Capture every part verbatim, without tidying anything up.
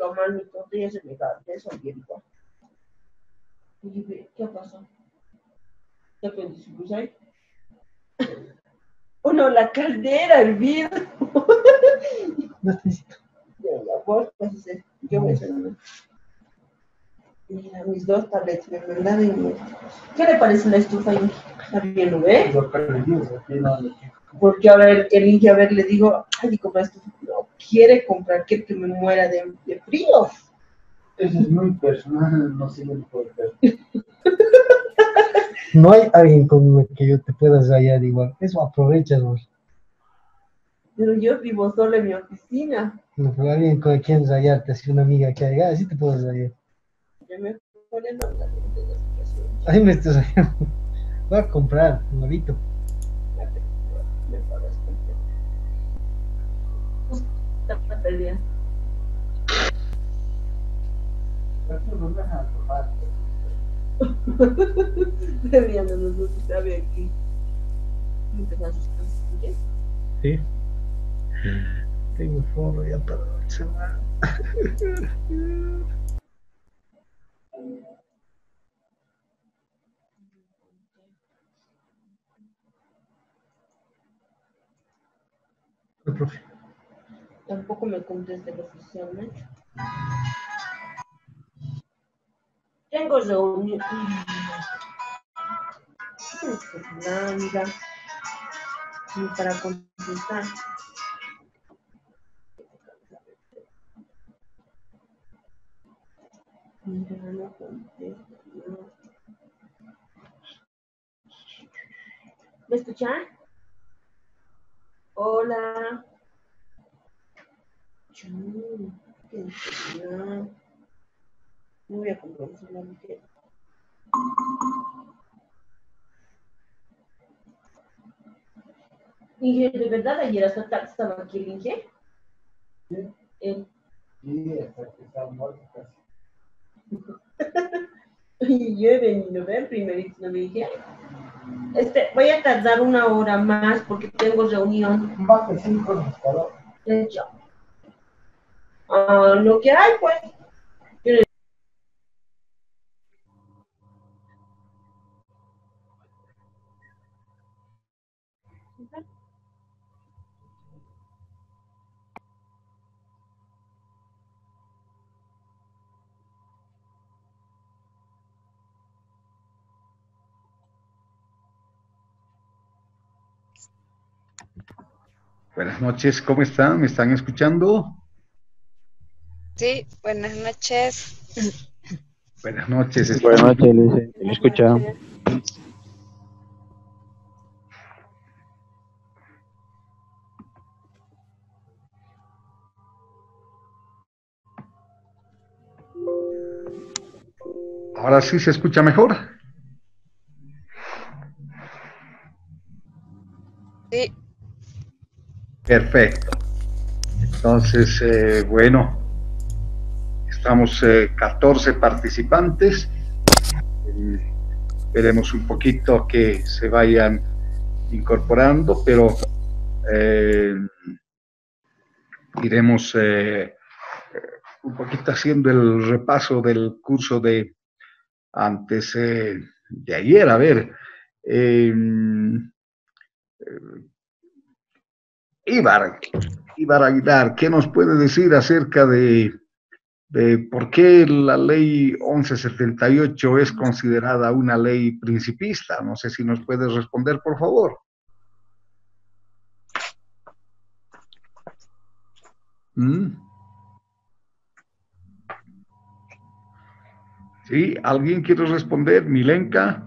tomar mi tortilla se me da de eso bien. Y dije, ¿qué pasó? ¿Qué apendicitis hay? Oh no, la caldera hervida. No necesito. La puerta, yo voy a hacer una. Mira, mis dos tabletas me mandaron y me... ¿Qué le parece la estufa ahí? Está bien, ¿no ve? Porque ahora el, el Inge, a ver, le digo, ay, compra estufa. No quiere comprar, quiere que me muera de, de frío. Eso es muy personal, no sirve por ver. No hay alguien con el que yo te pueda rayar igual. Eso aprovechas vos. Pero yo vivo solo en mi oficina. No, pero alguien con quien rayarte, así una amiga que haya, así te puedes rayar. Ya me ponen a hablar de la situación. Ahí me estás rayando. Voy a comprar un huevito. Me pagas completo. Está perdida. Deberían nosotros saber aquí. Sí. Tengo foro ya para la semana. El profe. Tampoco me contesté oficialmente. Tengo reunión. Nada, mira. Ni para contestar. Mira, no contesto. No. ¿Me escuchan? Hola. Chum, qué necesidad. No voy a comprar un celular ligero. Inge, ¿de verdad ayer hasta tarde estaba aquí el Inge? Sí. ¿Eh? Sí, hasta que estaba muerto casi. Y yo he venido a ver primerito, no me dije, este, voy a tardar una hora más porque tengo reunión. Va que sí, con los calor. Hecho. Ah, lo que hay, pues. Yo le... Buenas noches, ¿cómo están? ¿Me están escuchando? Sí, buenas noches. Buenas noches. Buenas noches, Luis. ¿Me escucha? Ahora sí se escucha mejor. Sí. Perfecto. Entonces, eh, bueno, estamos eh, catorce participantes. Eh, esperemos un poquito que se vayan incorporando, pero eh, iremos eh, un poquito haciendo el repaso del curso de antes eh, de ayer. A ver, eh, Ibar, Ibar Aguilar, ¿qué nos puede decir acerca de, de por qué la ley once setenta y ocho es considerada una ley principista? No sé si nos puedes responder, por favor. ¿Mm? ¿Sí? ¿Alguien quiere responder? Milenka.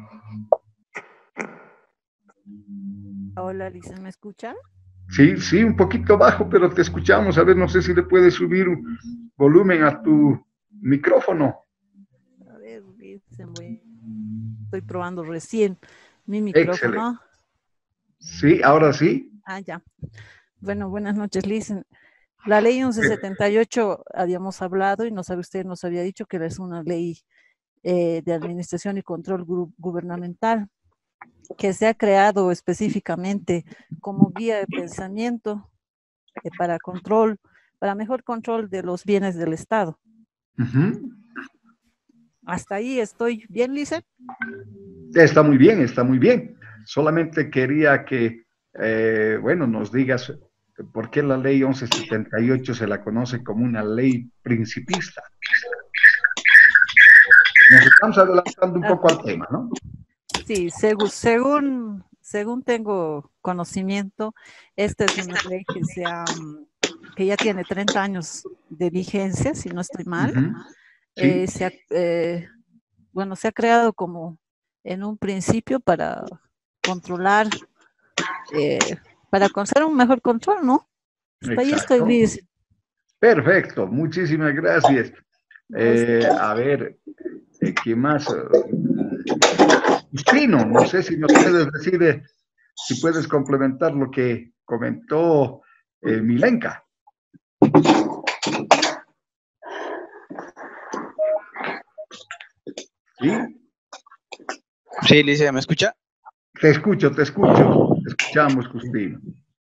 Hola, Lisa, ¿me escuchan? Sí, sí, un poquito bajo, pero te escuchamos. A ver, no sé si le puedes subir un volumen a tu micrófono. A ver, Lisa, voy... estoy probando recién mi Excelente. micrófono. Sí, ahora sí. Ah, ya. Bueno, buenas noches, Lisa. La ley once setenta y ocho habíamos hablado y no sabe usted, nos había dicho que es una ley eh, de administración y control gu gubernamental que se ha creado específicamente como guía de pensamiento eh, para control, para mejor control de los bienes del Estado. Ujú. Hasta ahí estoy bien, Lisa. Está muy bien, está muy bien. Solamente quería que, eh, bueno, nos digas por qué la ley once setenta y ocho se la conoce como una ley principista. Nos estamos adelantando un poco al tema, ¿no? Sí, según, según, según tengo conocimiento, esta es una ley que, se ha, que ya tiene treinta años de vigencia, si no estoy mal. Uh-huh. Eh, Sí. se ha, eh, bueno, se ha creado como en un principio para controlar, eh, para conseguir un mejor control, ¿no? Hasta ahí estoy, Exacto. Liz. Perfecto, muchísimas gracias. Eh, a ver, eh, ¿qué más? Justino, no sé si nos puedes decir, eh, si puedes complementar lo que comentó eh, Milenka. ¿Sí? Sí, Lice, ¿me escucha? Te escucho, te escucho. Te escuchamos, Justino.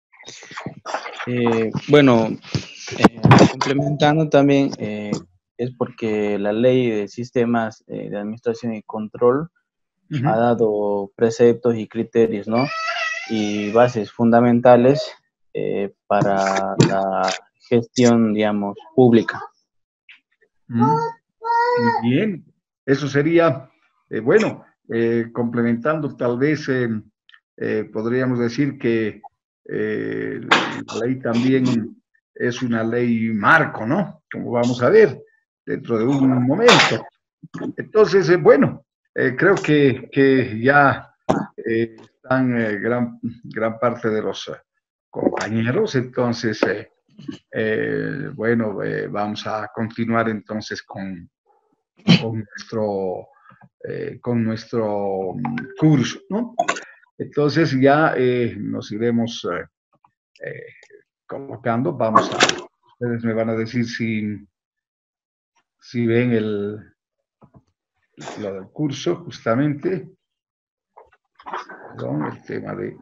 Eh, bueno, eh, complementando también, eh, es porque la ley de sistemas eh, de administración y control Uh-huh. ha dado preceptos y criterios, ¿no? Y bases fundamentales eh, para la gestión, digamos, pública. Mm. Muy bien. Eso sería, eh, bueno, eh, complementando tal vez, eh, eh, podríamos decir que eh, la ley también es una ley marco, ¿no? Como vamos a ver dentro de un momento. Entonces, eh, bueno, eh, creo que, que ya eh, están eh, gran, gran parte de los uh, compañeros, entonces, eh, eh, bueno, eh, vamos a continuar entonces con, con nuestro, eh, con nuestro curso, ¿no? Entonces ya eh, nos iremos eh, eh, colocando, vamos a, ustedes me van a decir si, si ven el, lo del curso, justamente, perdón, el tema de...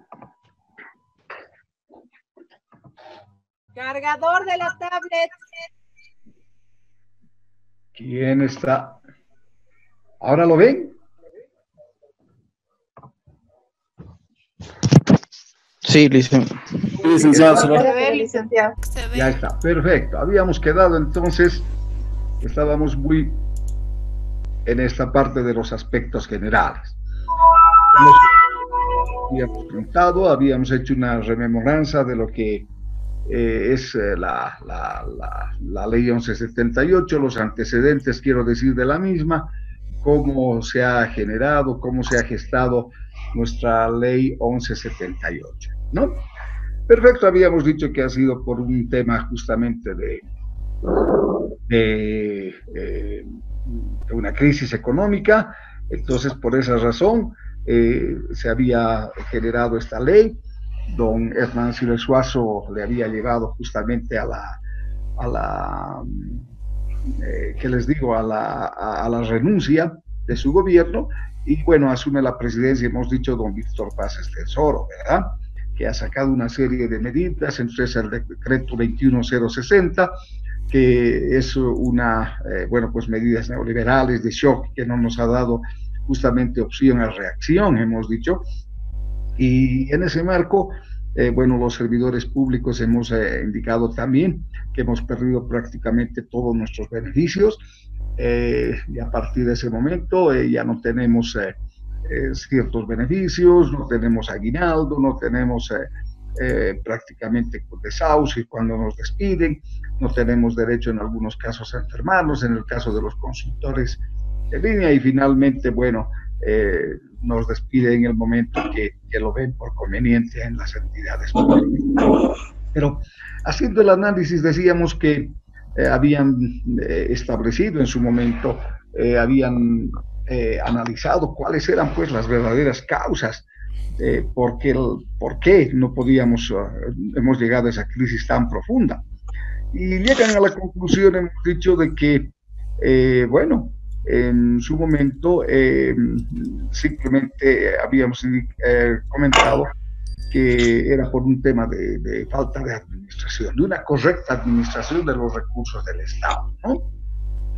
Cargador de la tablet. ¿Quién está? ¿Ahora lo ven? Sí, licenciado. Licenciado, Se ve, licenciado. Ya está, perfecto. Habíamos quedado entonces, estábamos muy en esta parte de los aspectos generales. Habíamos contado, habíamos hecho una rememoranza de lo que eh, es eh, la, la, la, la ley once setenta y ocho, los antecedentes, quiero decir, de la misma, cómo se ha generado, cómo se ha gestado nuestra ley once setenta y ocho, ¿no? Perfecto, habíamos dicho que ha sido por un tema justamente de, de, eh, de una crisis económica, entonces por esa razón eh, se había generado esta ley. Don Hernán Siles Suazo le había llevado justamente a la, a la eh, ¿qué les digo?, a la, a, a la renuncia de su gobierno, y bueno, asume la presidencia, hemos dicho, don Víctor Paz Estenssoro, ¿verdad?, que ha sacado una serie de medidas, entre el decreto veintiuno mil sesenta, que es una, eh, bueno, pues medidas neoliberales de shock que no nos ha dado justamente opción a reacción, hemos dicho, y en ese marco, eh, bueno, los servidores públicos hemos eh, indicado también que hemos perdido prácticamente todos nuestros beneficios, eh, y a partir de ese momento eh, ya no tenemos eh, eh, ciertos beneficios, no tenemos aguinaldo, no tenemos eh, eh, prácticamente desahucio cuando nos despiden, no tenemos derecho en algunos casos a enfermarnos, en el caso de los consultores en línea, y finalmente, bueno, eh, nos despide en el momento que, que lo ven por conveniente en las entidades públicas. Pero haciendo el análisis decíamos que eh, habían eh, establecido en su momento, eh, habían eh, analizado cuáles eran pues las verdaderas causas eh, por, qué, por qué no podíamos, uh, hemos llegado a esa crisis tan profunda. Y llegan a la conclusión, hemos dicho, de que, eh, bueno, en su momento eh, simplemente habíamos eh, comentado que era por un tema de, de falta de administración, de una correcta administración de los recursos del Estado, ¿no?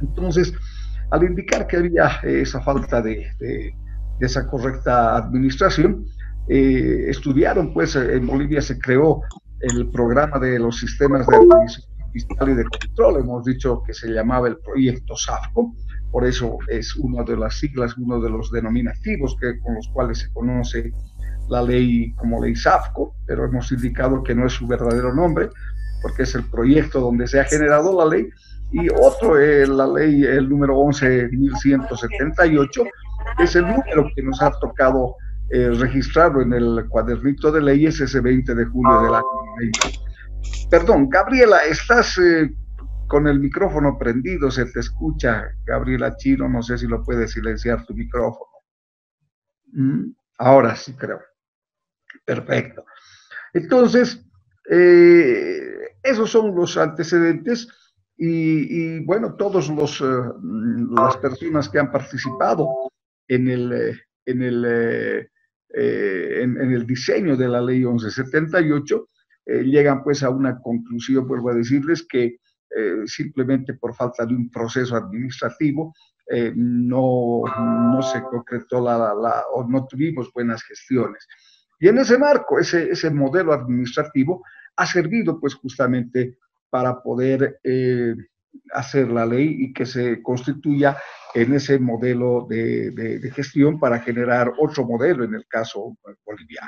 Entonces, al indicar que había esa falta de, de, de esa correcta administración, eh, estudiaron, pues en Bolivia se creó el programa de los sistemas de administración fiscal y de control, hemos dicho que se llamaba el proyecto SAFCO, por eso es una de las siglas, uno de los denominativos que, con los cuales se conoce la ley como ley SAFCO, pero hemos indicado que no es su verdadero nombre, porque es el proyecto donde se ha generado la ley, y otro, eh, la ley, el número once mil ciento setenta y ocho, es el número que nos ha tocado eh, registrarlo en el cuadernito de leyes ese veinte de julio del año veinte. Perdón, Gabriela, estás eh, con el micrófono prendido, se te escucha, Gabriela Chino, no sé si lo puedes silenciar tu micrófono. ¿Mm? Ahora sí creo. Perfecto. Entonces, eh, esos son los antecedentes y, y bueno, todos los uh, las personas que han participado en el, eh, en, el, eh, eh, en, en el diseño de la ley once setenta y ocho eh, llegan pues a una conclusión, vuelvo a decirles, que eh, simplemente por falta de un proceso administrativo eh, no, no se concretó la, la, la, o no tuvimos buenas gestiones. Y en ese marco, ese, ese modelo administrativo ha servido pues justamente para poder eh, hacer la ley y que se constituya en ese modelo de, de, de gestión para generar otro modelo en el caso boliviano.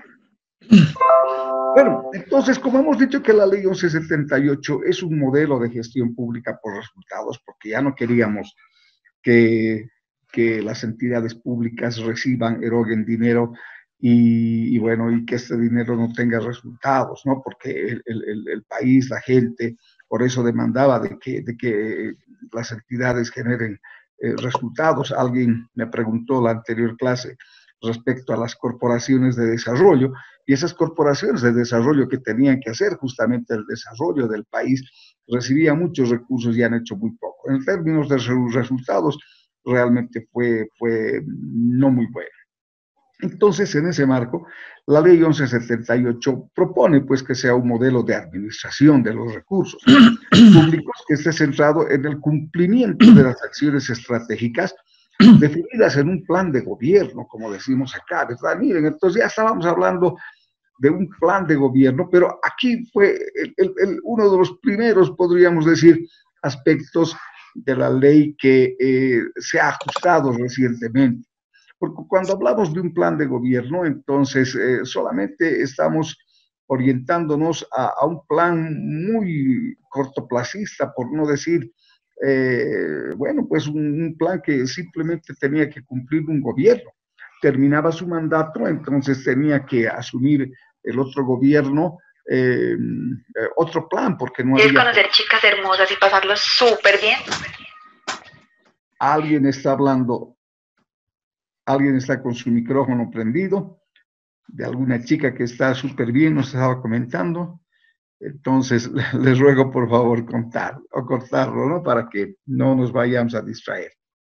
Bueno, entonces, como hemos dicho que la ley once setenta y ocho es un modelo de gestión pública por resultados, porque ya no queríamos que, que las entidades públicas reciban, eroguen dinero y, y bueno, y que este dinero no tenga resultados, ¿no? Porque el, el, el país, la gente, por eso demandaba de que, de que las entidades generen eh, resultados. Alguien me preguntó la anterior clase respecto a las corporaciones de desarrollo, y esas corporaciones de desarrollo que tenían que hacer justamente el desarrollo del país, recibían muchos recursos y han hecho muy poco. En términos de sus resultados, realmente fue, fue no muy bueno. Entonces, en ese marco, la ley once setenta y ocho propone pues que sea un modelo de administración de los recursos públicos que esté centrado en el cumplimiento de las acciones estratégicas definidas en un plan de gobierno, como decimos acá, ¿verdad? Miren, entonces ya estábamos hablando de un plan de gobierno, pero aquí fue el, el, el, uno de los primeros, podríamos decir, aspectos de la ley que eh, se ha ajustado recientemente. Porque cuando hablamos de un plan de gobierno, entonces eh, solamente estamos orientándonos a, a un plan muy cortoplacista, por no decir, eh, bueno, pues un, un plan que simplemente tenía que cumplir un gobierno. Terminaba su mandato, entonces tenía que asumir el otro gobierno eh, eh, otro plan, porque no había... Es conocer chicas hermosas y pasarlo súper bien. Alguien está hablando... Alguien está con su micrófono prendido, de alguna chica que está súper bien, nos estaba comentando. Entonces, les ruego por favor contar, o cortarlo, ¿no? Para que no nos vayamos a distraer.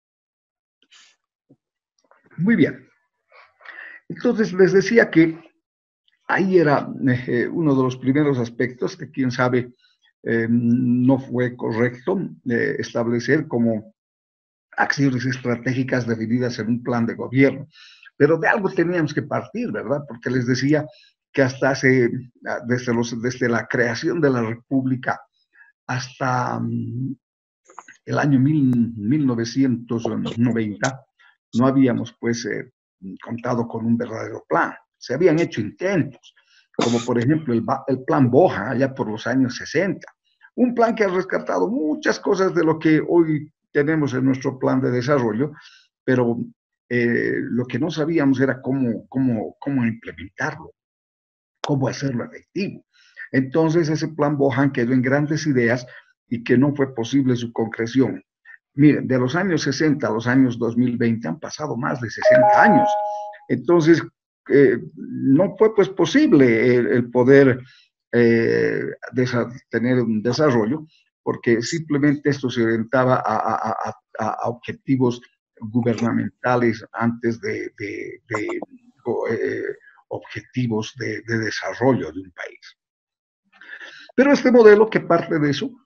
Muy bien. Entonces, les decía que ahí era eh, uno de los primeros aspectos que, quién sabe, eh, no fue correcto eh, establecer como acciones estratégicas definidas en un plan de gobierno. Pero de algo teníamos que partir, ¿verdad? Porque les decía que hasta hace, desde, los, desde la creación de la República hasta um, el año mil, mil novecientos noventa, no habíamos pues eh, contado con un verdadero plan. Se habían hecho intentos, como por ejemplo el, el plan Boja, allá por los años sesenta. Un plan que ha rescatado muchas cosas de lo que hoy tenemos en nuestro plan de desarrollo, pero eh, lo que no sabíamos era cómo, cómo, cómo implementarlo, cómo hacerlo efectivo. Entonces ese plan Bohan quedó en grandes ideas y que no fue posible su concreción. Miren, de los años sesenta a los años dos mil veinte han pasado más de sesenta años. Entonces eh, no fue pues posible el, el poder eh, tener un desarrollo, porque simplemente esto se orientaba a, a, a, a objetivos gubernamentales antes de, de, de eh, objetivos de, de desarrollo de un país. Pero este modelo que parte de eso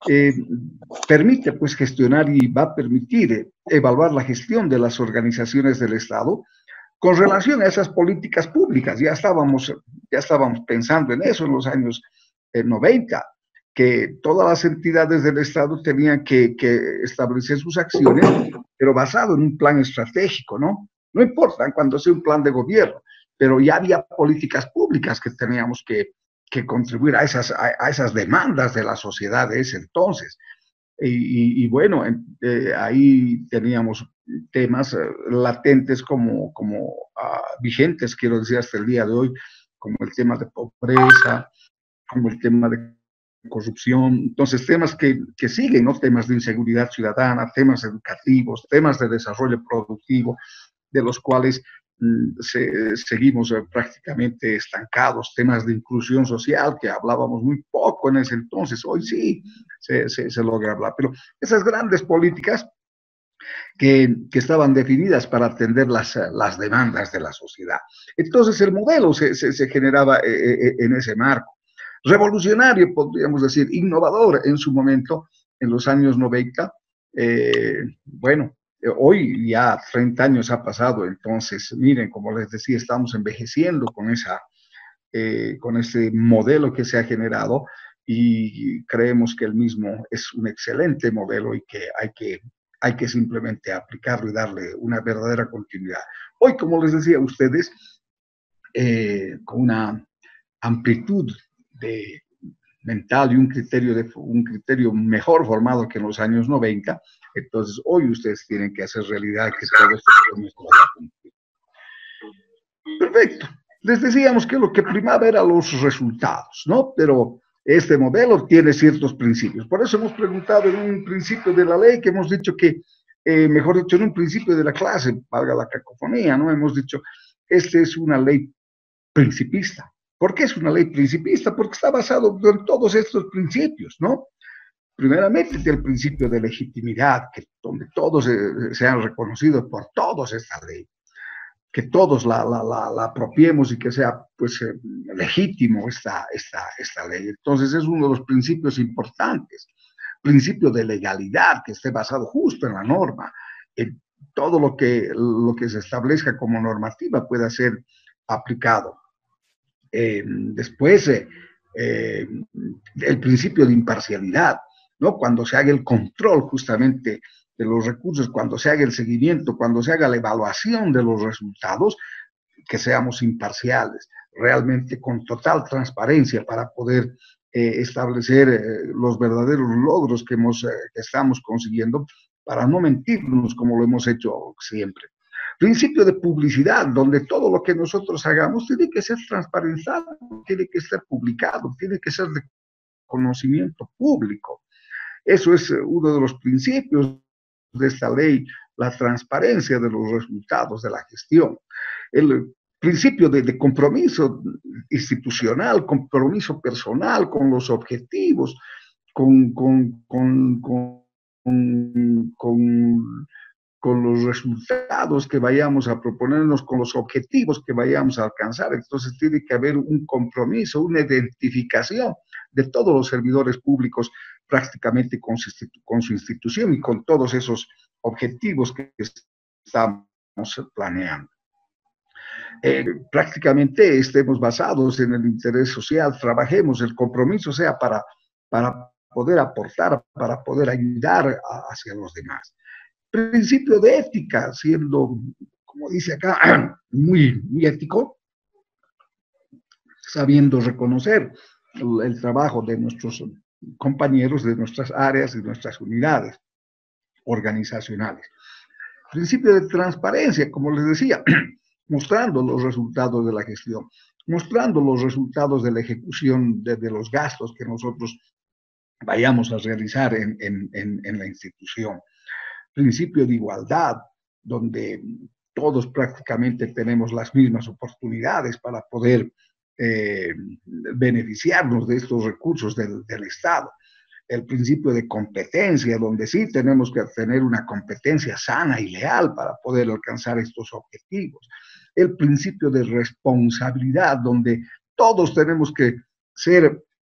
eh, permite pues gestionar y va a permitir eh, evaluar la gestión de las organizaciones del Estado con relación a esas políticas públicas. Ya estábamos, ya estábamos pensando en eso en los años eh, noventa, que todas las entidades del Estado tenían que, que establecer sus acciones, pero basado en un plan estratégico, ¿no? No importa cuando sea un plan de gobierno, pero ya había políticas públicas que teníamos que, que contribuir a esas, a, a esas demandas de la sociedad de ese entonces. Y, y, y bueno, eh, ahí teníamos temas eh, latentes como, como uh, vigentes, quiero decir, hasta el día de hoy, como el tema de pobreza, como el tema de corrupción, entonces temas que, que siguen, ¿no? Temas de inseguridad ciudadana, temas educativos, temas de desarrollo productivo, de los cuales mm, se, seguimos eh, prácticamente estancados, temas de inclusión social, que hablábamos muy poco en ese entonces, hoy sí se, se, se logra hablar, pero esas grandes políticas que, que estaban definidas para atender las, las demandas de la sociedad. Entonces el modelo se, se, se generaba eh, en ese marco. Revolucionario, podríamos decir, innovador en su momento, en los años noventa. Eh, bueno, hoy ya treinta años ha pasado, entonces, miren, como les decía, estamos envejeciendo con, esa, eh, con ese modelo que se ha generado y creemos que el mismo es un excelente modelo y que hay que, hay que simplemente aplicarlo y darle una verdadera continuidad. Hoy, como les decía a ustedes, eh, con una amplitud de mental y un criterio, de, un criterio mejor formado que en los años noventa, entonces hoy ustedes tienen que hacer realidad que todo esto se vaya a cumplir. Perfecto. Les decíamos que lo que primaba eran los resultados, ¿no? Pero este modelo tiene ciertos principios. Por eso hemos preguntado en un principio de la ley que hemos dicho que, eh, mejor dicho, en un principio de la clase, valga la cacofonía, ¿no? Hemos dicho, esta es una ley principista. ¿Por qué es una ley principista? Porque está basado en todos estos principios, ¿no? Primeramente, el principio de legitimidad, que donde todos eh, sean reconocidos por todos esta ley, que todos la, la, la, la apropiemos y que sea pues eh, legítimo esta, esta, esta ley. Entonces es uno de los principios importantes. Principio de legalidad, que esté basado justo en la norma, en todo lo que, lo que se establezca como normativa pueda ser aplicado. Eh, después, eh, eh, el principio de imparcialidad, ¿no? Cuando se haga el control justamente de los recursos, cuando se haga el seguimiento, cuando se haga la evaluación de los resultados, que seamos imparciales, realmente con total transparencia para poder eh, establecer eh, los verdaderos logros que, hemos, eh, que estamos consiguiendo, para no mentirnos como lo hemos hecho siempre. Principio de publicidad, donde todo lo que nosotros hagamos tiene que ser transparentado, tiene que ser publicado, tiene que ser de conocimiento público. Eso es uno de los principios de esta ley, la transparencia de los resultados de la gestión. El principio de, de compromiso institucional, compromiso personal con los objetivos, con, con, con, con, con, con con los resultados que vayamos a proponernos, con los objetivos que vayamos a alcanzar. Entonces tiene que haber un compromiso, una identificación de todos los servidores públicos prácticamente con su, con su institución y con todos esos objetivos que estamos planeando. Eh, prácticamente estemos basados en el interés social, trabajemos, el compromiso sea para, para poder aportar, para poder ayudar a, hacia los demás. Principio de ética, siendo, como dice acá, muy, muy ético, sabiendo reconocer el, el trabajo de nuestros compañeros, de nuestras áreas y nuestras unidades organizacionales. Principio de transparencia, como les decía, mostrando los resultados de la gestión, mostrando los resultados de la ejecución de, de los gastos que nosotros vayamos a realizar en, en, en, en la institución. Principio de igualdad, donde todos prácticamente tenemos las mismas oportunidades para poder eh, beneficiarnos de estos recursos del, del Estado. El principio de competencia, donde sí tenemos que tener una competencia sana y leal para poder alcanzar estos objetivos. El principio de responsabilidad, donde todos tenemos que ser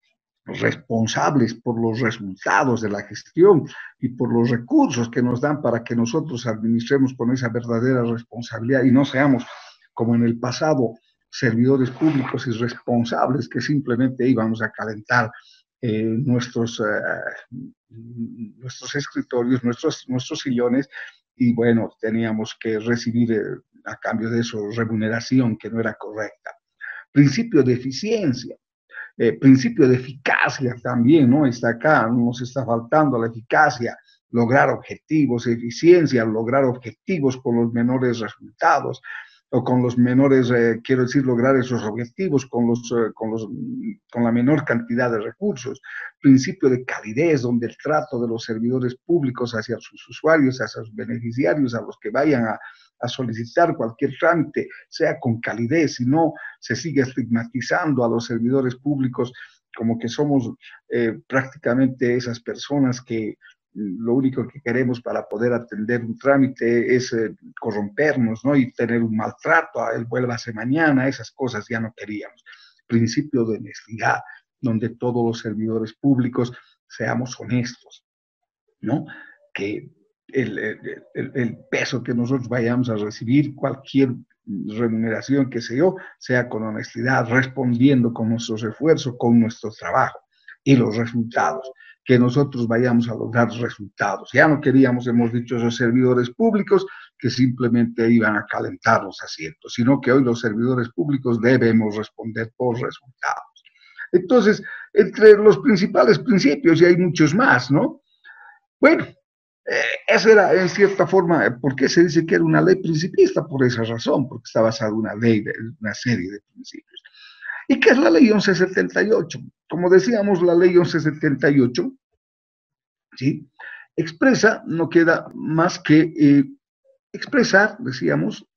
responsables por los resultados de la gestión y por los recursos que nos dan para que nosotros administremos con esa verdadera responsabilidad y no seamos, como en el pasado, servidores públicos irresponsables que simplemente íbamos a calentar eh, nuestros, eh, nuestros escritorios, nuestros, nuestros sillones, y bueno, teníamos que recibir eh, a cambio de eso remuneración que no era correcta. Principio de eficiencia. Eh, principio de eficacia también, ¿no? Está acá, nos está faltando la eficacia, lograr objetivos, eficiencia, lograr objetivos con los menores resultados, o con los menores, eh, quiero decir, lograr esos objetivos con, los, eh, con, los, con la menor cantidad de recursos. Principio de calidez, donde el trato de los servidores públicos hacia sus usuarios, hacia sus beneficiarios, a los que vayan a, a solicitar cualquier trámite, sea con calidez, y no se sigue estigmatizando a los servidores públicos como que somos eh, prácticamente esas personas que lo único que queremos para poder atender un trámite es eh, corrompernos, ¿no? Y tener un maltrato, a él vuélvase mañana, esas cosas ya no queríamos. Principio de honestidad, donde todos los servidores públicos seamos honestos, ¿no? Que el, el, el peso que nosotros vayamos a recibir, cualquier remuneración que sea yo, sea con honestidad, respondiendo con nuestros esfuerzos, con nuestro trabajo y los resultados, que nosotros vayamos a lograr resultados. Ya no queríamos, hemos dicho, esos servidores públicos que simplemente iban a calentar los asientos, sino que hoy los servidores públicos debemos responder por resultados. Entonces, entre los principales principios, y hay muchos más, ¿no? Bueno, eh, esa era, en cierta forma, ¿por qué se dice que era una ley principista? Por esa razón, porque está basada en una ley, de, una serie de principios. ¿Y qué es la ley once setenta y ocho? Como decíamos, la ley once setenta y ocho, ¿sí? Expresa, no queda más que eh, expresar, decíamos,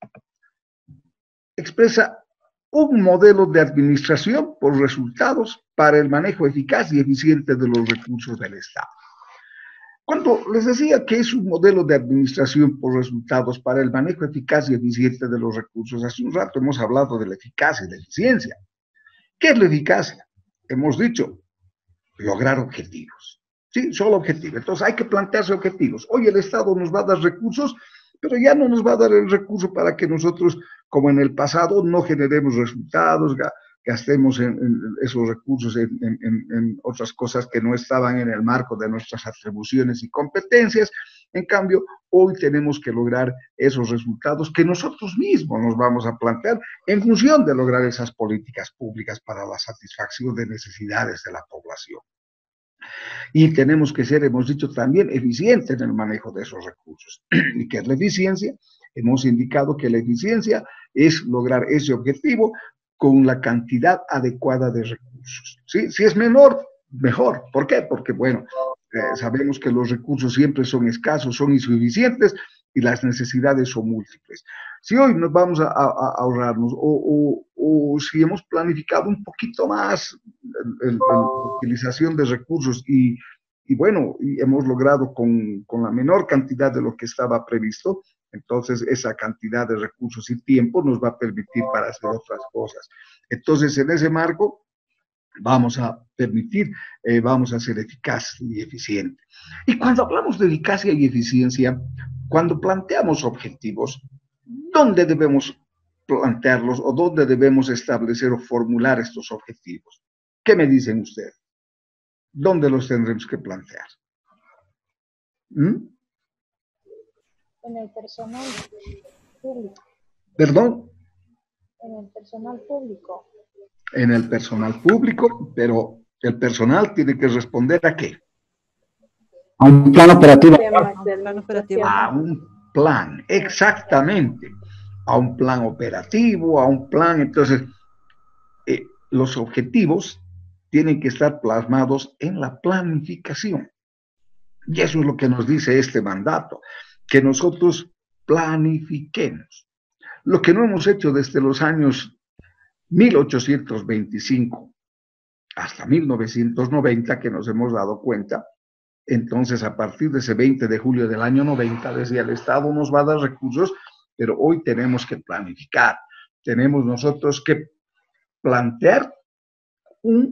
expresa un modelo de administración por resultados para el manejo eficaz y eficiente de los recursos del Estado. Cuando les decía que es un modelo de administración por resultados para el manejo eficaz y eficiente de los recursos, hace un rato hemos hablado de la eficacia y la eficiencia. ¿Qué es la eficacia? Hemos dicho, lograr objetivos. Sí, solo objetivos. Entonces hay que plantearse objetivos. Hoy el Estado nos va a dar recursos, pero ya no nos va a dar el recurso para que nosotros, como en el pasado, no generemos resultados, gastemos en, en esos recursos en, en, en otras cosas que no estaban en el marco de nuestras atribuciones y competencias. En cambio, hoy tenemos que lograr esos resultados que nosotros mismos nos vamos a plantear en función de lograr esas políticas públicas para la satisfacción de necesidades de la población. Y tenemos que ser, hemos dicho también, eficientes en el manejo de esos recursos. ¿Y qué es la eficiencia? Hemos indicado que la eficiencia es lograr ese objetivo con la cantidad adecuada de recursos. ¿Sí? Si es menor, mejor. ¿Por qué? Porque, bueno, eh, sabemos que los recursos siempre son escasos, son insuficientes y las necesidades son múltiples. Si hoy nos vamos a, a, a ahorrarnos o, o, o si hemos planificado un poquito más el, el, la utilización de recursos y, y bueno, y hemos logrado con, con la menor cantidad de lo que estaba previsto, entonces esa cantidad de recursos y tiempo nos va a permitir para hacer otras cosas. Entonces, en ese marco, vamos a permitir, eh, vamos a ser eficaz y eficiente. Y cuando hablamos de eficacia y eficiencia, cuando planteamos objetivos, ¿dónde debemos plantearlos o dónde debemos establecer o formular estos objetivos? ¿Qué me dicen ustedes? ¿Dónde los tendremos que plantear? ¿Mm? En el personal público. ¿Perdón? En el personal público. En el personal público, pero el personal tiene que responder ¿a qué? A un plan operativo. A un plan, exactamente. A un plan operativo, a un plan, entonces, eh, los objetivos tienen que estar plasmados en la planificación. Y eso es lo que nos dice este mandato, que nosotros planifiquemos. Lo que no hemos hecho desde los años mil ochocientos veinticinco hasta mil novecientos noventa, que nos hemos dado cuenta. Entonces, a partir de ese veinte de julio del año noventa, decía, el Estado nos va a dar recursos, pero hoy tenemos que planificar. Tenemos nosotros que plantear un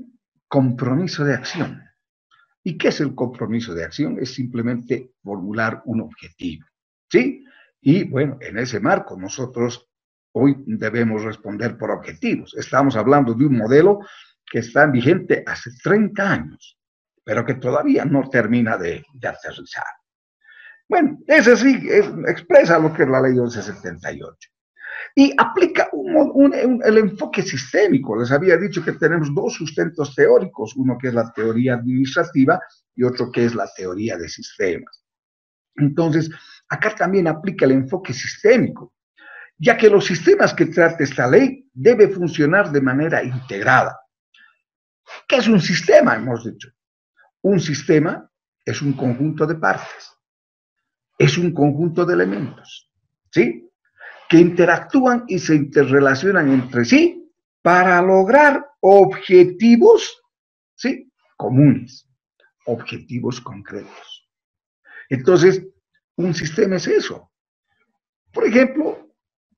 compromiso de acción. ¿Y qué es el compromiso de acción? Es simplemente formular un objetivo, ¿sí? Y bueno, en ese marco nosotros hoy debemos responder por objetivos. Estamos hablando de un modelo que está vigente hace treinta años, pero que todavía no termina de, de aterrizar. Bueno, ese sí es, expresa lo que es la ley once setenta y ocho. Y aplica un, un, un, el enfoque sistémico. Les había dicho que tenemos dos sustentos teóricos, uno que es la teoría administrativa y otro que es la teoría de sistemas. Entonces, acá también aplica el enfoque sistémico, ya que los sistemas que trata esta ley deben funcionar de manera integrada. ¿Qué es un sistema? Hemos dicho. Un sistema es un conjunto de partes, es un conjunto de elementos, ¿sí?, que interactúan y se interrelacionan entre sí para lograr objetivos, ¿sí?, comunes, objetivos concretos. Entonces, un sistema es eso. Por ejemplo,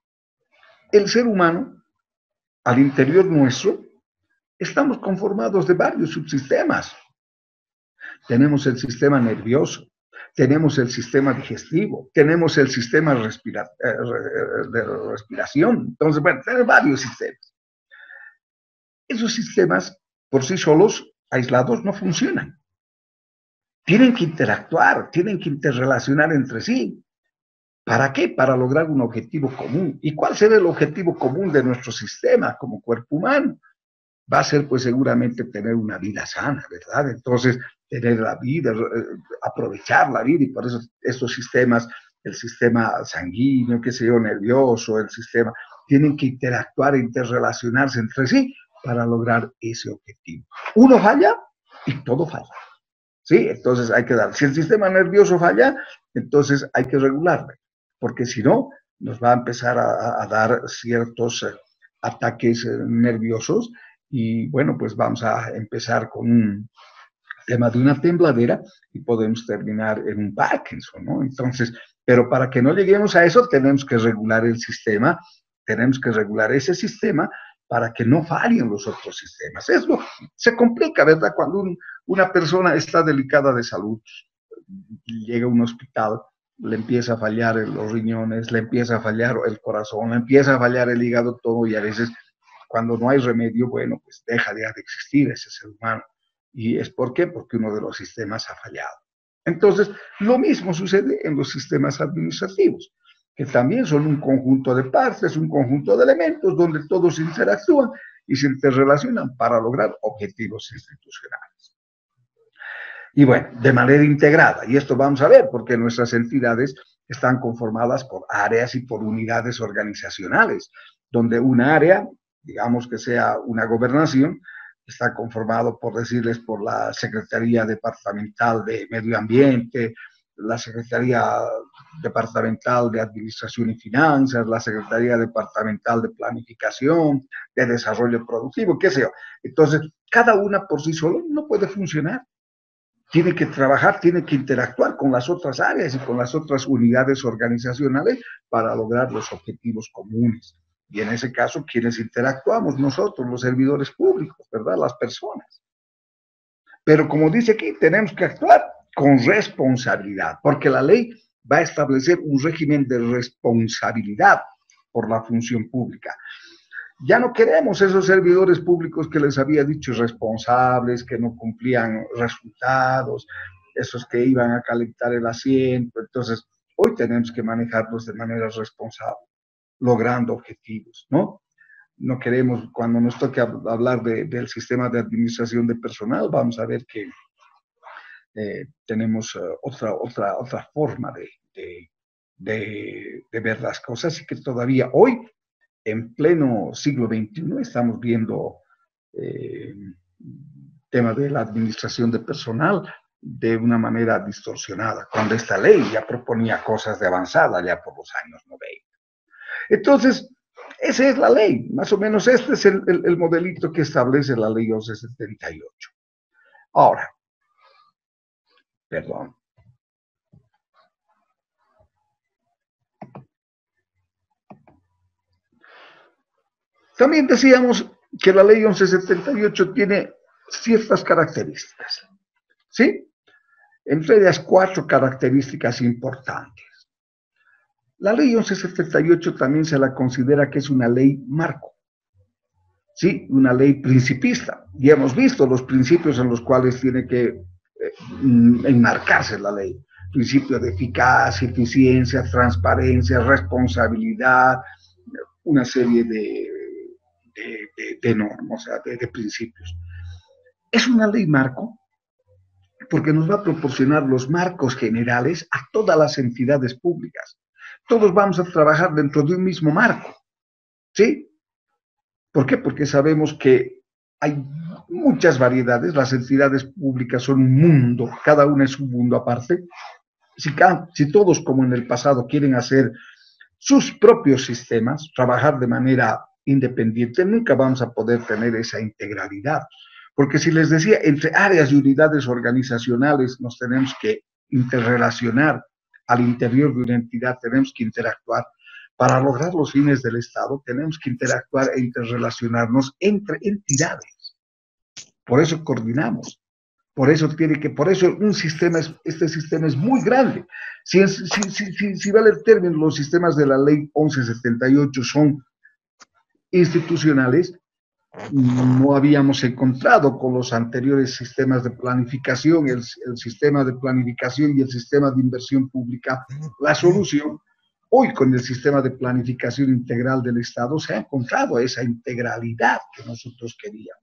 el ser humano, al interior nuestro, estamos conformados de varios subsistemas. Tenemos el sistema nervioso, tenemos el sistema digestivo, tenemos el sistema respira, eh, de respiración. Entonces, bueno, tenemos varios sistemas. Esos sistemas, por sí solos, aislados, no funcionan. Tienen que interactuar, tienen que interrelacionar entre sí. ¿Para qué? Para lograr un objetivo común. ¿Y cuál será el objetivo común de nuestro sistema como cuerpo humano? Va a ser, pues, seguramente tener una vida sana, ¿verdad? Entonces, tener la vida, aprovechar la vida, y por eso estos sistemas, el sistema sanguíneo, qué sé yo, nervioso, el sistema, tienen que interactuar e interrelacionarse entre sí para lograr ese objetivo. Uno falla y todo falla, ¿sí? Entonces hay que dar, si el sistema nervioso falla, entonces hay que regularlo, porque si no, nos va a empezar a, a dar ciertos eh, ataques eh, nerviosos. Y bueno, pues vamos a empezar con un tema de una tembladera y podemos terminar en un Parkinson, ¿no? Entonces, pero para que no lleguemos a eso, tenemos que regular el sistema, tenemos que regular ese sistema para que no fallen los otros sistemas. Eso se complica, ¿verdad? Cuando un, una persona está delicada de salud, llega a un hospital, le empieza a fallar los riñones, le empieza a fallar el corazón, le empieza a fallar el hígado, todo, y a veces, cuando no hay remedio, bueno, pues deja de existir ese ser humano. ¿Y es por qué? Porque uno de los sistemas ha fallado. Entonces, lo mismo sucede en los sistemas administrativos, que también son un conjunto de partes, un conjunto de elementos donde todos interactúan y se interrelacionan para lograr objetivos institucionales. Y bueno, de manera integrada, y esto vamos a ver, porque nuestras entidades están conformadas por áreas y por unidades organizacionales, donde una área, digamos que sea una gobernación, está conformado, por decirles, por la Secretaría Departamental de Medio Ambiente, la Secretaría Departamental de Administración y Finanzas, la Secretaría Departamental de Planificación, de Desarrollo Productivo, qué sé yo. Entonces, cada una por sí sola no puede funcionar. Tiene que trabajar, tiene que interactuar con las otras áreas y con las otras unidades organizacionales para lograr los objetivos comunes. Y en ese caso, ¿quiénes interactuamos? Nosotros, los servidores públicos, ¿verdad? Las personas. Pero como dice aquí, tenemos que actuar con responsabilidad, porque la ley va a establecer un régimen de responsabilidad por la función pública. Ya no queremos esos servidores públicos que les había dicho responsables, que no cumplían resultados, esos que iban a calentar el asiento. Entonces, hoy tenemos que manejarlos de manera responsable, logrando objetivos, ¿no? No queremos, cuando nos toque hablar de, del sistema de administración de personal, vamos a ver que eh, tenemos uh, otra, otra, otra forma de, de, de, de ver las cosas, y que todavía hoy, en pleno siglo veintiuno, estamos viendo eh, tema de la administración de personal de una manera distorsionada, cuando esta ley ya proponía cosas de avanzada ya por los años noventa. Entonces, esa es la ley, más o menos este es el, el, el modelito que establece la ley once setenta y ocho. Ahora, perdón. También decíamos que la ley once setenta y ocho tiene ciertas características, ¿sí? Entre ellas cuatro características importantes. La ley once setenta y ocho también se la considera que es una ley marco, ¿sí? Una ley principista. Ya hemos visto los principios en los cuales tiene que eh, enmarcarse la ley. Principio de eficacia, eficiencia, transparencia, responsabilidad, una serie de, de, de, de normas, o sea, de, de principios. Es una ley marco porque nos va a proporcionar los marcos generales a todas las entidades públicas. Todos vamos a trabajar dentro de un mismo marco, ¿sí? ¿Por qué? Porque sabemos que hay muchas variedades, las entidades públicas son un mundo, cada una es un mundo aparte. Si, si todos, como en el pasado, quieren hacer sus propios sistemas, trabajar de manera independiente, nunca vamos a poder tener esa integralidad. Porque si les decía, entre áreas y unidades organizacionales nos tenemos que interrelacionar al interior de una entidad, tenemos que interactuar. Para lograr los fines del Estado, tenemos que interactuar e interrelacionarnos entre entidades. Por eso coordinamos. Por eso tiene que, por eso un sistema, es, este sistema es muy grande. Si, es, si, si, si, si vale el término, los sistemas de la ley once setenta y ocho son institucionales, no habíamos encontrado con los anteriores sistemas de planificación, el, el sistema de planificación y el sistema de inversión pública, la solución. Hoy con el sistema de planificación integral del Estado se ha encontrado esa integralidad que nosotros queríamos.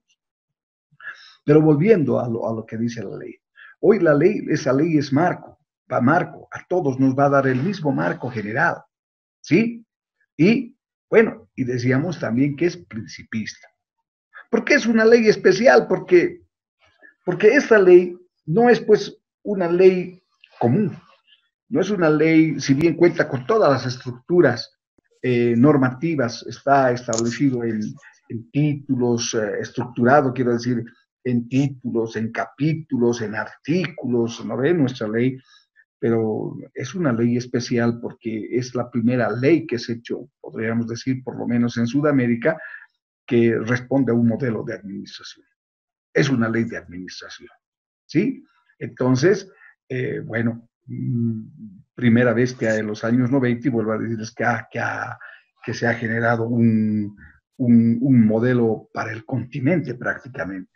Pero volviendo a lo, a lo que dice la ley. Hoy la ley, esa ley es marco, va marco, a todos nos va a dar el mismo marco general, ¿sí? Y, bueno, y decíamos también que es principista. ¿Por qué es una ley especial? Porque, porque esta ley no es, pues, una ley común. No es una ley, si bien cuenta con todas las estructuras eh, normativas, está establecido en, en títulos, eh, estructurado, quiero decir, en títulos, en capítulos, en artículos, ¿no ve? Nuestra ley, pero es una ley especial porque es la primera ley que se ha hecho, podríamos decir, por lo menos en Sudamérica, que responde a un modelo de administración. Es una ley de administración, ¿sí? Entonces, eh, bueno, primera vez que en los años noventa, y vuelvo a decirles que, ha, que, ha, que se ha generado un, un, un modelo para el continente prácticamente.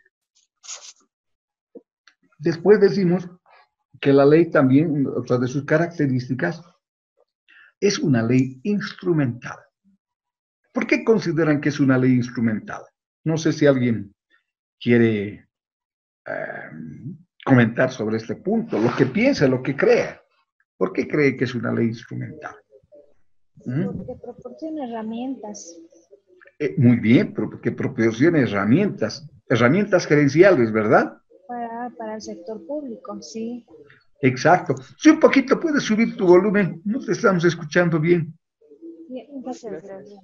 Después decimos que la ley también, otra de sus características, es una ley instrumental. ¿Por qué consideran que es una ley instrumental? No sé si alguien quiere eh, comentar sobre este punto, lo que piensa, lo que crea. ¿Por qué cree que es una ley instrumental? ¿Mm? Porque proporciona herramientas. Eh, muy bien, porque proporciona herramientas, herramientas gerenciales, ¿verdad? Para, para el sector público, sí. Exacto. Si un poquito puedes subir tu volumen, no te estamos escuchando bien. Muchas gracias.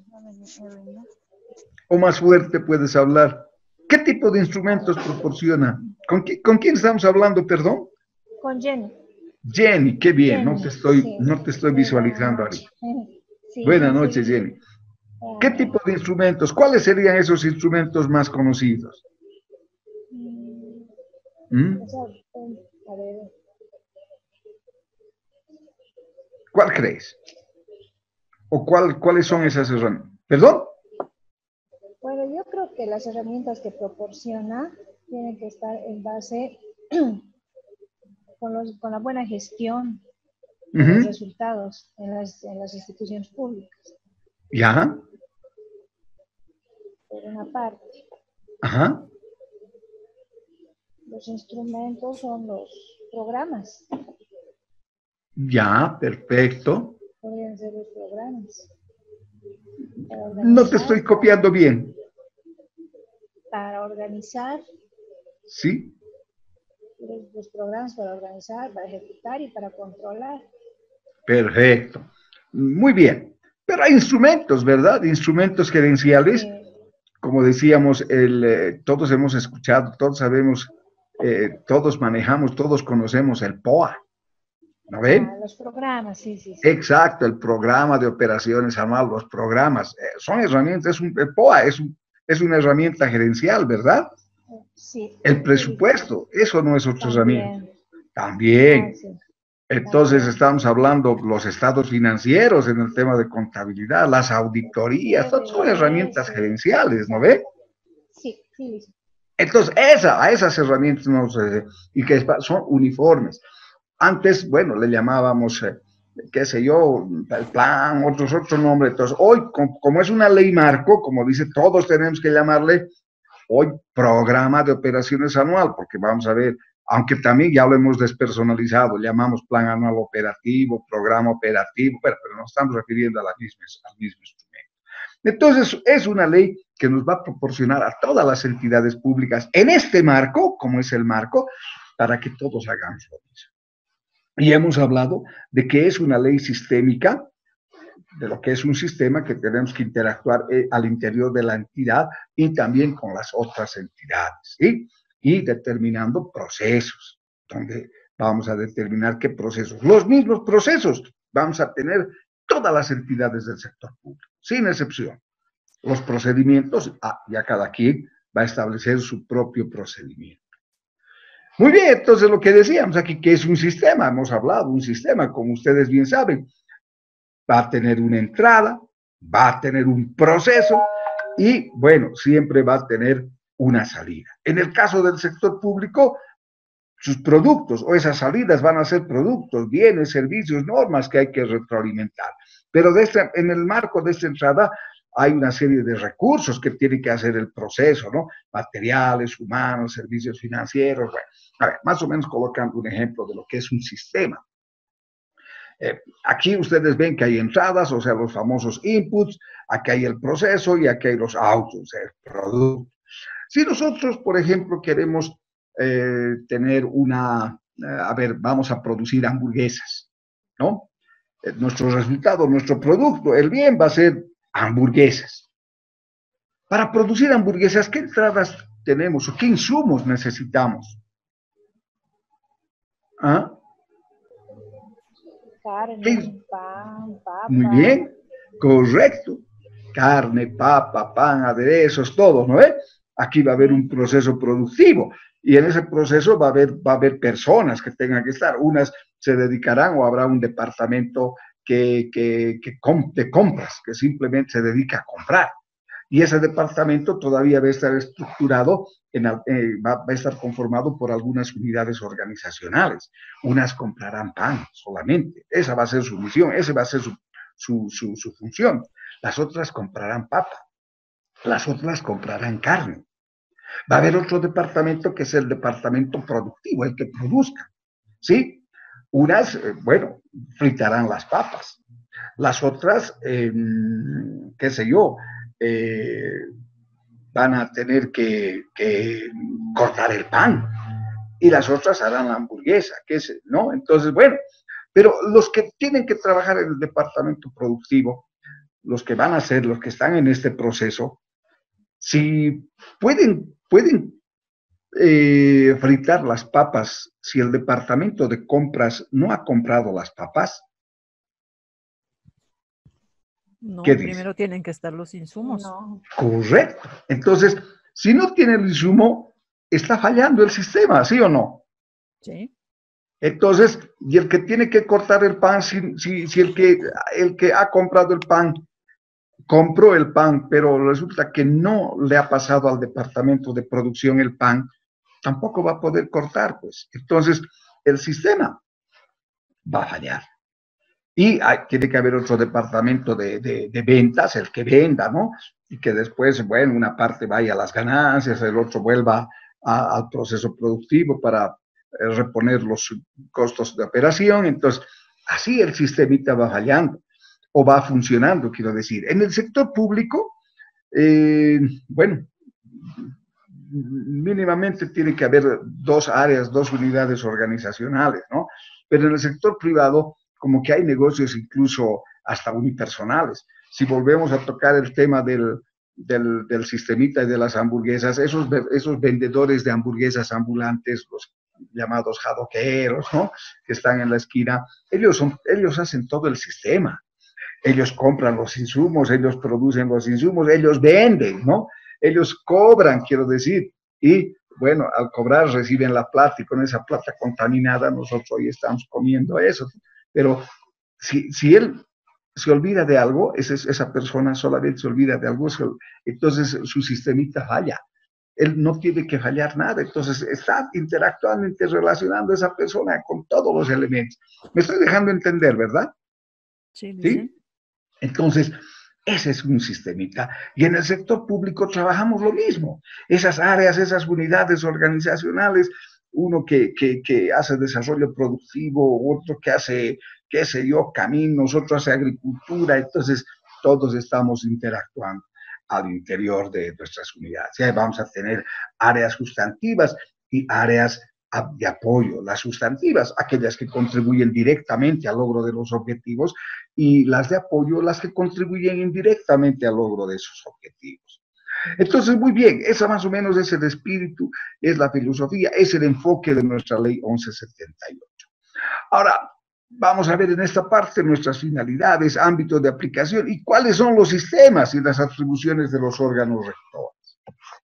O más fuerte puedes hablar. ¿Qué tipo de instrumentos proporciona? ¿Con, qui ¿con quién estamos hablando, perdón? Con Jenny. Jenny, qué bien, Jenny, no te estoy, sí. no te estoy visualizando ahí. Sí, Buenas sí, noches, sí. Jenny. ¿Qué tipo de instrumentos? ¿Cuáles serían esos instrumentos más conocidos? ¿Mm? A ver. ¿Cuál crees? ¿O cuál, cuáles son esas herramientas? ¿Perdón? Bueno, yo creo que las herramientas que proporciona tienen que estar en base con, los, con la buena gestión de Uh-huh. los resultados en las, en las instituciones públicas, Ya. por una parte. Ajá. Los instrumentos son los programas, Ya, perfecto. podrían ser los programas. Para No te organizar, estoy copiando bien. Para organizar, ¿Sí? los, los programas para organizar, para ejecutar y para controlar. Perfecto. Muy bien. Pero hay instrumentos, ¿verdad? Instrumentos gerenciales. Eh, Como decíamos, el, eh, todos hemos escuchado, todos sabemos, eh, todos manejamos, todos conocemos el P O A. ¿No ven? ah, los programas, sí, sí, sí. Exacto, el programa de operaciones anual, los programas, eh, son herramientas, es un, el P O A es, un, es una herramienta gerencial, ¿verdad? Sí. El presupuesto, eso no es otra herramienta. También. También. Ah, sí. Entonces También. estamos hablando los estados financieros en el tema de contabilidad, las auditorías, todas son herramientas gerenciales, ¿no ve? Sí, sí, listo. Entonces, esa, a esas herramientas no se, y que son uniformes. Antes, bueno, le llamábamos, eh, qué sé yo, el plan, otros, otro nombre. Entonces, hoy, como, como es una ley marco, como dice, todos tenemos que llamarle hoy programa de operaciones anual, porque vamos a ver, aunque también ya lo hemos despersonalizado, llamamos plan anual operativo, programa operativo, pero, pero nos estamos refiriendo a la misma, al mismo instrumento. Entonces, es una ley que nos va a proporcionar a todas las entidades públicas en este marco, como es el marco, para que todos hagamos lo mismo. Y hemos hablado de que es una ley sistémica, de lo que es un sistema que tenemos que interactuar eh, al interior de la entidad y también con las otras entidades, ¿sí? Y determinando procesos, donde vamos a determinar qué procesos. Los mismos procesos vamos a tener todas las entidades del sector público, sin excepción. Los procedimientos, ah, ya cada quien va a establecer su propio procedimiento. Muy bien, entonces lo que decíamos aquí, que es un sistema, hemos hablado, un sistema, como ustedes bien saben, va a tener una entrada, va a tener un proceso y, bueno, siempre va a tener una salida. En el caso del sector público, sus productos o esas salidas van a ser productos, bienes, servicios, normas que hay que retroalimentar. Pero de esta, en el marco de esta entrada hay una serie de recursos que tiene que hacer el proceso, ¿no? Materiales, humanos, servicios financieros. Bueno, a ver, más o menos colocando un ejemplo de lo que es un sistema. Eh, aquí ustedes ven que hay entradas, o sea, los famosos inputs, aquí hay el proceso y aquí hay los outputs, el producto. Si nosotros, por ejemplo, queremos eh, tener una, eh, a ver, vamos a producir hamburguesas, ¿no? Eh, nuestro resultado, nuestro producto, el bien va a ser hamburguesas. Para producir hamburguesas, ¿qué entradas tenemos o qué insumos necesitamos? ¿Ah? Carne, pan, papa. Muy bien, correcto. Carne, papa, pan, aderezos, todo, ¿no es? Aquí va a haber un proceso productivo y en ese proceso va a haber, va a haber personas que tengan que estar. Unas se dedicarán o habrá un departamento que, que, que com de compras, que simplemente se dedica a comprar. Y ese departamento todavía va a estar estructurado, en, eh, va, va a estar conformado por algunas unidades organizacionales. Unas comprarán pan solamente, esa va a ser su misión, esa va a ser su, su, su, su función. Las otras comprarán papa, las otras comprarán carne. Va a haber otro departamento que es el departamento productivo, el que produzca, ¿sí? Unas, eh, bueno, fritarán las papas. Las otras, eh, qué sé yo, eh, van a tener que, que cortar el pan. Y las otras harán la hamburguesa, qué sé, ¿no? Entonces, bueno, pero los que tienen que trabajar en el departamento productivo, los que van a ser, los que están en este proceso, si pueden, pueden eh, fritar las papas, si el departamento de compras no ha comprado las papas, no, ¿qué primero dice? tienen que estar los insumos. No. Correcto. Entonces, si no tiene el insumo, está fallando el sistema, ¿sí o no? Sí. Entonces, y el que tiene que cortar el pan, si, si, si el, que, el que ha comprado el pan, compró el pan, pero resulta que no le ha pasado al departamento de producción el pan, tampoco va a poder cortar, pues. Entonces, el sistema va a fallar. Y hay, tiene que haber otro departamento de, de, de ventas, el que venda, ¿no? Y que después, bueno, una parte vaya a las ganancias, el otro vuelva a, al proceso productivo para eh, reponer los costos de operación. Entonces, así el sistemita va fallando o va funcionando, quiero decir. En el sector público, eh, bueno, mínimamente tiene que haber dos áreas, dos unidades organizacionales, ¿no? Pero en el sector privado, como que hay negocios incluso hasta unipersonales. Si volvemos a tocar el tema del, del, del sistemita y de las hamburguesas, esos, esos vendedores de hamburguesas ambulantes, los llamados jadoqueros, ¿no? Que están en la esquina, ellos, son, ellos hacen todo el sistema. Ellos compran los insumos, ellos producen los insumos, ellos venden, ¿no? Ellos cobran, quiero decir. y bueno, al cobrar reciben la plata y con esa plata contaminada nosotros hoy estamos comiendo eso. Pero si, si él se olvida de algo, esa, esa persona solamente se olvida de algo, entonces su sistemita falla. Él no tiene que fallar nada, entonces está interactuando, interrelacionando a esa persona con todos los elementos. Me estoy dejando entender, ¿verdad? Sí, ¿Sí? Entonces, ese es un sistemita. Y en el sector público trabajamos lo mismo. Esas áreas, esas unidades organizacionales, uno que, que, que hace desarrollo productivo, otro que hace, qué sé yo, caminos, otro hace agricultura, entonces todos estamos interactuando al interior de nuestras unidades. Ya vamos a tener áreas sustantivas y áreas de apoyo. Las sustantivas, aquellas que contribuyen directamente al logro de los objetivos, y las de apoyo, las que contribuyen indirectamente al logro de esos objetivos. Entonces, muy bien, esa más o menos es el espíritu, es la filosofía, es el enfoque de nuestra ley once setenta y ocho. Ahora, vamos a ver en esta parte nuestras finalidades, ámbitos de aplicación y cuáles son los sistemas y las atribuciones de los órganos rectores.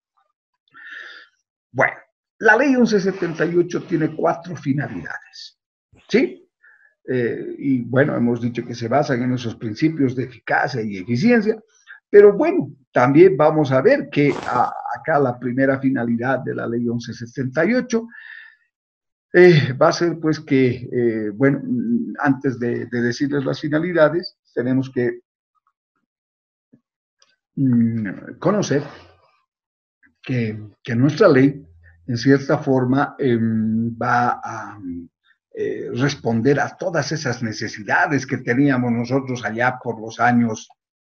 Bueno, la ley once setenta y ocho tiene cuatro finalidades, ¿sí? Eh, y bueno, hemos dicho que se basan en esos principios de eficacia y eficiencia, pero bueno, también vamos a ver que a, acá la primera finalidad de la ley once setenta y ocho eh, va a ser pues que, eh, bueno, antes de, de decirles las finalidades, tenemos que mm, conocer que, que nuestra ley, en cierta forma, eh, va a eh, responder a todas esas necesidades que teníamos nosotros allá por los años,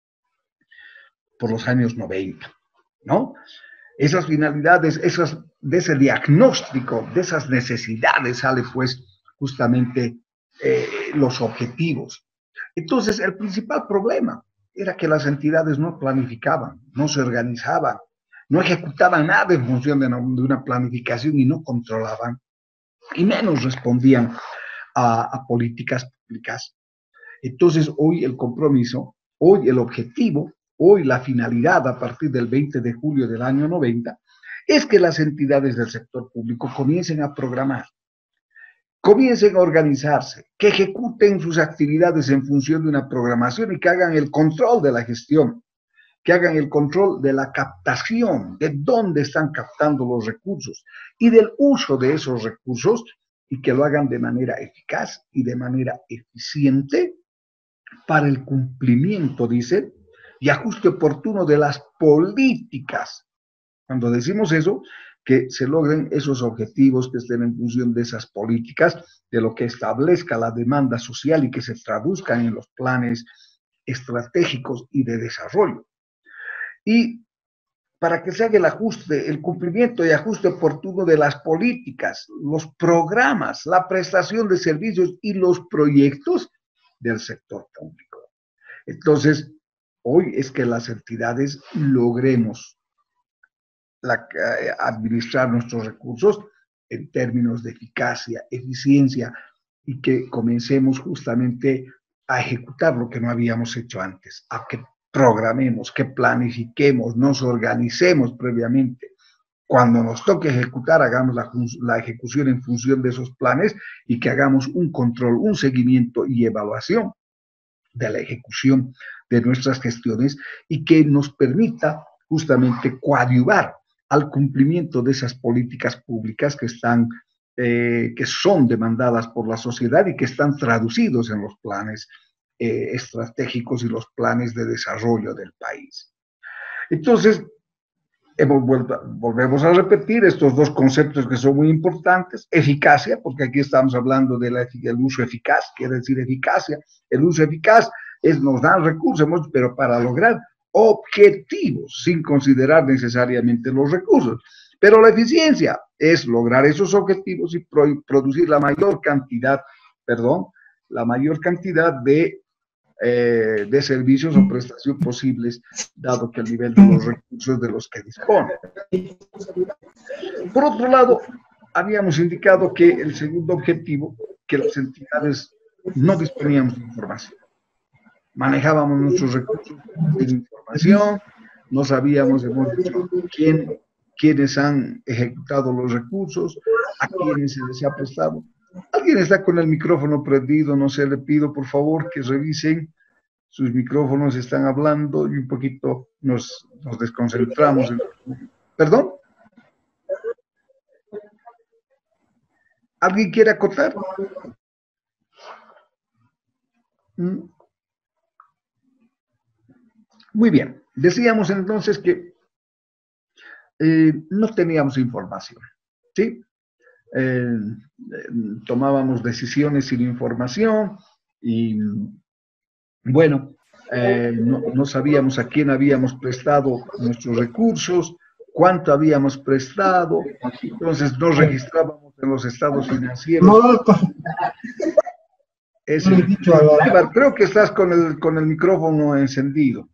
por los años noventa, ¿no? Esas finalidades, esas, de ese diagnóstico, de esas necesidades sale pues justamente eh, los objetivos. Entonces, el principal problema era que las entidades no planificaban, no se organizaban, no ejecutaban nada en función de una, de una planificación y no controlaban, y menos respondían a, a políticas públicas. Entonces, hoy el compromiso, hoy el objetivo, hoy la finalidad a partir del veinte de julio del año noventa, es que las entidades del sector público comiencen a programar, comiencen a organizarse, que ejecuten sus actividades en función de una programación y que hagan el control de la gestión, que hagan el control de la captación, de dónde están captando los recursos y del uso de esos recursos, y que lo hagan de manera eficaz y de manera eficiente para el cumplimiento, dice, y ajuste oportuno de las políticas. Cuando decimos eso, que se logren esos objetivos que estén en función de esas políticas, de lo que establezca la demanda social y que se traduzcan en los planes estratégicos y de desarrollo. Y para que se haga el ajuste, el cumplimiento y ajuste oportuno de las políticas, los programas, la prestación de servicios y los proyectos del sector público. Entonces, hoy es que las entidades logremos la, eh, administrar nuestros recursos en términos de eficacia, eficiencia, y que comencemos justamente a ejecutar lo que no habíamos hecho antes, a que programemos, que planifiquemos, nos organicemos previamente. Cuando nos toque ejecutar, hagamos la, la ejecución en función de esos planes y que hagamos un control, un seguimiento y evaluación de la ejecución de nuestras gestiones y que nos permita justamente coadyuvar al cumplimiento de esas políticas públicas que están, eh, que son demandadas por la sociedad y que están traducidos en los planes eh, estratégicos y los planes de desarrollo del país. Entonces, hemos vuelto, volvemos a repetir estos dos conceptos que son muy importantes: eficacia, porque aquí estamos hablando de la, del uso eficaz, quiere decir eficacia. El uso eficaz es nos dan recursos, pero para lograr objetivos, sin considerar necesariamente los recursos. Pero la eficiencia es lograr esos objetivos y pro, producir la mayor cantidad, perdón, la mayor cantidad de, eh, de servicios o prestación posibles, dado que el nivel de los recursos de los que dispone. Por otro lado, habíamos indicado que el segundo objetivo, que las entidades no disponíamos de información. Manejábamos nuestros recursos de información, no sabíamos, hemos dicho, quién quiénes han ejecutado los recursos, a quiénes se les ha prestado. ¿Alguien está con el micrófono prendido? No sé, le pido por favor que revisen. Sus micrófonos están hablando y un poquito nos, nos desconcentramos. ¿Perdón? ¿Alguien quiere acotar? Muy bien. Decíamos entonces que eh, no teníamos información, ¿sí? Eh, tomábamos decisiones sin información y, bueno, eh, no, no sabíamos a quién habíamos prestado nuestros recursos, cuánto habíamos prestado, entonces no registrábamos en los estados financieros. Es el, Ibar, creo que estás con el, con el micrófono encendido.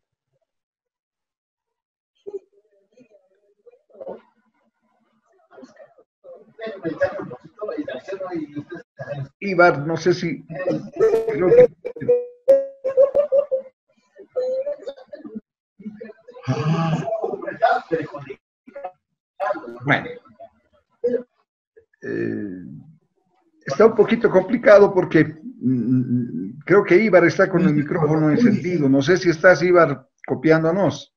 Ibar, no sé si... Creo que... Bueno. Eh, está un poquito complicado porque mm, creo que Ibar está con el micrófono encendido. No sé si estás, Ibar, copiándonos.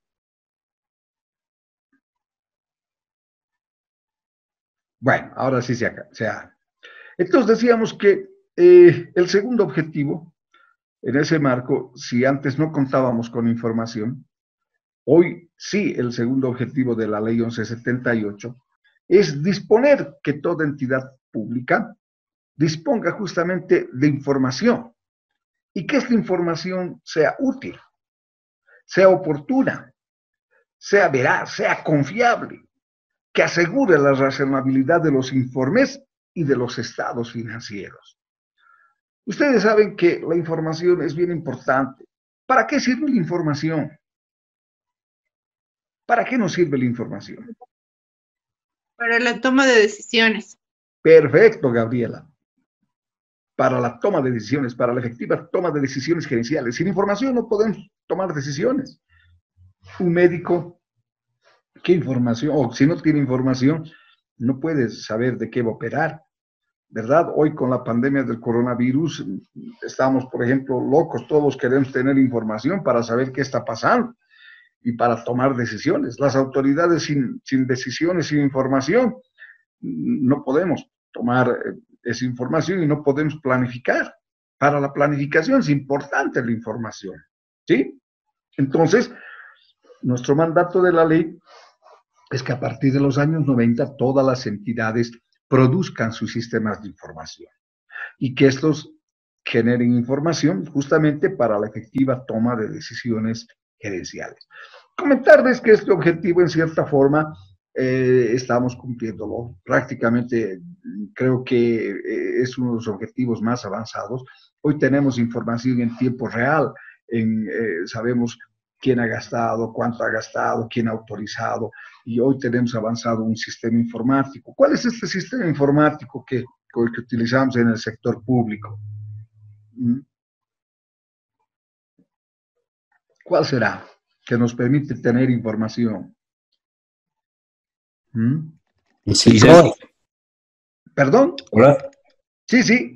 Bueno, ahora sí se ha. Se ha. Entonces decíamos que eh, el segundo objetivo, en ese marco, si antes no contábamos con información, hoy sí el segundo objetivo de la ley once setenta y ocho es disponer que toda entidad pública disponga justamente de información y que esta información sea útil, sea oportuna, sea veraz, sea confiable, que asegure la razonabilidad de los informes y de los estados financieros. Ustedes saben que la información es bien importante. ¿Para qué sirve la información? ¿Para qué nos sirve la información? Para la toma de decisiones. Perfecto, Gabriela. Para la toma de decisiones, para la efectiva toma de decisiones gerenciales. Sin información no podemos tomar decisiones. Un médico, ¿qué información? O si no tiene información, no puede saber de qué va a operar, ¿verdad? Hoy con la pandemia del coronavirus, estamos, por ejemplo, locos, todos queremos tener información para saber qué está pasando y para tomar decisiones. Las autoridades sin, sin decisiones, sin información, no podemos tomar esa información y no podemos planificar. Para la planificación es importante la información, ¿sí? Entonces, nuestro mandato de la ley es que a partir de los años noventa todas las entidades produzcan sus sistemas de información y que estos generen información justamente para la efectiva toma de decisiones gerenciales. Comentarles que este objetivo en cierta forma eh, estamos cumpliéndolo. Prácticamente creo que eh, es uno de los objetivos más avanzados. Hoy tenemos información en tiempo real, en, eh, sabemos quién ha gastado, cuánto ha gastado, quién ha autorizado, y hoy tenemos avanzado un sistema informático. ¿Cuál es este sistema informático que, que utilizamos en el sector público? ¿Cuál será? Que nos permite tener información. ¿Mm? Sí, sí. ¿Perdón? Hola. Sí, sí.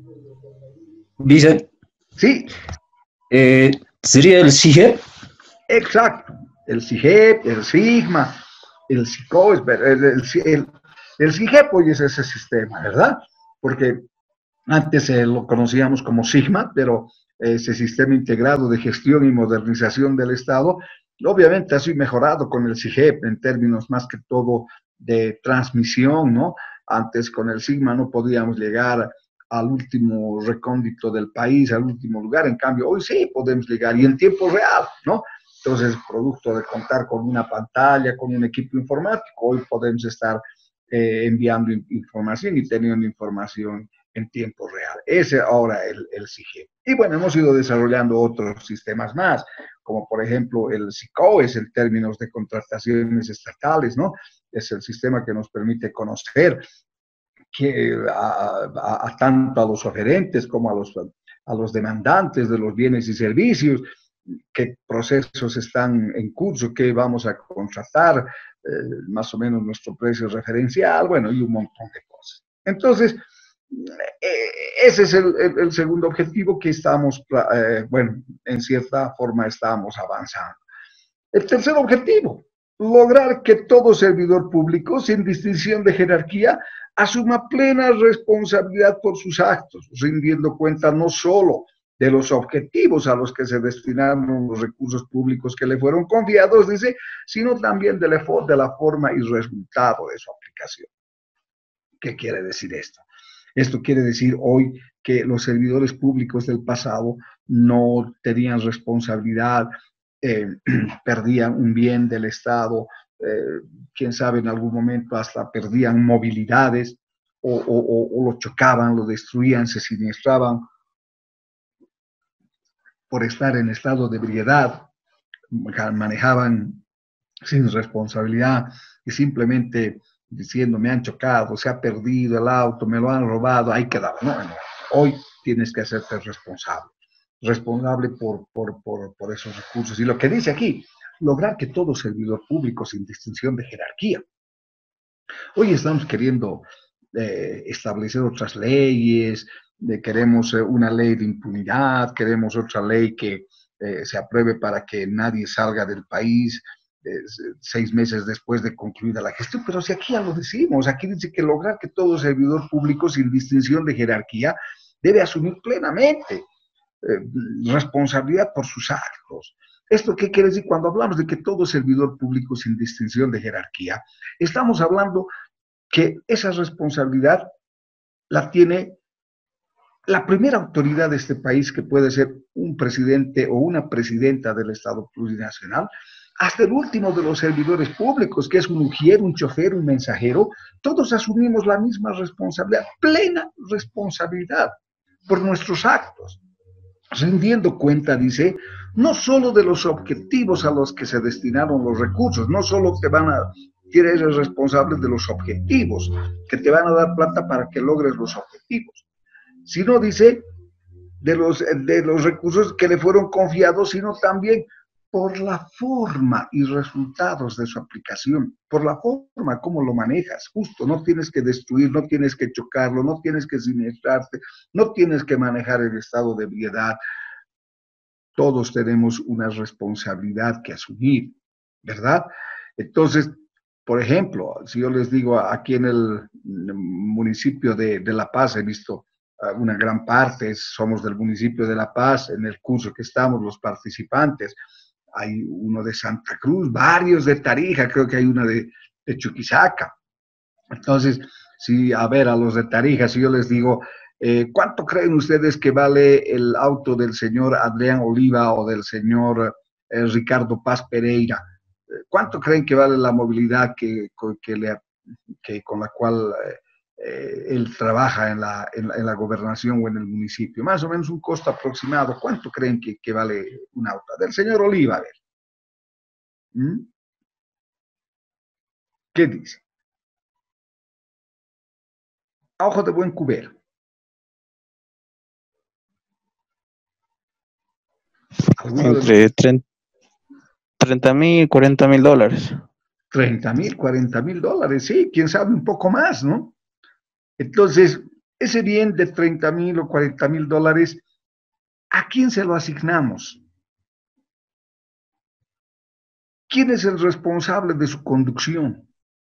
Dice. Sí. Eh, ¿Sería el SIGEP? Exacto. El SIGEP, el SIGMA, el SICO, el, el, el, el SIGEP hoy es ese sistema, ¿verdad? Porque antes eh, lo conocíamos como SIGMA, pero ese sistema integrado de gestión y modernización del Estado, obviamente ha sido mejorado con el SIGEP en términos más que todo de transmisión, ¿no? Antes con el SIGMA no podíamos llegar al último recóndito del país, al último lugar, en cambio hoy sí podemos llegar y en tiempo real, ¿no? Entonces, producto de contar con una pantalla, con un equipo informático, hoy podemos estar eh, enviando información y teniendo información en tiempo real. Ese ahora el, el SIGEP. Y bueno, hemos ido desarrollando otros sistemas más, como por ejemplo el SICO, es en términos de contrataciones estatales, ¿no? Es el sistema que nos permite conocer que a, a, a tanto a los oferentes como a los, a los demandantes de los bienes y servicios, qué procesos están en curso, qué vamos a contratar, eh, más o menos nuestro precio referencial, bueno, y un montón de cosas. Entonces, eh, ese es el, el, el segundo objetivo que estamos, eh, bueno, en cierta forma estamos avanzando. El tercer objetivo, lograr que todo servidor público, sin distinción de jerarquía, asuma plena responsabilidad por sus actos, rindiendo cuenta no solo de los objetivos a los que se destinaron los recursos públicos que le fueron confiados, dice, sino también de la, de la forma y resultado de su aplicación. ¿Qué quiere decir esto? Esto quiere decir hoy que los servidores públicos del pasado no tenían responsabilidad, eh, perdían un bien del Estado, eh, quién sabe, en algún momento hasta perdían movilidades o, o, o lo chocaban, lo destruían, se siniestraban por estar en estado de ebriedad, manejaban sin responsabilidad y simplemente diciendo me han chocado, se ha perdido el auto, me lo han robado, ahí quedaba. No, no. Hoy tienes que hacerte responsable, responsable por, por, por, por esos recursos. Y lo que dice aquí, lograr que todo servidor público sin distinción de jerarquía. Hoy estamos queriendo eh, establecer otras leyes, eh, queremos eh, una ley de impunidad, queremos otra ley que eh, se apruebe para que nadie salga del país eh, seis meses después de concluida la gestión, pero si aquí ya lo decimos, aquí dice que lograr que todo servidor público sin distinción de jerarquía debe asumir plenamente eh, responsabilidad por sus actos. ¿Esto qué quiere decir? Cuando hablamos de que todo servidor público sin distinción de jerarquía, estamos hablando que esa responsabilidad la tiene la primera autoridad de este país, que puede ser un presidente o una presidenta del Estado plurinacional, hasta el último de los servidores públicos, que es un ujier, un chofer, un mensajero, todos asumimos la misma responsabilidad, plena responsabilidad por nuestros actos, rindiendo cuenta, dice, no solo de los objetivos a los que se destinaron los recursos, no solo te van a, eres responsable de los objetivos, que te van a dar plata para que logres los objetivos, sino, dice, de los, de los recursos que le fueron confiados, sino también por la forma y resultados de su aplicación, por la forma como lo manejas. Justo, no tienes que destruir, no tienes que chocarlo, no tienes que siniestrarte, no tienes que manejar el estado de ebriedad. Todos tenemos una responsabilidad que asumir, ¿verdad? Entonces, por ejemplo, si yo les digo, aquí en el municipio de, de La Paz, he visto una gran parte, somos del municipio de La Paz, en el curso que estamos, los participantes, hay uno de Santa Cruz, varios de Tarija, creo que hay una de, de Chuquisaca. Entonces, si, a ver, a los de Tarija, si yo les digo, eh, ¿cuánto creen ustedes que vale el auto del señor Adrián Oliva o del señor eh, Ricardo Paz Pereira? ¿Cuánto creen que vale la movilidad que, que le, que, con la cual eh, eh, él trabaja en la, en, la, en la gobernación o en el municipio? Más o menos un costo aproximado. ¿Cuánto creen que, que vale un auto? Del señor Oliva, a ver. ¿Mm? ¿Qué dice? A ojo de buen cubero. Entre treinta mil, cuarenta mil dólares. treinta mil, cuarenta mil dólares, sí, quién sabe un poco más, ¿no? Entonces, ese bien de treinta mil o cuarenta mil dólares, ¿a quién se lo asignamos? ¿Quién es el responsable de su conducción?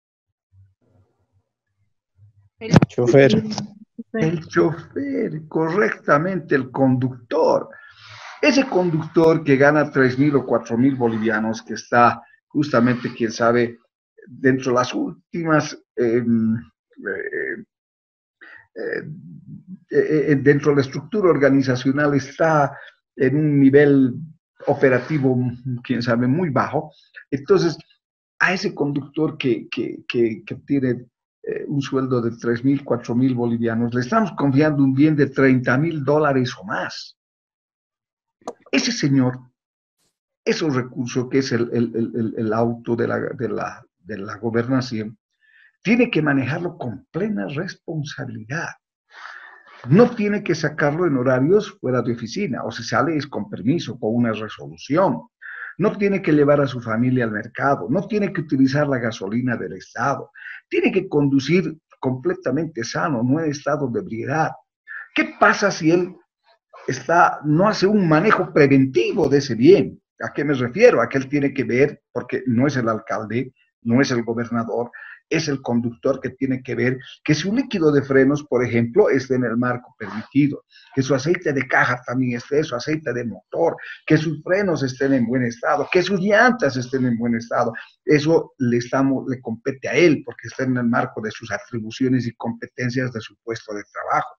El chofer. El chofer, correctamente, el conductor. Ese conductor que gana tres mil o cuatro mil bolivianos, que está justamente, quién sabe, dentro de las últimas, eh, eh, eh, eh, dentro de la estructura organizacional, está en un nivel operativo, quién sabe, muy bajo. Entonces, a ese conductor que, que, que, que tiene eh, un sueldo de tres mil, cuatro mil bolivianos, le estamos confiando un bien de treinta mil dólares o más. Ese señor, esos recursos que es el, el, el, el auto de la, de, la, de la gobernación, tiene que manejarlo con plena responsabilidad. no tiene que sacarlo en horarios fuera de oficina, o si sale es con permiso, con una resolución. No tiene que llevar a su familia al mercado, no tiene que utilizar la gasolina del Estado, tiene que conducir completamente sano, no en estado de ebriedad. ¿Qué pasa si él está, no hace un manejo preventivo de ese bien? ¿A qué me refiero? A que él tiene que ver, porque no es el alcalde, no es el gobernador, es el conductor que tiene que ver que su líquido de frenos, por ejemplo, esté en el marco permitido, que su aceite de caja también esté, su aceite de motor, que sus frenos estén en buen estado, que sus llantas estén en buen estado. Eso le, estamos, le compete a él, porque está en el marco de sus atribuciones y competencias de su puesto de trabajo.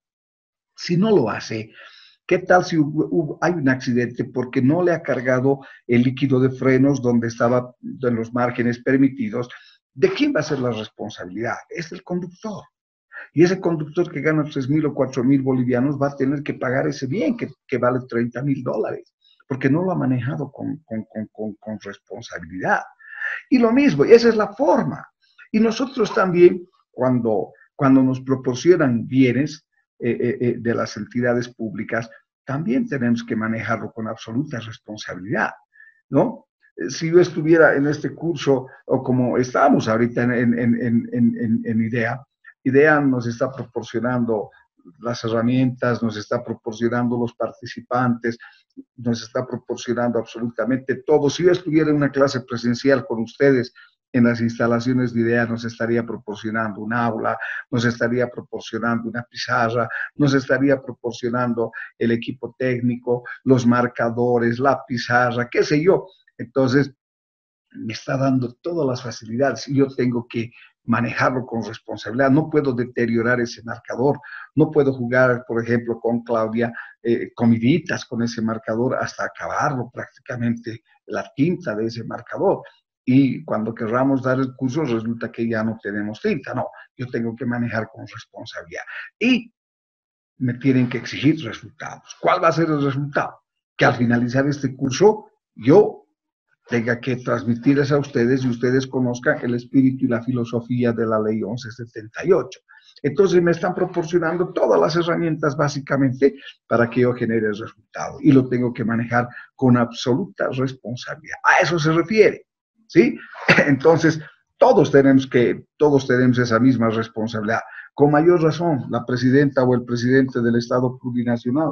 Si no lo hace, ¿qué tal si hubo, hubo, hay un accidente porque no le ha cargado el líquido de frenos donde estaba en los márgenes permitidos? ¿De quién va a ser la responsabilidad? Es del conductor. Y ese conductor que gana tres mil o cuatro mil bolivianos va a tener que pagar ese bien que, que vale treinta mil dólares, porque no lo ha manejado con, con, con, con, con responsabilidad. Y lo mismo, esa es la forma. Y nosotros también, cuando, cuando nos proporcionan bienes eh, eh, de las entidades públicas, también tenemos que manejarlo con absoluta responsabilidad, ¿no? Si yo estuviera en este curso, o como estamos ahorita en, en, en, en, en IDEA, IDEA nos está proporcionando las herramientas, nos está proporcionando los participantes, nos está proporcionando absolutamente todo. Si yo estuviera en una clase presencial con ustedes en las instalaciones de IDEA, nos estaría proporcionando un aula, nos estaría proporcionando una pizarra, nos estaría proporcionando el equipo técnico, los marcadores, la pizarra, qué sé yo. Entonces, me está dando todas las facilidades y yo tengo que manejarlo con responsabilidad. No puedo deteriorar ese marcador, no puedo jugar, por ejemplo, con Claudia, eh, comiditas con ese marcador hasta acabarlo prácticamente, la tinta de ese marcador. Y cuando querramos dar el curso, resulta que ya no tenemos tinta. No, yo tengo que manejar con responsabilidad. Y me tienen que exigir resultados. ¿Cuál va a ser el resultado? Que al finalizar este curso, yo tenga que transmitirles a ustedes y ustedes conozcan el espíritu y la filosofía de la ley once setenta y ocho. Entonces me están proporcionando todas las herramientas básicamente para que yo genere el resultado y lo tengo que manejar con absoluta responsabilidad. A eso se refiere, ¿sí? Entonces todos tenemos que, todos tenemos esa misma responsabilidad. Con mayor razón, la presidenta o el presidente del Estado plurinacional.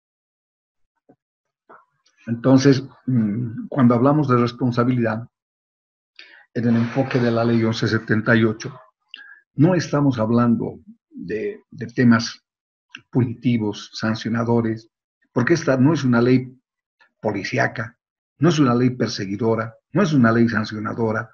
Entonces, cuando hablamos de responsabilidad, en el enfoque de la ley once setenta y ocho, no estamos hablando de, de temas punitivos, sancionadores, porque esta no es una ley policíaca, no es una ley perseguidora, no es una ley sancionadora,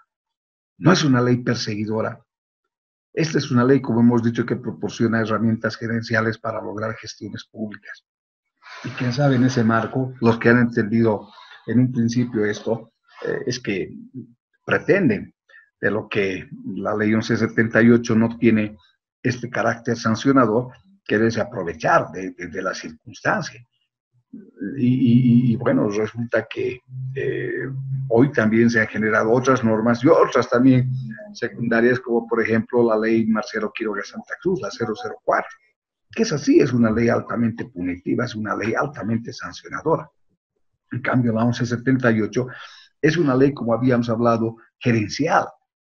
no es una ley perseguidora. Esta es una ley, como hemos dicho, que proporciona herramientas gerenciales para lograr gestiones públicas. Y quién sabe, en ese marco, los que han entendido en un principio esto, eh, es que pretenden, de lo que la ley once setenta y ocho no tiene este carácter sancionador, quererse aprovechar de, de, de la circunstancia. Y, y, y bueno, resulta que eh, hoy también se han generado otras normas y otras también secundarias, como por ejemplo la ley Marcelo Quiroga Santa Cruz, la cero cero cuatro. Que es así, es una ley altamente punitiva, es una ley altamente sancionadora. En cambio, la once setenta y ocho es una ley, como habíamos hablado, gerencial,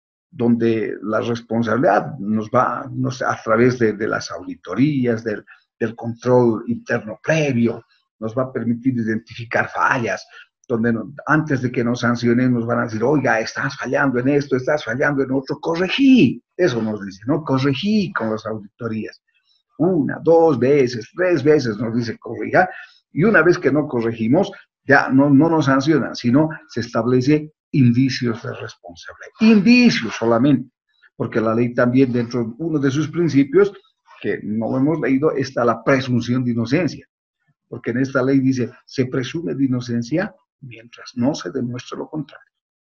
donde la responsabilidad nos va nos, a través de, de las auditorías, del, del control interno previo, nos va a permitir identificar fallas, donde no, antes de que nos sancionen nos van a decir, oiga, estás fallando en esto, estás fallando en otro, corregí. Eso nos dice, ¿no? Corregí con las auditorías. Una, dos veces, tres veces nos dice corrija, y una vez que no corregimos, ya no, no nos sancionan, sino se establece indicios de responsabilidad. Indicios solamente, porque la ley también, dentro de uno de sus principios, que no hemos leído, está la presunción de inocencia, porque en esta ley dice, se presume de inocencia mientras no se demuestre lo contrario.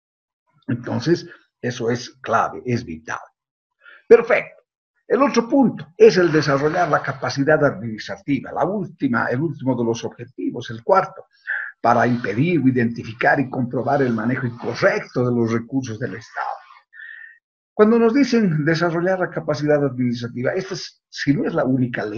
Entonces, eso es clave, es vital. Perfecto. El otro punto es el desarrollar la capacidad administrativa, la última, el último de los objetivos, el cuarto, para impedir, identificar y comprobar el manejo incorrecto de los recursos del Estado. Cuando nos dicen desarrollar la capacidad administrativa, esta es, si no es la única ley,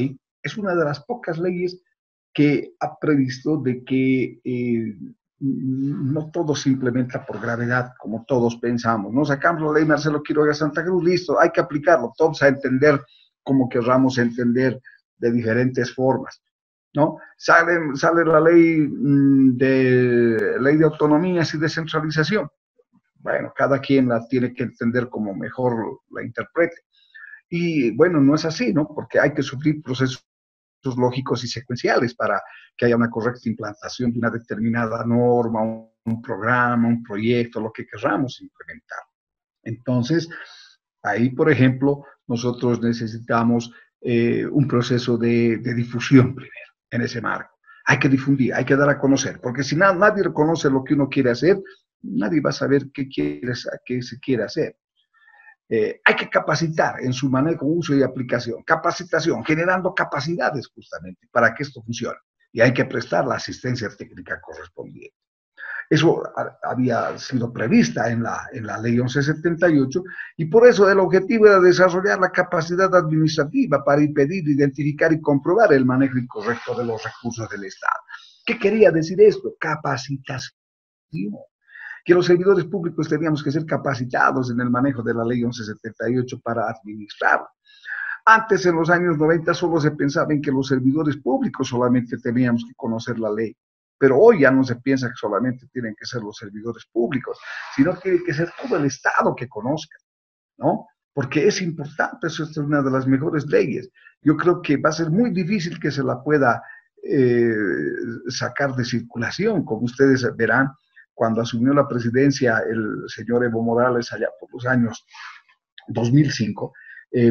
es una de las pocas leyes que ha previsto de que eh, no todo se implementa por gravedad, como todos pensamos. No sacamos la ley Marcelo Quiroga Santa Cruz, listo, hay que aplicarlo, todos a entender como querramos entender de diferentes formas, ¿no? Sale, sale la ley de, ley de autonomías y descentralización. Bueno, cada quien la tiene que entender como mejor la interprete. Y bueno, no es así, ¿no? Porque hay que sufrir procesos lógicos y secuenciales para que haya una correcta implantación de una determinada norma, un, un programa, un proyecto, lo que queramos implementar. Entonces, ahí, por ejemplo, nosotros necesitamos eh, un proceso de, de difusión primero, en ese marco. Hay que difundir, hay que dar a conocer, porque si na, nadie reconoce lo que uno quiere hacer, nadie va a saber qué, quiere, qué se quiere hacer. Eh, hay que capacitar en su manejo, uso y aplicación. Capacitación, generando capacidades justamente para que esto funcione. Y hay que prestar la asistencia técnica correspondiente. Eso había sido prevista en la, en la ley once setenta y ocho y por eso el objetivo era desarrollar la capacidad administrativa para impedir, identificar y comprobar el manejo incorrecto de los recursos del Estado. ¿Qué quería decir esto? Capacitación. Que los servidores públicos teníamos que ser capacitados en el manejo de la ley once setenta y ocho para administrarla. Antes, en los años noventa, solo se pensaba en que los servidores públicos solamente teníamos que conocer la ley. Pero hoy ya no se piensa que solamente tienen que ser los servidores públicos, sino que tiene que ser todo el Estado que conozca, ¿no? Porque es importante, eso es una de las mejores leyes. Yo creo que va a ser muy difícil que se la pueda eh, sacar de circulación, como ustedes verán, cuando asumió la presidencia el señor Evo Morales allá por los años dos mil cinco, eh,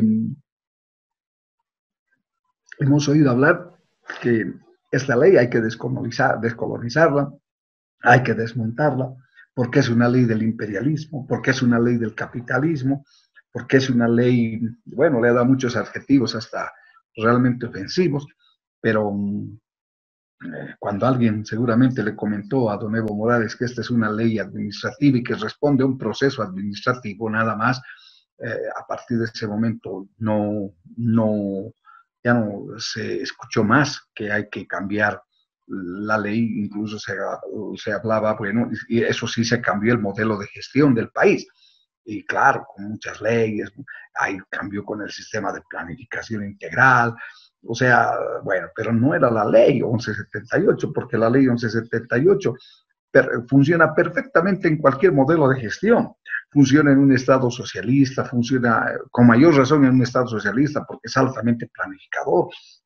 hemos oído hablar que esta ley hay que descolonizar, descolonizarla, hay que desmontarla, porque es una ley del imperialismo, porque es una ley del capitalismo, porque es una ley, bueno, le ha dado muchos adjetivos hasta realmente ofensivos, pero eh, cuando alguien seguramente le comentó a don Evo Morales que esta es una ley administrativa y que responde a un proceso administrativo nada más, eh, a partir de ese momento no, no, ya no se escuchó más que hay que cambiar la ley, incluso se, se hablaba, bueno, y eso sí se cambió el modelo de gestión del país. Y claro, con muchas leyes, hay cambio con el sistema de planificación integral, o sea, bueno, pero no era la ley once setenta y ocho, porque la ley once setenta y ocho per, funciona perfectamente en cualquier modelo de gestión. Funciona en un Estado socialista, funciona con mayor razón en un Estado socialista porque es altamente planificador,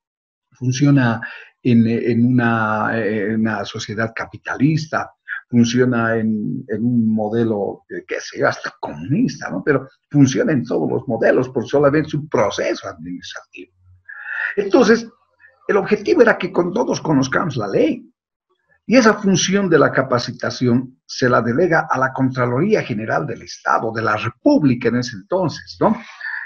funciona en, en, una, en una sociedad capitalista, funciona en, en un modelo, que sé yo, hasta comunista, ¿no? Pero funciona en todos los modelos por solamente su proceso administrativo. Entonces, el objetivo era que con todos conozcamos la ley. Y esa función de la capacitación se la delega a la Contraloría General del Estado, de la República en ese entonces, ¿no?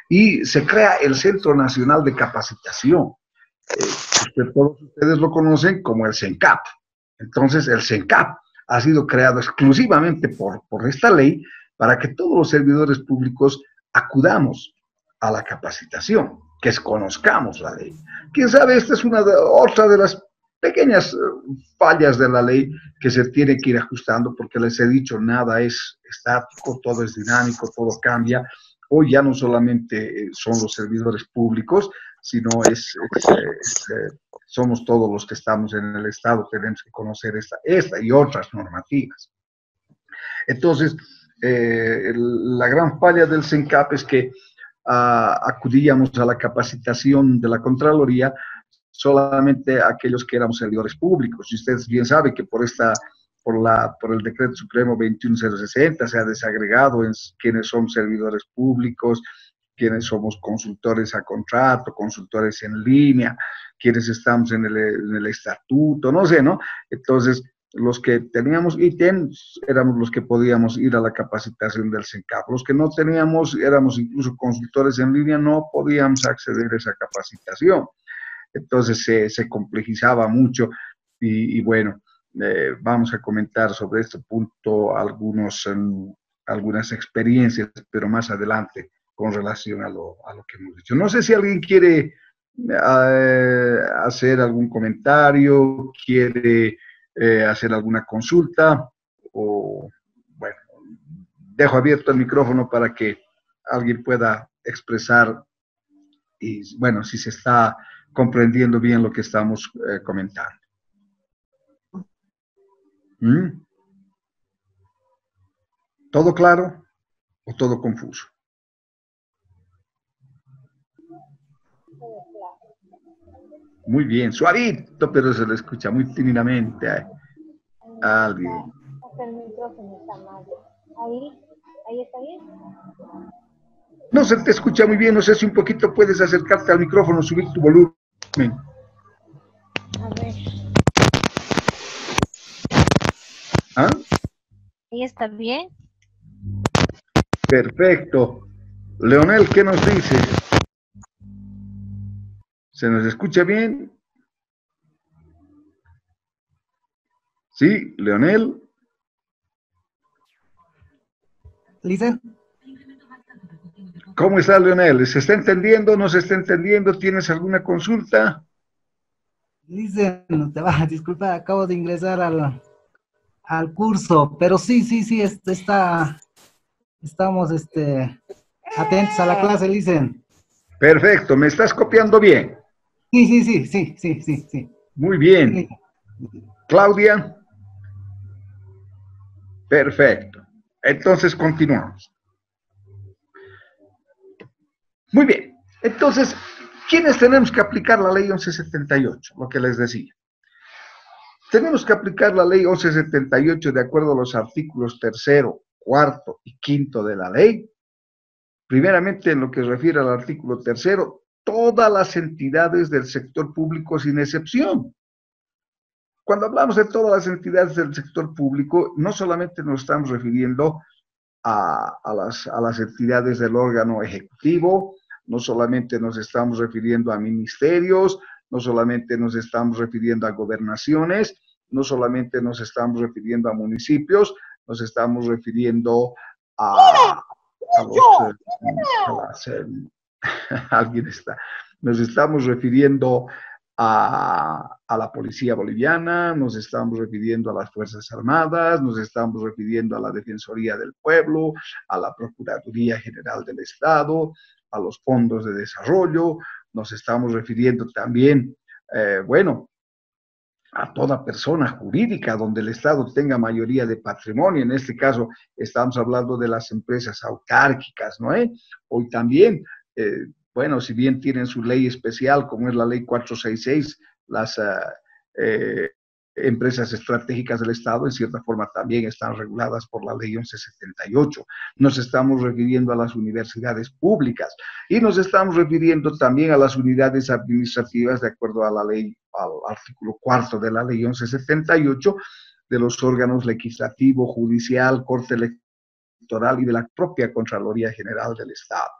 Y se crea el Centro Nacional de Capacitación. Eh, usted, todos ustedes lo conocen como el CENCAP. Entonces, el CENCAP ha sido creado exclusivamente por, por esta ley para que todos los servidores públicos acudamos a la capacitación, que conozcamos la ley. Quién sabe, esta es una de, otra de las pequeñas fallas de la ley que se tiene que ir ajustando, porque les he dicho, nada es estático, todo es dinámico, todo cambia. Hoy ya no solamente son los servidores públicos, sino es, es, es eh, somos todos los que estamos en el Estado, tenemos que conocer esta, esta y otras normativas. Entonces, eh, el, la gran falla del CENCAP es que uh, acudíamos a la capacitación de la Contraloría solamente aquellos que éramos servidores públicos. Y ustedes bien saben que por esta, por la, por el Decreto Supremo veintiuno mil sesenta se ha desagregado en quienes son servidores públicos, quienes somos consultores a contrato, consultores en línea, quienes estamos en el, en el estatuto, no sé, ¿no? Entonces, los que teníamos ítem éramos los que podíamos ir a la capacitación del CENCAP. Los que no teníamos, éramos incluso consultores en línea, no podíamos acceder a esa capacitación. Entonces se, se complejizaba mucho y, y bueno, eh, vamos a comentar sobre este punto algunos, um, algunas experiencias, pero más adelante con relación a lo, a lo que hemos dicho. No sé si alguien quiere eh, hacer algún comentario, quiere eh, hacer alguna consulta, o bueno, dejo abierto el micrófono para que alguien pueda expresar y bueno, si se está comprendiendo bien lo que estamos eh, comentando. ¿Mm? ¿Todo claro o todo confuso? Muy bien, suavito, pero se le escucha muy tímidamente a, a alguien. El micrófono está mal. Ahí, ahí está bien. No se te escucha muy bien, no sé si un poquito puedes acercarte al micrófono, subir tu volumen. A ver. ¿Ah? ¿Ahí está bien? Perfecto. Leonel, ¿qué nos dice? ¿Se nos escucha bien? Sí, Leonel. Listen. ¿Cómo está, Leonel? ¿Se está entendiendo? ¿No se está entendiendo? ¿Tienes alguna consulta? Listen, te va, disculpa, acabo de ingresar al, al curso, pero sí, sí, sí, este, está, estamos este, atentos a la clase, Listen. Perfecto, ¿me estás copiando bien? Sí, sí, sí, sí, sí, sí, sí. Muy bien. Sí. Claudia. Perfecto. Entonces continuamos. Muy bien. Entonces, ¿quiénes tenemos que aplicar la ley once setenta y ocho? Lo que les decía. Tenemos que aplicar la ley once setenta y ocho de acuerdo a los artículos tercero, cuarto y quinto de la ley. Primeramente, en lo que se refiere al artículo tercero, todas las entidades del sector público sin excepción. Cuando hablamos de todas las entidades del sector público, no solamente nos estamos refiriendo a, a, las, a las entidades del órgano ejecutivo, no solamente nos estamos refiriendo a ministerios, no solamente nos estamos refiriendo a gobernaciones, no solamente nos estamos refiriendo a municipios, nos estamos refiriendo a, a los... A las, eh, alguien está... Nos estamos refiriendo a, a la policía boliviana, nos estamos refiriendo a las Fuerzas Armadas, nos estamos refiriendo a la Defensoría del Pueblo, a la Procuraduría General del Estado, a los fondos de desarrollo, nos estamos refiriendo también, eh, bueno, a toda persona jurídica donde el Estado tenga mayoría de patrimonio. En este caso estamos hablando de las empresas autárquicas, ¿no? ¿Eh? Hoy también, eh, bueno, si bien tienen su ley especial, como es la ley cuatrocientos sesenta y seis, las uh, eh, empresas estratégicas del Estado, en cierta forma también están reguladas por la ley once setenta y ocho. Nos estamos refiriendo a las universidades públicas y nos estamos refiriendo también a las unidades administrativas de acuerdo a la ley, al artículo cuarto de la ley once setenta y ocho, de los órganos legislativo, judicial, corte electoral y de la propia Contraloría General del Estado.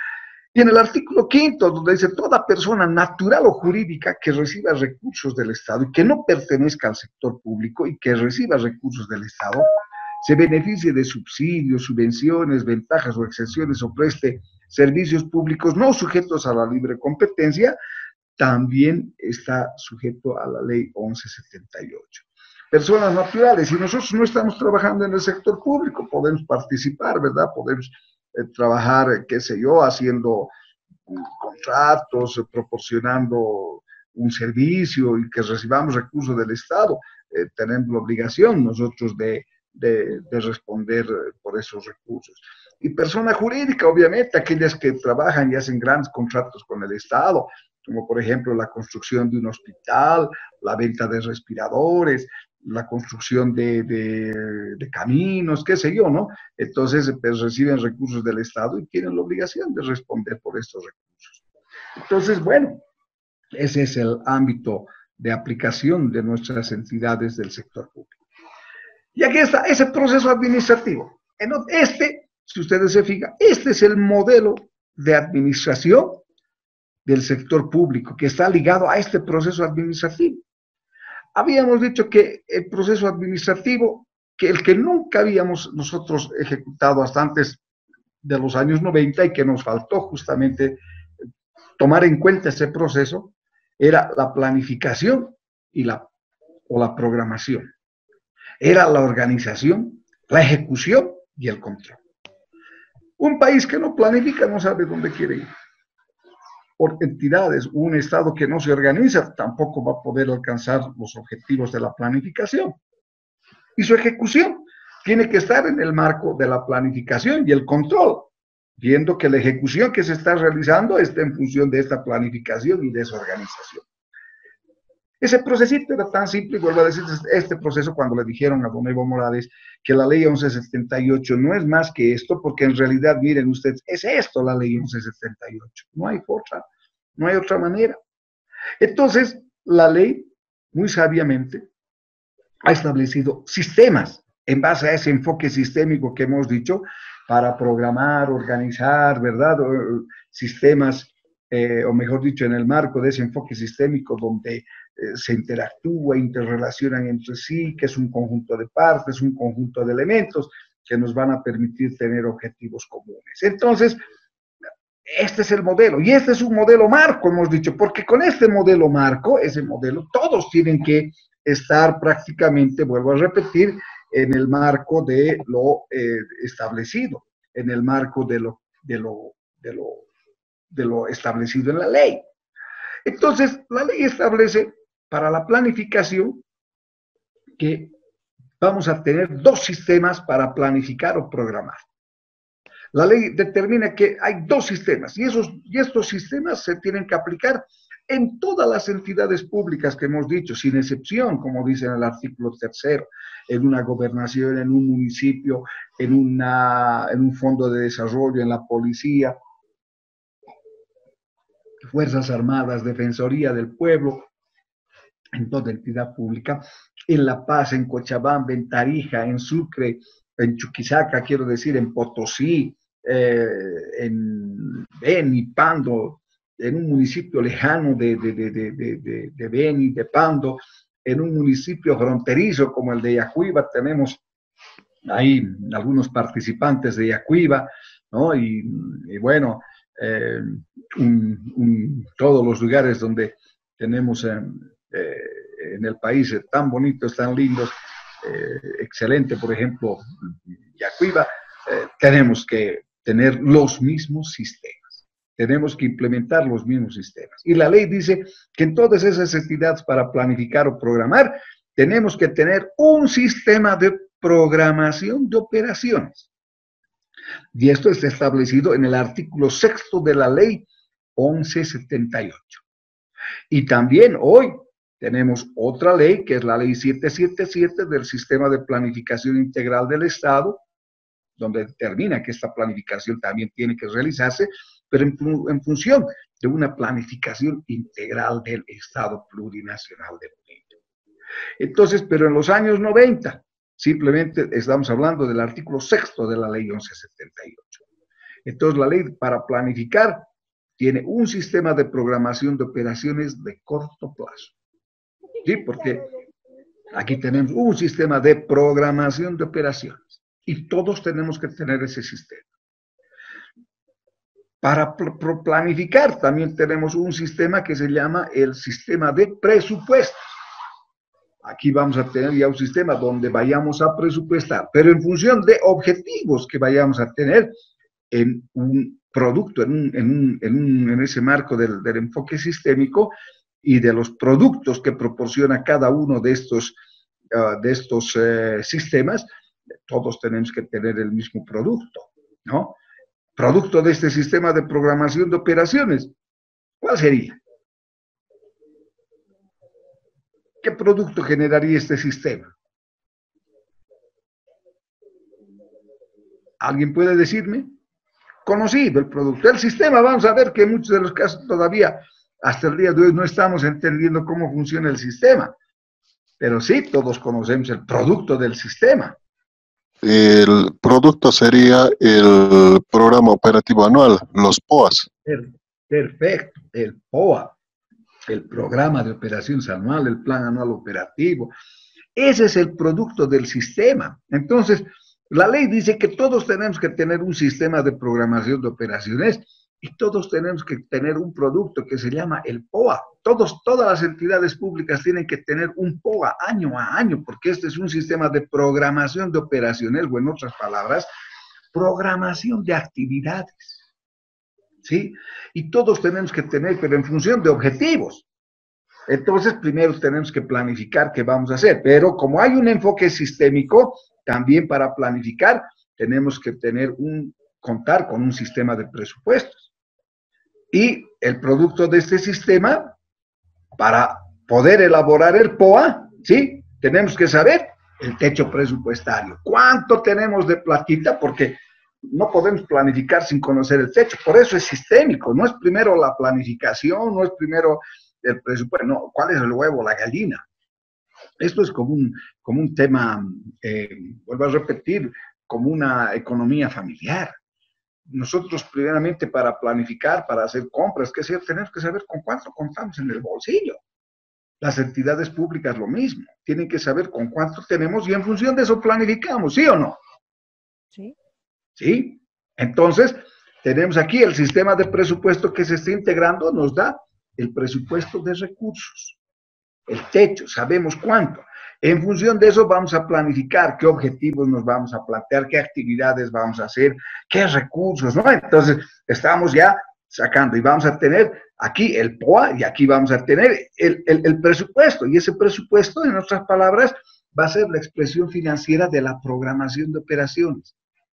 Y en el artículo quinto, donde dice toda persona natural o jurídica que reciba recursos del Estado y que no pertenezca al sector público y que reciba recursos del Estado, se beneficie de subsidios, subvenciones, ventajas o exenciones o preste servicios públicos no sujetos a la libre competencia, también está sujeto a la ley once setenta y ocho. Personas naturales, si nosotros no estamos trabajando en el sector público, podemos participar, ¿verdad? Podemos eh, trabajar, qué sé yo, haciendo um, contratos, eh, proporcionando un servicio y que recibamos recursos del Estado. Eh, tenemos la obligación nosotros de, de, de responder por esos recursos. Y persona jurídica, obviamente, aquellas que trabajan y hacen grandes contratos con el Estado, como por ejemplo la construcción de un hospital, la venta de respiradores, la construcción de, de, de caminos, qué sé yo, ¿no? Entonces, pues, reciben recursos del Estado y tienen la obligación de responder por estos recursos. Entonces, bueno, ese es el ámbito de aplicación de nuestras entidades del sector público. Y aquí está ese proceso administrativo. Este, si ustedes se fijan, este es el modelo de administración del sector público que está ligado a este proceso administrativo. Habíamos dicho que el proceso administrativo, que el que nunca habíamos nosotros ejecutado hasta antes de los años noventa y que nos faltó justamente tomar en cuenta ese proceso era la planificación y la, o la programación. Era la organización, la ejecución y el control. Un país que no planifica no sabe dónde quiere ir. Por entidades, un Estado que no se organiza tampoco va a poder alcanzar los objetivos de la planificación. Y su ejecución tiene que estar en el marco de la planificación y el control, viendo que la ejecución que se está realizando está en función de esta planificación y de esa organización. Ese procesito era tan simple, y vuelvo a decir, este proceso cuando le dijeron a don Evo Morales que la ley once setenta y ocho no es más que esto, porque en realidad, miren ustedes, es esto la ley once setenta y ocho, no hay otra, no hay otra manera. Entonces, la ley, muy sabiamente, ha establecido sistemas en base a ese enfoque sistémico que hemos dicho, para programar, organizar, ¿verdad? Sistemas, eh, o mejor dicho, en el marco de ese enfoque sistémico donde eh, se interactúa, interrelacionan entre sí, que es un conjunto de partes, un conjunto de elementos que nos van a permitir tener objetivos comunes. Entonces, este es el modelo, y este es un modelo marco, hemos dicho, porque con este modelo marco, ese modelo, todos tienen que estar prácticamente, vuelvo a repetir, en el marco de lo eh, establecido, en el marco de lo, de, lo, de, lo, de lo establecido en la ley. Entonces, la ley establece para la planificación que vamos a tener dos sistemas para planificar o programar. La ley determina que hay dos sistemas y, esos, y estos sistemas se tienen que aplicar en todas las entidades públicas que hemos dicho, sin excepción, como dice en el artículo tercero, en una gobernación, en un municipio, en, una, en un fondo de desarrollo, en la policía, Fuerzas Armadas, Defensoría del Pueblo, en toda entidad pública, en La Paz, en Cochabamba, en Tarija, en Sucre, en Chuquisaca, quiero decir, en Potosí, eh, en Beni, Pando, en un municipio lejano de, de, de, de, de, de Beni, de Pando, en un municipio fronterizo como el de Yacuiba, tenemos ahí algunos participantes de Yacuiba, ¿no? Y, y bueno, eh, un, un, todos los lugares donde tenemos eh, eh, en el país eh, tan bonitos, tan lindos, eh, excelente, por ejemplo, Yacuiba, eh, tenemos que tener los mismos sistemas. Tenemos que implementar los mismos sistemas. Y la ley dice que en todas esas entidades para planificar o programar, tenemos que tener un sistema de programación de operaciones. Y esto está establecido en el artículo sexto de la ley once setenta y ocho. Y también hoy tenemos otra ley, que es la ley setecientos setenta y siete del Sistema de Planificación Integral del Estado, donde determina que esta planificación también tiene que realizarse, pero en, en función de una planificación integral del Estado plurinacional de Bolivia. Entonces, pero en los años noventa, simplemente estamos hablando del artículo sexto de la ley once setenta y ocho. Entonces, la ley para planificar tiene un sistema de programación de operaciones de corto plazo. ¿Sí? Porque aquí tenemos un sistema de programación de operaciones y todos tenemos que tener ese sistema. Para planificar también tenemos un sistema que se llama el sistema de presupuestos. Aquí vamos a tener ya un sistema donde vayamos a presupuestar, pero en función de objetivos que vayamos a tener en un producto, en, un, en, un, en, un, en ese marco del, del enfoque sistémico y de los productos que proporciona cada uno de estos, uh, de estos uh, sistemas, todos tenemos que tener el mismo producto, ¿no? Producto de este sistema de programación de operaciones, ¿cuál sería? ¿Qué producto generaría este sistema? ¿Alguien puede decirme? Conocido el producto. El sistema, vamos a ver que en muchos de los casos todavía, hasta el día de hoy, no estamos entendiendo cómo funciona el sistema. Pero sí, todos conocemos el producto del sistema. El producto sería el programa operativo anual, los P O As. Perfecto, el P O A. El programa de operaciones anual, el plan anual operativo. Ese es el producto del sistema. Entonces, la ley dice que todos tenemos que tener un sistema de programación de operaciones y todos tenemos que tener un producto que se llama el P O A. Todos, todas las entidades públicas tienen que tener un P O A año a año, porque este es un sistema de programación de operaciones, o en otras palabras, programación de actividades, ¿sí? Y todos tenemos que tener, pero en función de objetivos. Entonces, primero tenemos que planificar qué vamos a hacer, pero como hay un enfoque sistémico, también para planificar tenemos que tener un, contar con un sistema de presupuestos. Y el producto de este sistema, para poder elaborar el P O A, ¿sí? Tenemos que saber el techo presupuestario. ¿Cuánto tenemos de platita? Porque no podemos planificar sin conocer el techo. Por eso es sistémico. No es primero la planificación, no es primero el presupuesto. No, ¿cuál es el huevo, la gallina? Esto es como un, como un tema, eh, vuelvo a repetir, como una economía familiar. Nosotros, primeramente, para planificar, para hacer compras, que sea, tenemos que saber con cuánto contamos en el bolsillo. Las entidades públicas lo mismo. Tienen que saber con cuánto tenemos y en función de eso planificamos, ¿sí o no? Sí. ¿Sí? Entonces, tenemos aquí el sistema de presupuesto que se está integrando, nos da el presupuesto de recursos, el techo, sabemos cuánto. En función de eso vamos a planificar qué objetivos nos vamos a plantear, qué actividades vamos a hacer, qué recursos, ¿no? Entonces, estamos ya sacando y vamos a tener aquí el P O A y aquí vamos a tener el, el, el presupuesto. Y ese presupuesto, en otras palabras, va a ser la expresión financiera de la programación de operaciones.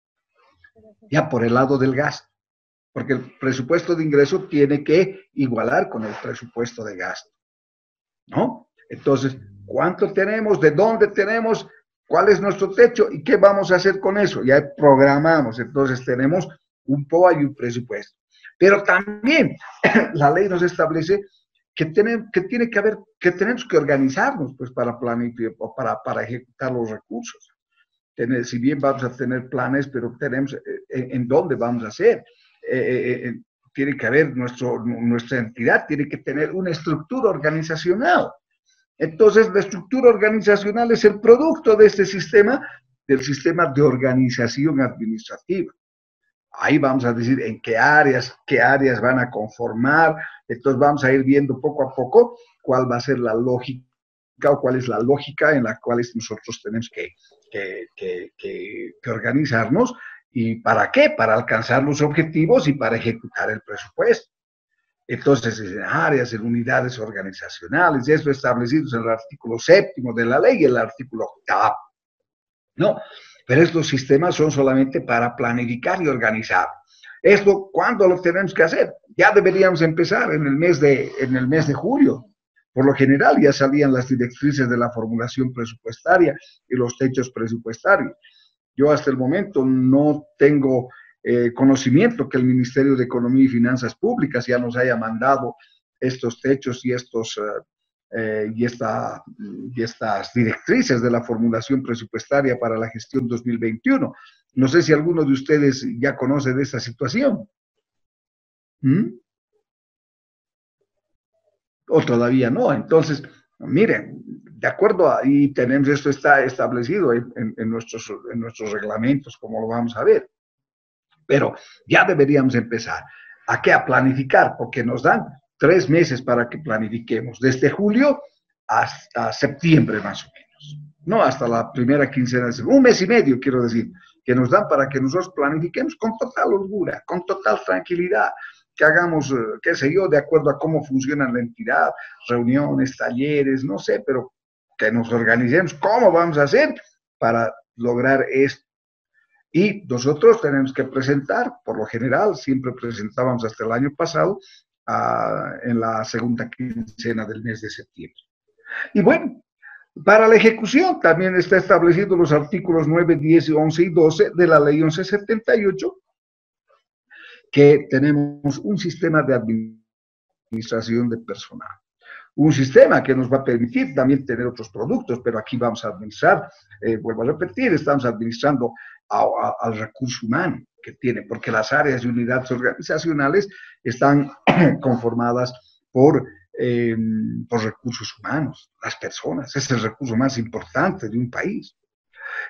Ya por el lado del gasto. Porque el presupuesto de ingreso tiene que igualar con el presupuesto de gasto, ¿no? Entonces, ¿cuánto tenemos? ¿De dónde tenemos? ¿Cuál es nuestro techo? ¿Y qué vamos a hacer con eso? Ya programamos, entonces tenemos un P O A y un presupuesto. Pero también la ley nos establece que, tenemos, que tiene que haber, que tenemos que organizarnos pues, para planificar, para, para ejecutar los recursos. Tener, si bien vamos a tener planes, pero tenemos en, en dónde vamos a hacer. Eh, eh, tiene que haber, nuestro, nuestra entidad tiene que tener una estructura organizacional. Entonces, la estructura organizacional es el producto de este sistema, del sistema de organización administrativa. Ahí vamos a decir en qué áreas, qué áreas van a conformar. Entonces, vamos a ir viendo poco a poco cuál va a ser la lógica o cuál es la lógica en la cual nosotros tenemos que, que, que, que, que organizarnos. ¿Y para qué? Para alcanzar los objetivos y para ejecutar el presupuesto. Entonces, en áreas, en unidades organizacionales, eso establecido en el artículo séptimo de la ley y el artículo octavo. ¿No? Pero estos sistemas son solamente para planificar y organizar. ¿Esto cuándo lo tenemos que hacer? Ya deberíamos empezar en el mes de, en el mes de julio. Por lo general ya salían las directrices de la formulación presupuestaria y los techos presupuestarios. Yo hasta el momento no tengo eh, conocimiento que el Ministerio de Economía y Finanzas Públicas ya nos haya mandado estos techos y, estos, eh, eh, y, esta, y estas directrices de la formulación presupuestaria para la gestión dos mil veintiuno. No sé si alguno de ustedes ya conoce de esta situación. ¿Mm? O todavía no. Entonces, miren, de acuerdo a, y tenemos esto está establecido en, en, en, nuestros, en nuestros reglamentos, como lo vamos a ver. Pero ya deberíamos empezar. ¿A qué? A planificar, porque nos dan tres meses para que planifiquemos, desde julio hasta septiembre más o menos. No, hasta la primera quincena de septiembre, un mes y medio quiero decir, que nos dan para que nosotros planifiquemos con total holgura, con total tranquilidad, que hagamos, qué sé yo, de acuerdo a cómo funciona la entidad, reuniones, talleres, no sé, pero que nos organicemos cómo vamos a hacer para lograr esto. Y nosotros tenemos que presentar, por lo general, siempre presentábamos hasta el año pasado, uh, en la segunda quincena del mes de septiembre. Y bueno, para la ejecución también está establecido los artículos nueve, diez, once y doce de la ley once setenta y ocho, que tenemos un sistema de administración de personal. Un sistema que nos va a permitir también tener otros productos, pero aquí vamos a administrar, eh, vuelvo a repetir, estamos administrando a, a, al recurso humano que tiene, porque las áreas y unidades organizacionales están conformadas por, eh, por recursos humanos, las personas, ese es el recurso más importante de un país.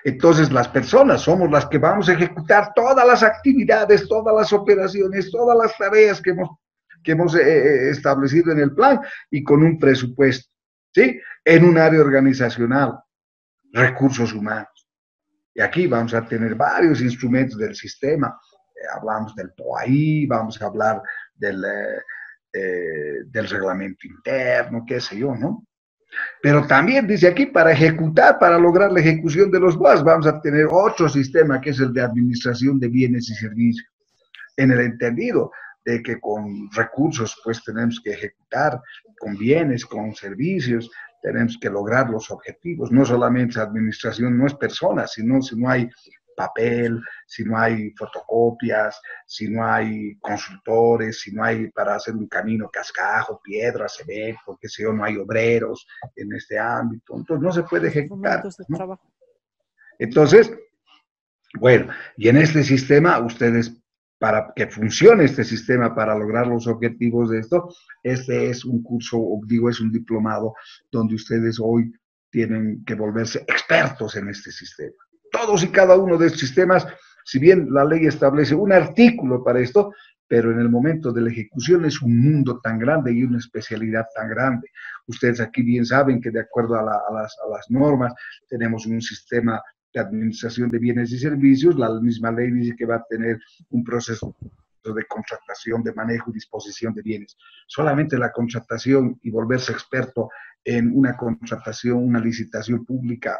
Entonces las personas somos las que vamos a ejecutar todas las actividades, todas las operaciones, todas las tareas que hemos, que hemos eh, establecido en el plan y con un presupuesto, ¿sí? En un área organizacional, recursos humanos. Y aquí vamos a tener varios instrumentos del sistema. Eh, hablamos del P O A I, vamos a hablar del, eh, eh, del reglamento interno, qué sé yo, ¿no? Pero también dice aquí, para ejecutar, para lograr la ejecución de los B O A S, vamos a tener otro sistema que es el de administración de bienes y servicios. En el entendido de que con recursos, pues tenemos que ejecutar, con bienes, con servicios, tenemos que lograr los objetivos. No solamente administración, no es personas, sino si no hay papel, si no hay fotocopias, si no hay consultores, si no hay para hacer un camino cascajo, piedra, cemento, qué sé yo, no hay obreros en este ámbito, entonces no se puede ejecutar, ¿no? Entonces, bueno, y en este sistema ustedes, para que funcione este sistema para lograr los objetivos de esto, este es un curso, o digo, es un diplomado donde ustedes hoy tienen que volverse expertos en este sistema. Todos y cada uno de estos sistemas, si bien la ley establece un artículo para esto, pero en el momento de la ejecución es un mundo tan grande y una especialidad tan grande. Ustedes aquí bien saben que de acuerdo a, la, a, las, a las normas tenemos un sistema de administración de bienes y servicios. La misma ley dice que va a tener un proceso de contratación, de manejo y disposición de bienes. Solamente la contratación y volverse experto en una contratación, una licitación pública,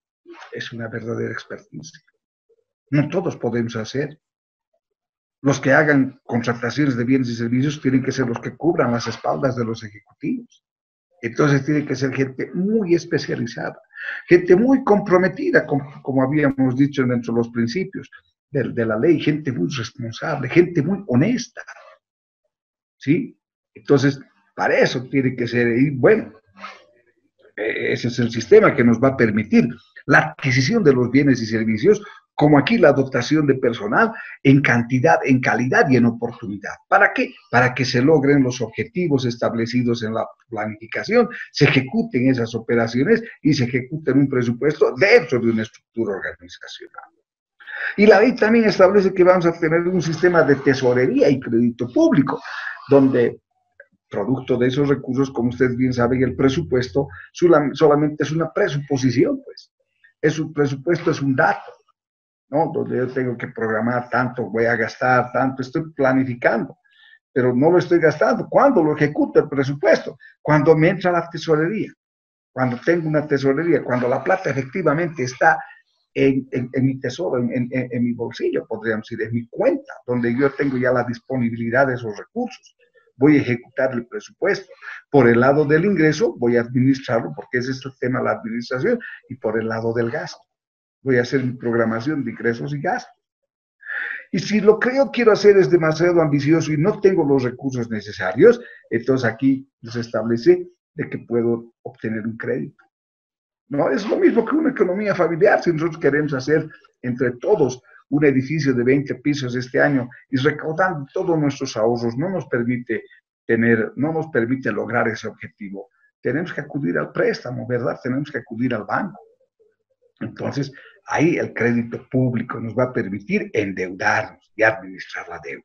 es una verdadera expertise. No todos podemos hacer. Los que hagan contrataciones de bienes y servicios tienen que ser los que cubran las espaldas de los ejecutivos. Entonces tiene que ser gente muy especializada, gente muy comprometida, como, como habíamos dicho dentro de los principios de, de la ley, gente muy responsable, gente muy honesta. ¿Sí? Entonces, para eso tiene que ser, y bueno, ese es el sistema que nos va a permitir la adquisición de los bienes y servicios, como aquí la dotación de personal en cantidad, en calidad y en oportunidad. ¿Para qué? Para que se logren los objetivos establecidos en la planificación, se ejecuten esas operaciones y se ejecuten un presupuesto dentro de una estructura organizacional. Y la ley también establece que vamos a tener un sistema de tesorería y crédito público, donde producto de esos recursos, como ustedes bien saben, el presupuesto solamente es una presuposición, pues. Es un presupuesto, es un dato, ¿no? Donde yo tengo que programar tanto, voy a gastar tanto, estoy planificando, pero no lo estoy gastando. ¿Cuándo lo ejecuto el presupuesto? Cuando me entra la tesorería, cuando tengo una tesorería, cuando la plata efectivamente está en, en, en mi tesoro, en, en, en mi bolsillo, podríamos decir, en mi cuenta, donde yo tengo ya la disponibilidad de esos recursos. Voy a ejecutar el presupuesto. Por el lado del ingreso, voy a administrarlo, porque ese es el tema de la administración, y por el lado del gasto, voy a hacer mi programación de ingresos y gastos. Y si lo que yo quiero hacer es demasiado ambicioso y no tengo los recursos necesarios, entonces aquí se establece de que puedo obtener un crédito. No es lo mismo que una economía familiar. Si nosotros queremos hacer entre todos un edificio de veinte pisos este año y recaudando todos nuestros ahorros, no nos permite tener, no nos permite lograr ese objetivo. Tenemos que acudir al préstamo, ¿verdad? Tenemos que acudir al banco. Entonces, ahí el crédito público nos va a permitir endeudarnos y administrar la deuda.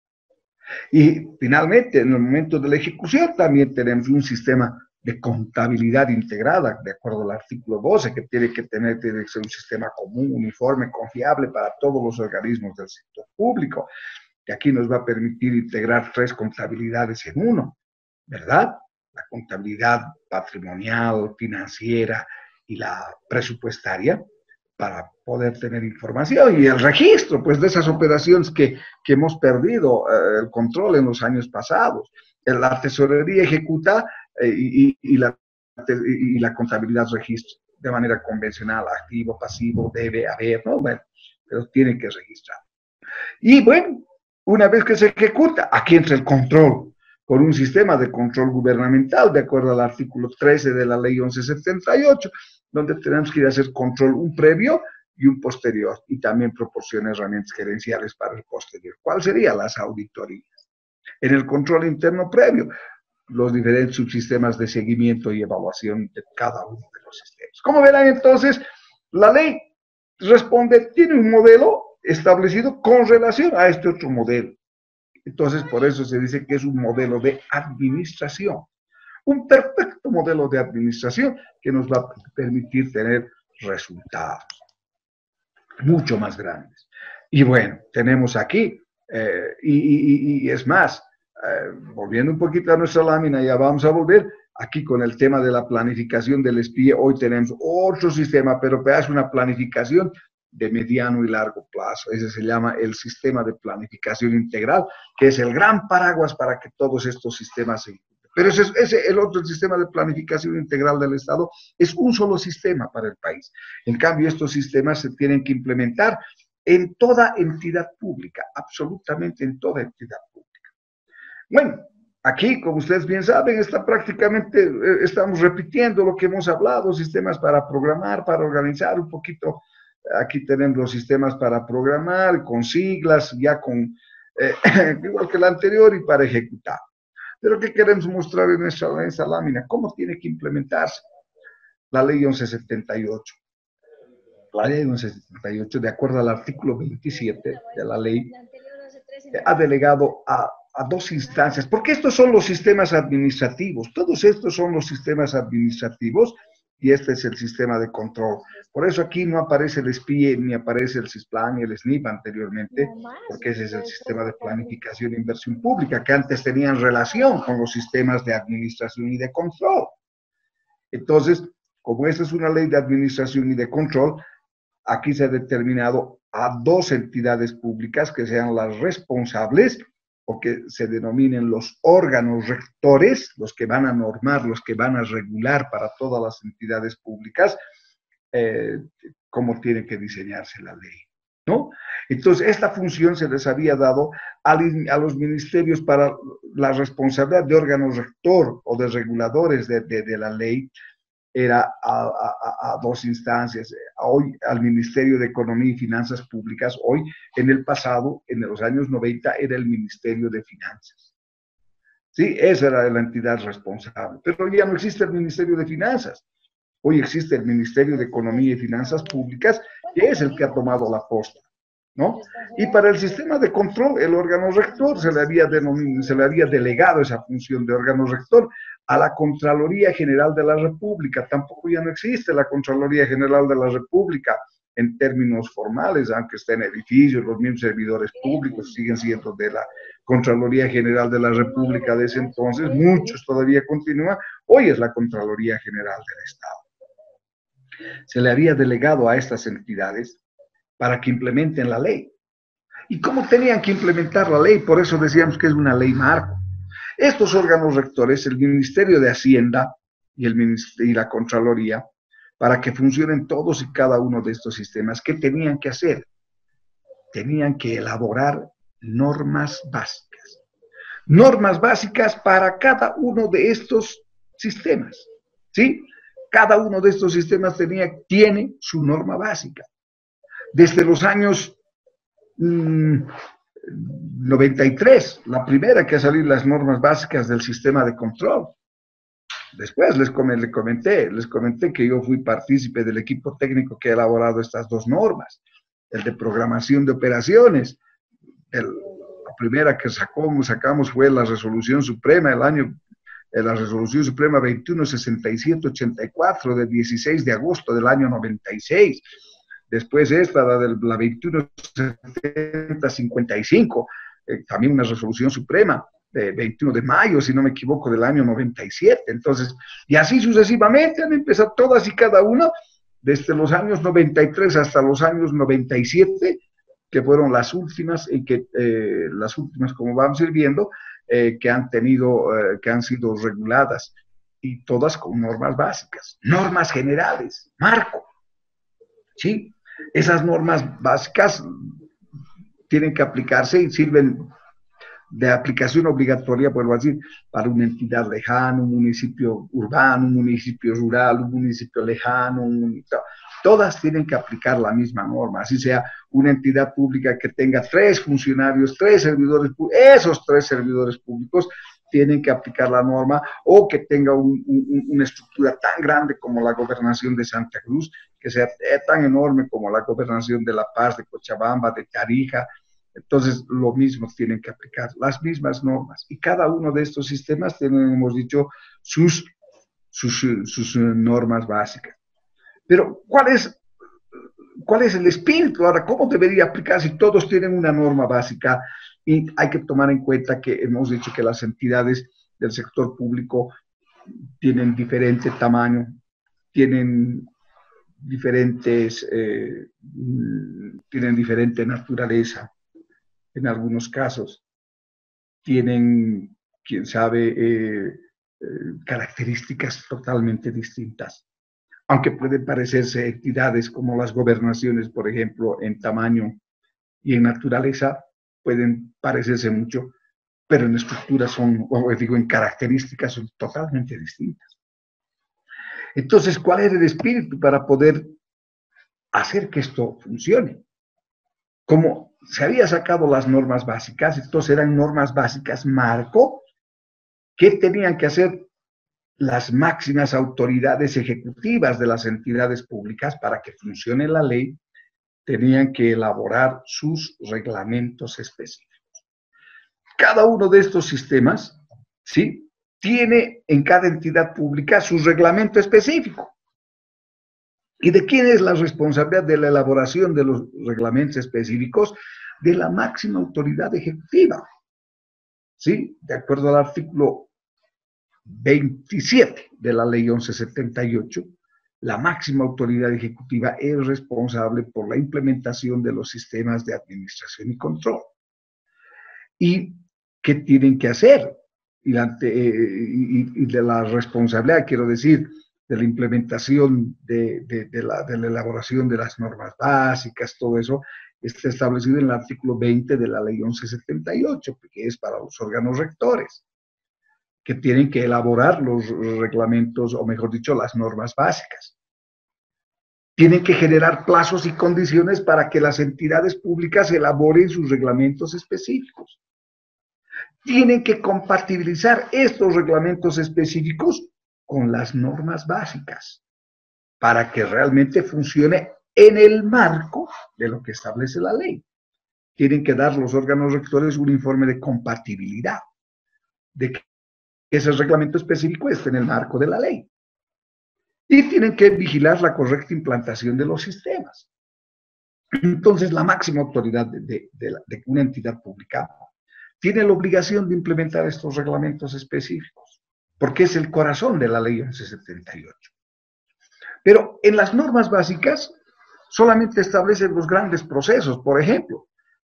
Y finalmente, en el momento de la ejecución, también tenemos un sistema de contabilidad integrada, de acuerdo al artículo doce, que tiene que tener, tiene que ser un sistema común, uniforme, confiable para todos los organismos del sector público, que aquí nos va a permitir integrar tres contabilidades en uno, ¿verdad? La contabilidad patrimonial, financiera y la presupuestaria, para poder tener información, y el registro, pues, de esas operaciones que, que hemos perdido eh, el control en los años pasados. La tesorería ejecuta eh, y, y, la, y la contabilidad registra de manera convencional, activo, pasivo, debe haber, ¿no? Bueno, pero tiene que registrar. Y bueno, una vez que se ejecuta, aquí entra el control, con un sistema de control gubernamental, de acuerdo al artículo trece de la ley once setenta y ocho, donde tenemos que ir a hacer control, un previo y un posterior, y también proporciona herramientas gerenciales para el posterior. ¿Cuáles serían las auditorías? En el control interno previo, los diferentes subsistemas de seguimiento y evaluación de cada uno de los sistemas. Como verán entonces, la ley responde, tiene un modelo establecido con relación a este otro modelo. Entonces, por eso se dice que es un modelo de administración. Un perfecto modelo de administración que nos va a permitir tener resultados mucho más grandes. Y bueno, tenemos aquí, eh, y, y, y es más, eh, volviendo un poquito a nuestra lámina, ya vamos a volver aquí con el tema de la planificación del espía. Hoy tenemos otro sistema, pero es una planificación de mediano y largo plazo. Ese se llama el sistema de planificación integral, que es el gran paraguas para que todos estos sistemas se... Pero ese, ese, el otro sistema de planificación integral del Estado es un solo sistema para el país. En cambio, estos sistemas se tienen que implementar en toda entidad pública, absolutamente en toda entidad pública. Bueno, aquí, como ustedes bien saben, está prácticamente, eh, estamos repitiendo lo que hemos hablado, sistemas para programar, para organizar un poquito. Aquí tenemos los sistemas para programar, con siglas, ya con, eh, igual que el anterior, y para ejecutar. Pero ¿qué queremos mostrar en esa, en esa lámina? ¿Cómo tiene que implementarse la ley once setenta y ocho? La ley once setenta y ocho, de acuerdo al artículo veintisiete de la ley, ha delegado a, a dos instancias, porque estos son los sistemas administrativos, todos estos son los sistemas administrativos, y este es el sistema de control. Por eso aquí no aparece el S P I E, ni aparece el CISPLAN, ni el S N I P anteriormente, porque ese es el sistema de planificación e inversión pública, que antes tenían relación con los sistemas de administración y de control. Entonces, como esta es una ley de administración y de control, aquí se ha determinado a dos entidades públicas que sean las responsables, o que se denominen los órganos rectores, los que van a normar, los que van a regular para todas las entidades públicas, eh, cómo tiene que diseñarse la ley, ¿no? Entonces, esta función se les había dado a, a los ministerios para la responsabilidad de órganos rector o de reguladores de, de, de la ley, era a, a, a dos instancias, hoy al Ministerio de Economía y Finanzas Públicas, hoy, en el pasado, en los años noventa, era el Ministerio de Finanzas. Sí, esa era la entidad responsable, pero ya no existe el Ministerio de Finanzas, hoy existe el Ministerio de Economía y Finanzas Públicas, que es el que ha tomado la posta, ¿no? Y para el sistema de control, el órgano rector, se le había, se le había delegado esa función de órgano rector a la Contraloría General de la República. Tampoco ya no existe la Contraloría General de la República en términos formales, aunque está en edificios, los mismos servidores públicos siguen siendo de la Contraloría General de la República de ese entonces, muchos todavía continúan, hoy es la Contraloría General del Estado. Se le había delegado a estas entidades para que implementen la ley. ¿Y cómo tenían que implementar la ley? Por eso decíamos que es una ley marco. Estos órganos rectores, el Ministerio de Hacienda y, el Ministerio, y la Contraloría, para que funcionen todos y cada uno de estos sistemas, ¿qué tenían que hacer? Tenían que elaborar normas básicas. Normas básicas para cada uno de estos sistemas, ¿sí? Cada uno de estos sistemas tenía, tiene su norma básica. Desde los años mmm, noventa y tres, la primera que ha salido las normas básicas del sistema de control. Después les, les comenté, les comenté que yo fui partícipe del equipo técnico que ha elaborado estas dos normas, el de programación de operaciones. El, la primera que sacó, sacamos fue la resolución suprema, el año, la resolución suprema veintiuno sesenta y siete ochenta y cuatro del dieciséis de agosto del año noventa y seis. Después esta, la de la veintiuno setenta cincuenta y cinco, eh, también una resolución suprema, de veintiuno de mayo, si no me equivoco, del año noventa y siete. Entonces, y así sucesivamente han empezado todas y cada una, desde los años noventa y tres hasta los años noventa y siete, que fueron las últimas, y que eh, las últimas, como vamos a ir viendo, eh, que han tenido, eh, que han sido reguladas, y todas con normas básicas, normas generales, marco, ¿sí? Esas normas básicas tienen que aplicarse y sirven de aplicación obligatoria, vuelvo a decir, para una entidad lejana, un municipio urbano, un municipio rural, un municipio lejano, un municipio, todas tienen que aplicar la misma norma, así sea una entidad pública que tenga tres funcionarios, tres servidores públicos, esos tres servidores públicos tienen que aplicar la norma, o que tenga un, un, una estructura tan grande como la Gobernación de Santa Cruz, que sea tan enorme como la Gobernación de La Paz, de Cochabamba, de Tarija. Entonces, lo mismo tienen que aplicar, las mismas normas. Y cada uno de estos sistemas tienen, hemos dicho, sus, sus, sus normas básicas. Pero, ¿cuál es, ¿cuál es el espíritu? Ahora, ¿cómo debería aplicar si todos tienen una norma básica? Y hay que tomar en cuenta que hemos dicho que las entidades del sector público tienen diferente tamaño, tienen diferentes, eh, tienen diferente naturaleza. En algunos casos tienen, quién sabe, eh, eh, características totalmente distintas. Aunque pueden parecerse entidades como las gobernaciones, por ejemplo, en tamaño y en naturaleza, pueden parecerse mucho, pero en estructura son, o digo, en características son totalmente distintas. Entonces, ¿cuál es el espíritu para poder hacer que esto funcione? Como se había sacado las normas básicas, entonces eran normas básicas marco que tenían que hacer las máximas autoridades ejecutivas de las entidades públicas para que funcione la ley, tenían que elaborar sus reglamentos específicos. Cada uno de estos sistemas, ¿sí?, tiene en cada entidad pública su reglamento específico. ¿Y de quién es la responsabilidad de la elaboración de los reglamentos específicos? De la máxima autoridad ejecutiva. ¿Sí? De acuerdo al artículo veintisiete de la ley once setenta y ocho, la máxima autoridad ejecutiva es responsable por la implementación de los sistemas de administración y control. ¿Y qué tienen que hacer? Y, la, eh, y, y de la responsabilidad, quiero decir, de la implementación de, de, de, la, de la elaboración de las normas básicas, todo eso, está establecido en el artículo veinte de la ley once setenta y ocho, que es para los órganos rectores, que tienen que elaborar los reglamentos, o mejor dicho, las normas básicas. Tienen que generar plazos y condiciones para que las entidades públicas elaboren sus reglamentos específicos. Tienen que compatibilizar estos reglamentos específicos con las normas básicas para que realmente funcione en el marco de lo que establece la ley. Tienen que dar los órganos rectores un informe de compatibilidad, de que ese reglamento específico esté en el marco de la ley. Y tienen que vigilar la correcta implantación de los sistemas. Entonces, la máxima autoridad de, de, de, la, de una entidad pública tiene la obligación de implementar estos reglamentos específicos, porque es el corazón de la ley once setenta y ocho. Pero en las normas básicas solamente establecen los grandes procesos. Por ejemplo,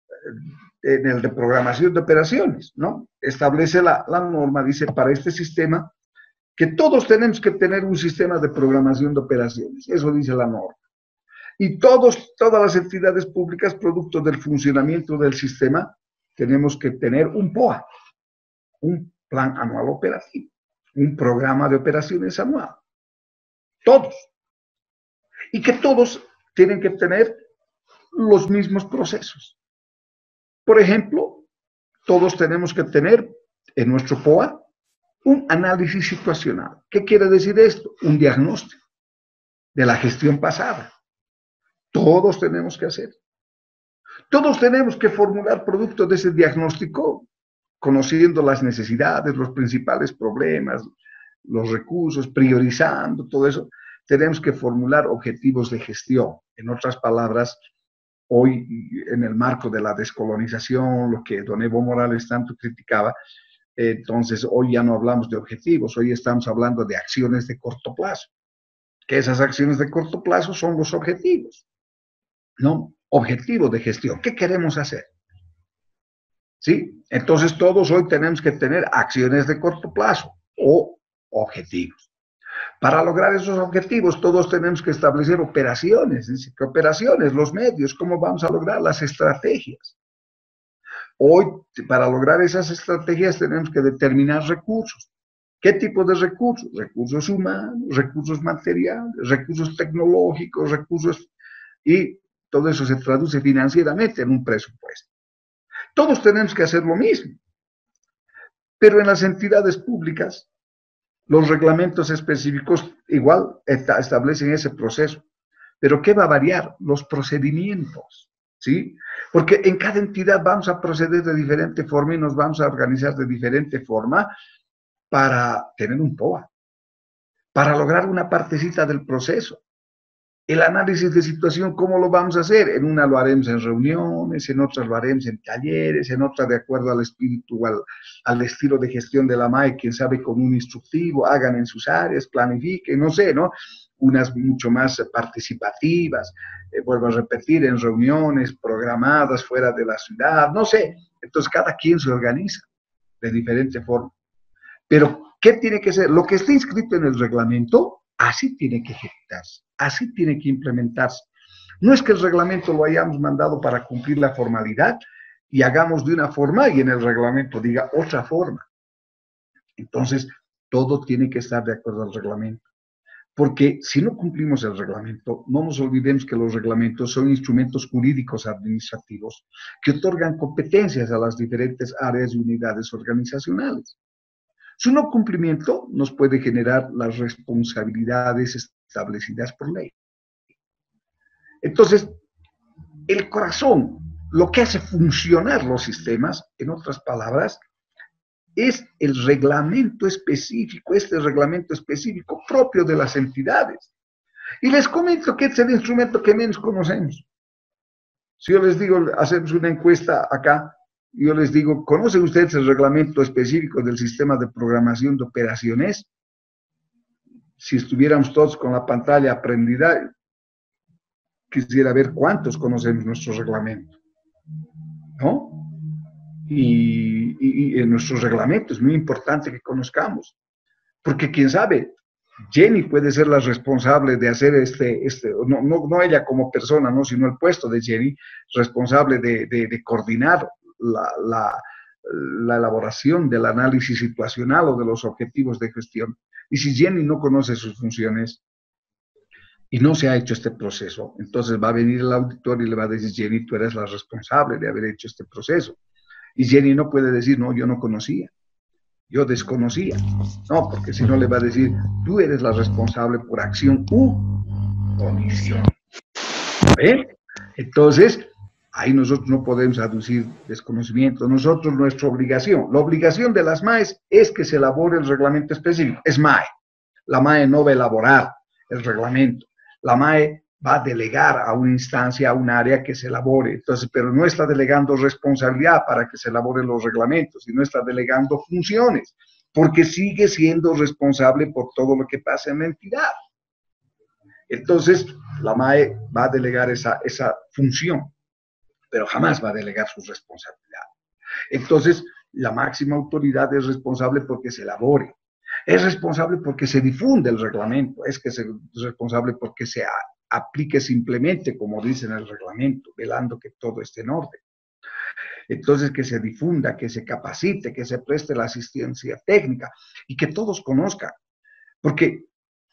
en el de programación de operaciones, ¿no? Establece la, la norma, dice, para este sistema, que todos tenemos que tener un sistema de programación de operaciones. Eso dice la norma. Y todos, todas las entidades públicas, producto del funcionamiento del sistema, tenemos que tener un P O A, un plan anual operativo, un programa de operaciones anual. Todos. Y que todos tienen que tener los mismos procesos. Por ejemplo, todos tenemos que tener en nuestro P O A un análisis situacional. ¿Qué quiere decir esto? Un diagnóstico de la gestión pasada. Todos tenemos que hacer. Todos tenemos que formular producto de ese diagnóstico, conociendo las necesidades, los principales problemas, los recursos, priorizando todo eso. Tenemos que formular objetivos de gestión. En otras palabras, hoy, en el marco de la descolonización, lo que don Evo Morales tanto criticaba, entonces hoy ya no hablamos de objetivos, hoy estamos hablando de acciones de corto plazo. Que esas acciones de corto plazo son los objetivos, ¿no? Objetivos de gestión. ¿Qué queremos hacer? ¿Sí? Entonces todos hoy tenemos que tener acciones de corto plazo o objetivos. Para lograr esos objetivos, todos tenemos que establecer operaciones. Es decir, ¿qué operaciones? Los medios, ¿cómo vamos a lograr las estrategias? Hoy, para lograr esas estrategias, tenemos que determinar recursos. ¿Qué tipo de recursos? Recursos humanos, recursos materiales, recursos tecnológicos, recursos... Y todo eso se traduce financieramente en un presupuesto. Todos tenemos que hacer lo mismo. Pero en las entidades públicas, los reglamentos específicos igual establecen ese proceso. Pero ¿qué va a variar? Los procedimientos, ¿sí? Porque en cada entidad vamos a proceder de diferente forma y nos vamos a organizar de diferente forma para tener un P O A, para lograr una partecita del proceso. El análisis de situación, ¿cómo lo vamos a hacer? En una lo haremos en reuniones, en otras lo haremos en talleres, en otras de acuerdo al espíritu, al, al estilo de gestión de la M A E, quien sabe con un instructivo, hagan en sus áreas, planifiquen, no sé, ¿no? Unas mucho más participativas, eh, vuelvo a repetir, en reuniones programadas fuera de la ciudad, no sé. Entonces cada quien se organiza de diferente forma. Pero, ¿qué tiene que ser? Lo que está inscrito en el reglamento, así tiene que ejecutarse, así tiene que implementarse. No es que el reglamento lo hayamos mandado para cumplir la formalidad y hagamos de una forma y en el reglamento diga otra forma. Entonces, todo tiene que estar de acuerdo al reglamento. Porque si no cumplimos el reglamento, no nos olvidemos que los reglamentos son instrumentos jurídicos administrativos que otorgan competencias a las diferentes áreas y unidades organizacionales. Su no cumplimiento nos puede generar las responsabilidades establecidas por ley. Entonces, el corazón, lo que hace funcionar los sistemas, en otras palabras, es el reglamento específico, este reglamento específico propio de las entidades. Y les comento que es el instrumento que menos conocemos. Si yo les digo, hacemos una encuesta acá, yo les digo, ¿conocen ustedes el reglamento específico del sistema de programación de operaciones? Si estuviéramos todos con la pantalla prendida, quisiera ver cuántos conocemos nuestro reglamento, ¿no? Y, y, y en nuestro reglamento es muy importante que conozcamos, porque quién sabe, Jenny puede ser la responsable de hacer este, este no, no, no ella como persona, no, sino el puesto de Jenny, responsable de, de, de coordinar la, la, la elaboración del análisis situacional o de los objetivos de gestión. Y si Jenny no conoce sus funciones y no se ha hecho este proceso, entonces va a venir el auditor y le va a decir, Jenny, tú eres la responsable de haber hecho este proceso. Y Jenny no puede decir, no, yo no conocía, yo desconocía. No, porque si no le va a decir, tú eres la responsable por acción u omisión. ¿Ve? Entonces, ahí nosotros no podemos aducir desconocimiento. Nosotros, nuestra obligación, la obligación de las M A Es es que se elabore el reglamento específico. Es M A E. La M A E no va a elaborar el reglamento. La M A E va a delegar a una instancia, a un área que se elabore. Entonces, pero no está delegando responsabilidad para que se elaboren los reglamentos, sino está delegando funciones, porque sigue siendo responsable por todo lo que pasa en la entidad. Entonces, la M A E va a delegar esa, esa función, pero jamás va a delegar su responsabilidad. Entonces, la máxima autoridad es responsable porque se elabore. Es responsable porque se difunde el reglamento, es que es responsable porque se aplique simplemente como dice en el reglamento, velando que todo esté en orden. Entonces, que se difunda, que se capacite, que se preste la asistencia técnica y que todos conozcan. Porque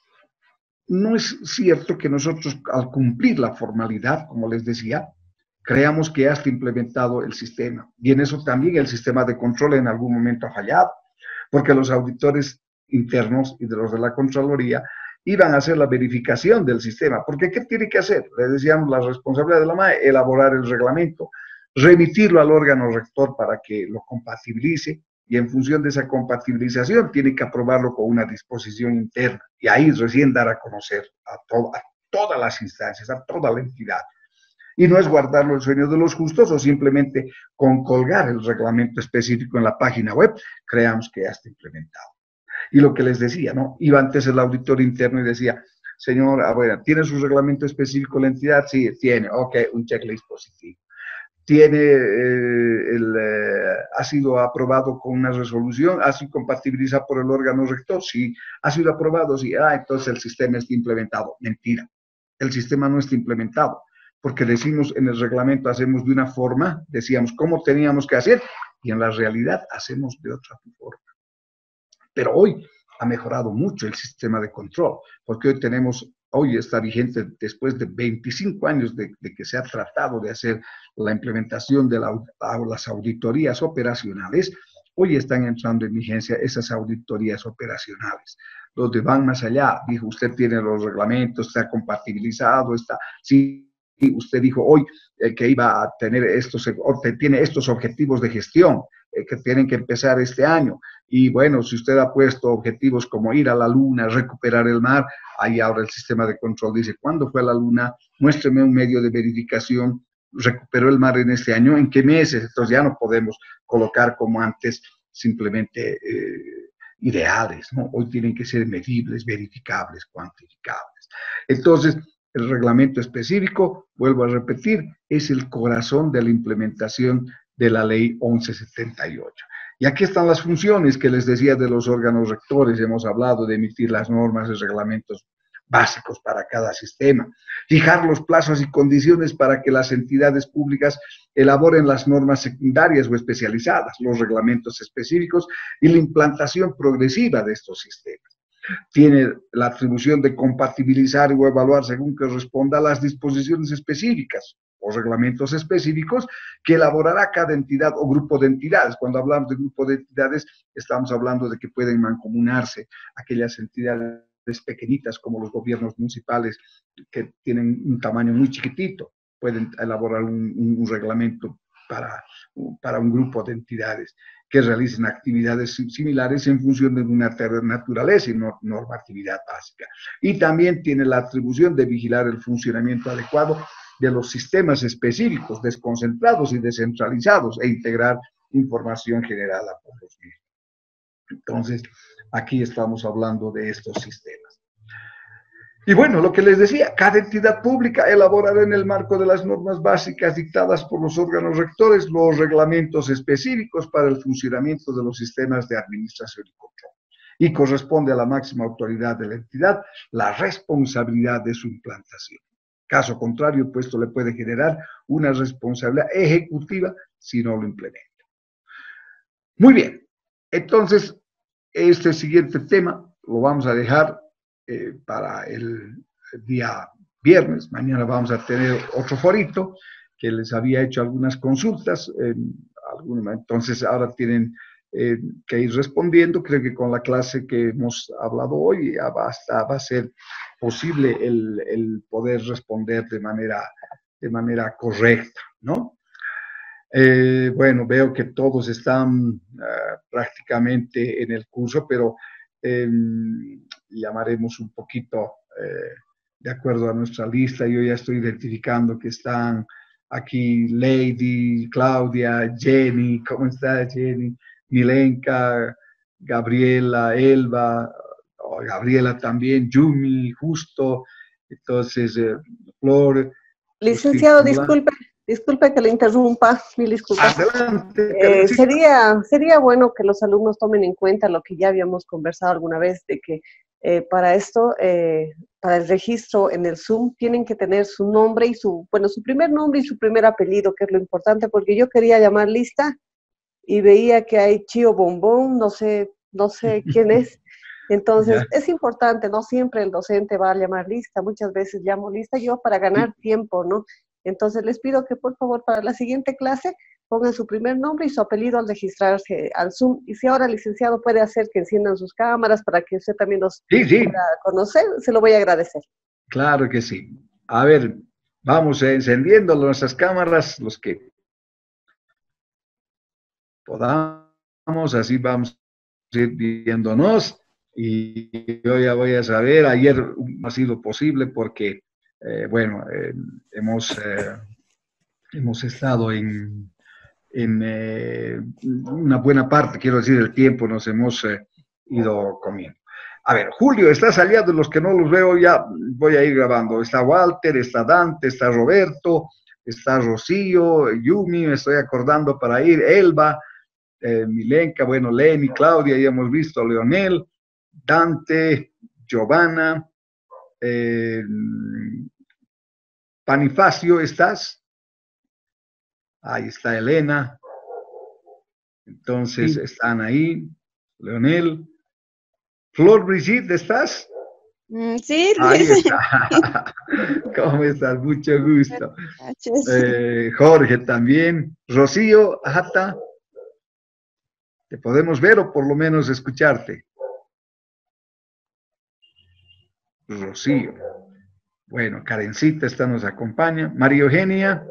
no es cierto que nosotros al cumplir la formalidad, como les decía, creamos que ya está implementado el sistema. Y en eso también el sistema de control en algún momento ha fallado, porque los auditores internos y de los de la Contraloría iban a hacer la verificación del sistema. Porque ¿qué tiene que hacer? Le decíamos la responsabilidad de la M A E, elaborar el reglamento, remitirlo al órgano rector para que lo compatibilice y en función de esa compatibilización tiene que aprobarlo con una disposición interna y ahí recién dar a conocer a, to a todas las instancias, a toda la entidad. Y no es guardarlo el sueño de los justos o simplemente con colgar el reglamento específico en la página web, creamos que ya está implementado. Y lo que les decía, ¿no? Iba antes el auditor interno y decía, señor, a ver, ¿tiene su reglamento específico la entidad? Sí, tiene, ok, un checklist positivo. ¿Tiene, eh, el, eh, ha sido aprobado con una resolución? ¿Ha sido compatibilizado por el órgano rector? Sí. ¿Ha sido aprobado? Sí. Ah, entonces el sistema está implementado. Mentira. El sistema no está implementado, porque decimos en el reglamento hacemos de una forma, decíamos cómo teníamos que hacer, y en la realidad hacemos de otra forma. Pero hoy ha mejorado mucho el sistema de control, porque hoy tenemos, hoy está vigente después de veinticinco años de, de que se ha tratado de hacer la implementación de la, las auditorías operacionales, hoy están entrando en vigencia esas auditorías operacionales, los de van más allá. Dijo, usted tiene los reglamentos, está compatibilizado, está, sí, usted dijo hoy eh, que iba a tener estos, o tiene estos objetivos de gestión eh, que tienen que empezar este año. Y bueno, si usted ha puesto objetivos como ir a la luna, recuperar el mar, ahí ahora el sistema de control dice, ¿cuándo fue a la luna? Muéstreme un medio de verificación, recuperó el mar en este año, ¿en qué meses? Entonces ya no podemos colocar como antes simplemente eh, ideales, ¿no? Hoy tienen que ser medibles, verificables, cuantificables. Entonces, el reglamento específico, vuelvo a repetir, es el corazón de la implementación de la ley once setenta y ocho. Y aquí están las funciones que les decía de los órganos rectores. Hemos hablado de emitir las normas y reglamentos básicos para cada sistema, fijar los plazos y condiciones para que las entidades públicas elaboren las normas secundarias o especializadas, los reglamentos específicos y la implantación progresiva de estos sistemas. Tiene la atribución de compatibilizar o evaluar según que responda a las disposiciones específicas o reglamentos específicos que elaborará cada entidad o grupo de entidades. Cuando hablamos de grupo de entidades, estamos hablando de que pueden mancomunarse aquellas entidades pequeñitas como los gobiernos municipales que tienen un tamaño muy chiquitito, pueden elaborar un, un, un reglamento para, para un grupo de entidades que realicen actividades similares en función de una naturaleza y no, normatividad básica. Y también tiene la atribución de vigilar el funcionamiento adecuado de los sistemas específicos, desconcentrados y descentralizados, e integrar información generada por los mismos. Entonces, aquí estamos hablando de estos sistemas. Y bueno, lo que les decía, cada entidad pública elaborará en el marco de las normas básicas dictadas por los órganos rectores los reglamentos específicos para el funcionamiento de los sistemas de administración y control. Y corresponde a la máxima autoridad de la entidad la responsabilidad de su implantación. Caso contrario, pues esto le puede generar una responsabilidad ejecutiva si no lo implementa. Muy bien, entonces este siguiente tema lo vamos a dejar eh, para el, el día viernes. Mañana vamos a tener otro forito que les había hecho algunas consultas. Eh, alguna, entonces ahora tienen eh, que ir respondiendo. Creo que con la clase que hemos hablado hoy ya basta, va a ser posible el, el poder responder de manera, de manera correcta, ¿no? Eh, bueno, veo que todos están uh, prácticamente en el curso, pero eh, llamaremos un poquito eh, de acuerdo a nuestra lista. Yo ya estoy identificando que están aquí Lady, Claudia, Jenny, ¿cómo está Jenny? Milenka, Gabriela, Elba, oh, Gabriela también, Yumi, Justo, entonces eh, Flor. Licenciado, disculpe. Disculpe que le interrumpa, mil disculpas. Adelante. Eh, sería, sería bueno que los alumnos tomen en cuenta lo que ya habíamos conversado alguna vez, de que eh, para esto, eh, para el registro en el Zoom, tienen que tener su nombre y su, bueno, su primer nombre y su primer apellido, que es lo importante, porque yo quería llamar lista y veía que hay Chío Bombón, no sé, no sé quién es. Entonces, yeah. Es importante, no siempre el docente va a llamar lista, muchas veces llamo lista yo para ganar sí. tiempo, ¿no? Entonces, les pido que, por favor, para la siguiente clase, pongan su primer nombre y su apellido al registrarse al Zoom. Y si ahora el licenciado puede hacer que enciendan sus cámaras para que usted también los sí, sí. pueda conocer, se lo voy a agradecer. Claro que sí. A ver, vamos encendiendo nuestras cámaras, los que podamos, así vamos a ir viéndonos. Y yo ya voy a saber, ayer no ha sido posible porque... Eh, bueno, eh, hemos, eh, hemos estado en, en eh, una buena parte, quiero decir, del tiempo nos hemos eh, ido comiendo. A ver, Julio, estás aliado, los que no los veo ya voy a ir grabando. Está Walter, está Dante, está Roberto, está Rocío, Yumi, me estoy acordando para ir, Elba, eh, Milenka, bueno, Lenny, Claudia, ya hemos visto, Leonel, Dante, Giovanna, Eh, Panifacio, ¿estás? Ahí está Elena. Entonces sí. Están ahí. Leonel. Flor Brigitte, ¿estás? Mm, sí, ahí está. ¿Cómo estás? Mucho gusto. Eh, Jorge también. Rocío, Ajata. ¿Te podemos ver o por lo menos escucharte? Rocío. Bueno, Karencita esta nos acompaña. María Eugenia.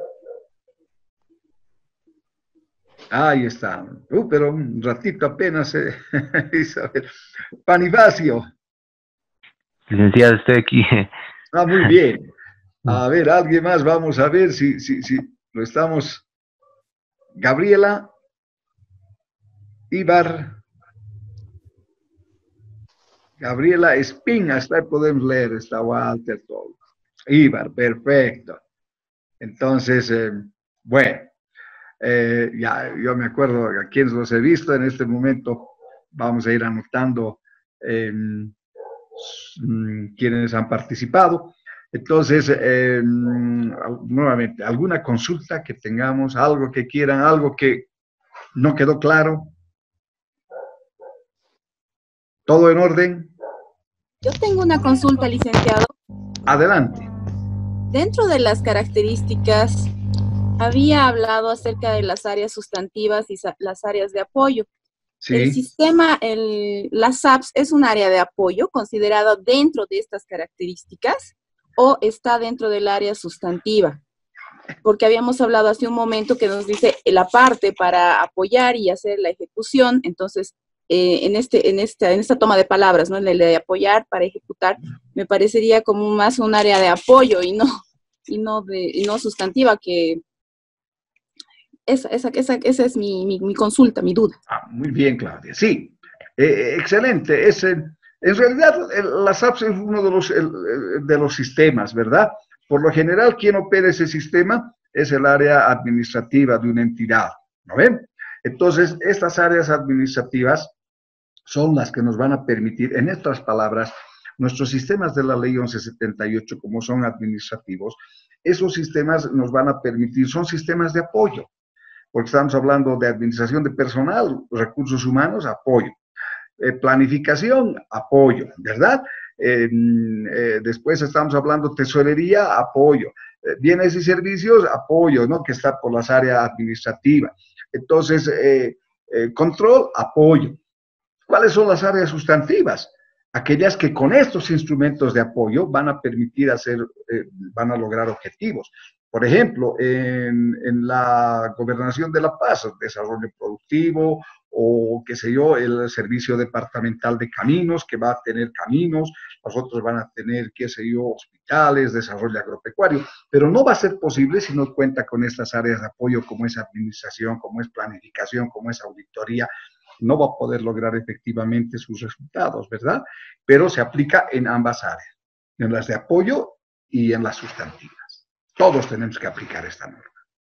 Ahí está. Uh, pero un ratito apenas, eh, Isabel. Panivacio. Licenciado, estoy aquí. Ah, muy bien. A ver, alguien más, vamos a ver si, si, si lo estamos. Gabriela. Ibar. Gabriela Espín, hasta ahí podemos leer, está Walter, todo. Ibar, perfecto. Entonces, eh, bueno, eh, ya yo me acuerdo a quienes los he visto en este momento, vamos a ir anotando eh, quienes han participado. Entonces, eh, nuevamente, alguna consulta que tengamos, algo que quieran, algo que no quedó claro. ¿Todo en orden? Yo tengo una consulta, licenciado. Adelante. Dentro de las características, había hablado acerca de las áreas sustantivas y las áreas de apoyo. Sí. El sistema, el, las A P S, ¿es un área de apoyo considerada dentro de estas características o está dentro del área sustantiva? Porque habíamos hablado hace un momento que nos dice la parte para apoyar y hacer la ejecución, entonces eh, en, este, en, esta, en esta toma de palabras, ¿no? En el de apoyar para ejecutar, me parecería como más un área de apoyo y no, y no, de, y no sustantiva, que esa, esa, esa, esa es mi, mi, mi consulta, mi duda. Ah, muy bien, Claudia. Sí, eh, excelente. Es, eh, en realidad, el, las A P S es uno de los, el, de los sistemas, ¿verdad? Por lo general, quien opera ese sistema es el área administrativa de una entidad, ¿no ven? Entonces, estas áreas administrativas son las que nos van a permitir, en estas palabras, nuestros sistemas de la ley once setenta y ocho, como son administrativos, esos sistemas nos van a permitir, son sistemas de apoyo, porque estamos hablando de administración de personal, recursos humanos, apoyo, eh, planificación, apoyo, ¿verdad? Eh, eh, después estamos hablando tesorería, apoyo, eh, bienes y servicios, apoyo, ¿no? Que está por las áreas administrativas. Entonces, eh, eh, control, apoyo. ¿Cuáles son las áreas sustantivas? Aquellas que con estos instrumentos de apoyo van a permitir hacer, eh, van a lograr objetivos. Por ejemplo, en, en la Gobernación de La Paz, desarrollo productivo, o qué sé yo, el servicio departamental de caminos, que va a tener caminos, los otros van a tener, qué sé yo, hospitales, desarrollo agropecuario, pero no va a ser posible si no cuenta con estas áreas de apoyo, como es administración, como es planificación, como es auditoría. No va a poder lograr efectivamente sus resultados, ¿verdad? Pero se aplica en ambas áreas, en las de apoyo y en las sustantivas. Todos tenemos que aplicar esta norma.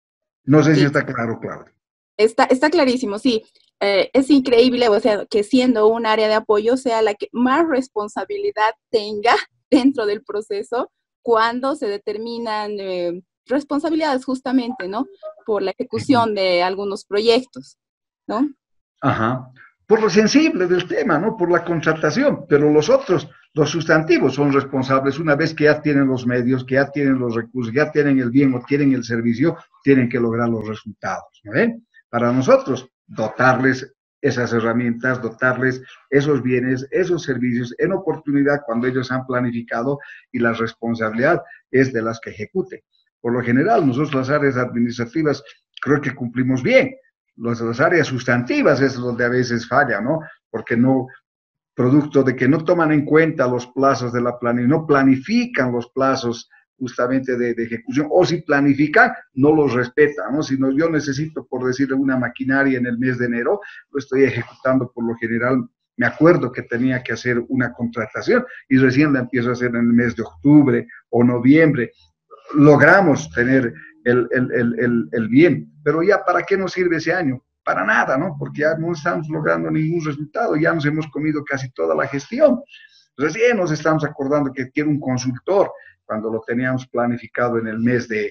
No sé Sí. si está claro, Claudia. Está, está clarísimo, sí. Eh, es increíble, o sea, que siendo un área de apoyo sea la que más responsabilidad tenga dentro del proceso cuando se determinan eh, responsabilidades justamente, ¿no? Por la ejecución de algunos proyectos, ¿no? Ajá. Por lo sensible del tema, ¿no? Por la contratación, pero los otros, los sustantivos, son responsables una vez que ya tienen los medios, que ya tienen los recursos, ya tienen el bien o tienen el servicio, tienen que lograr los resultados, ¿no ven? Para nosotros, dotarles esas herramientas, dotarles esos bienes, esos servicios en oportunidad cuando ellos han planificado, y la responsabilidad es de las que ejecuten. Por lo general, nosotros las áreas administrativas creo que cumplimos bien. Las, las áreas sustantivas es donde a veces falla, ¿no? Porque no, producto de que no toman en cuenta los plazos de la planificación, no planifican los plazos justamente de, de ejecución, o si planifican, no los respetan, ¿no? Si no, yo necesito, por decirle, una maquinaria en el mes de enero, lo estoy ejecutando por lo general, me acuerdo que tenía que hacer una contratación y recién la empiezo a hacer en el mes de octubre o noviembre. Logramos tener el, el, el, el, el bien, pero ya ¿para qué nos sirve ese año? Para nada, ¿no? Porque ya no estamos logrando ningún resultado, ya nos hemos comido casi toda la gestión. Recién nos estamos acordando que tiene un consultor, cuando lo teníamos planificado en el mes de,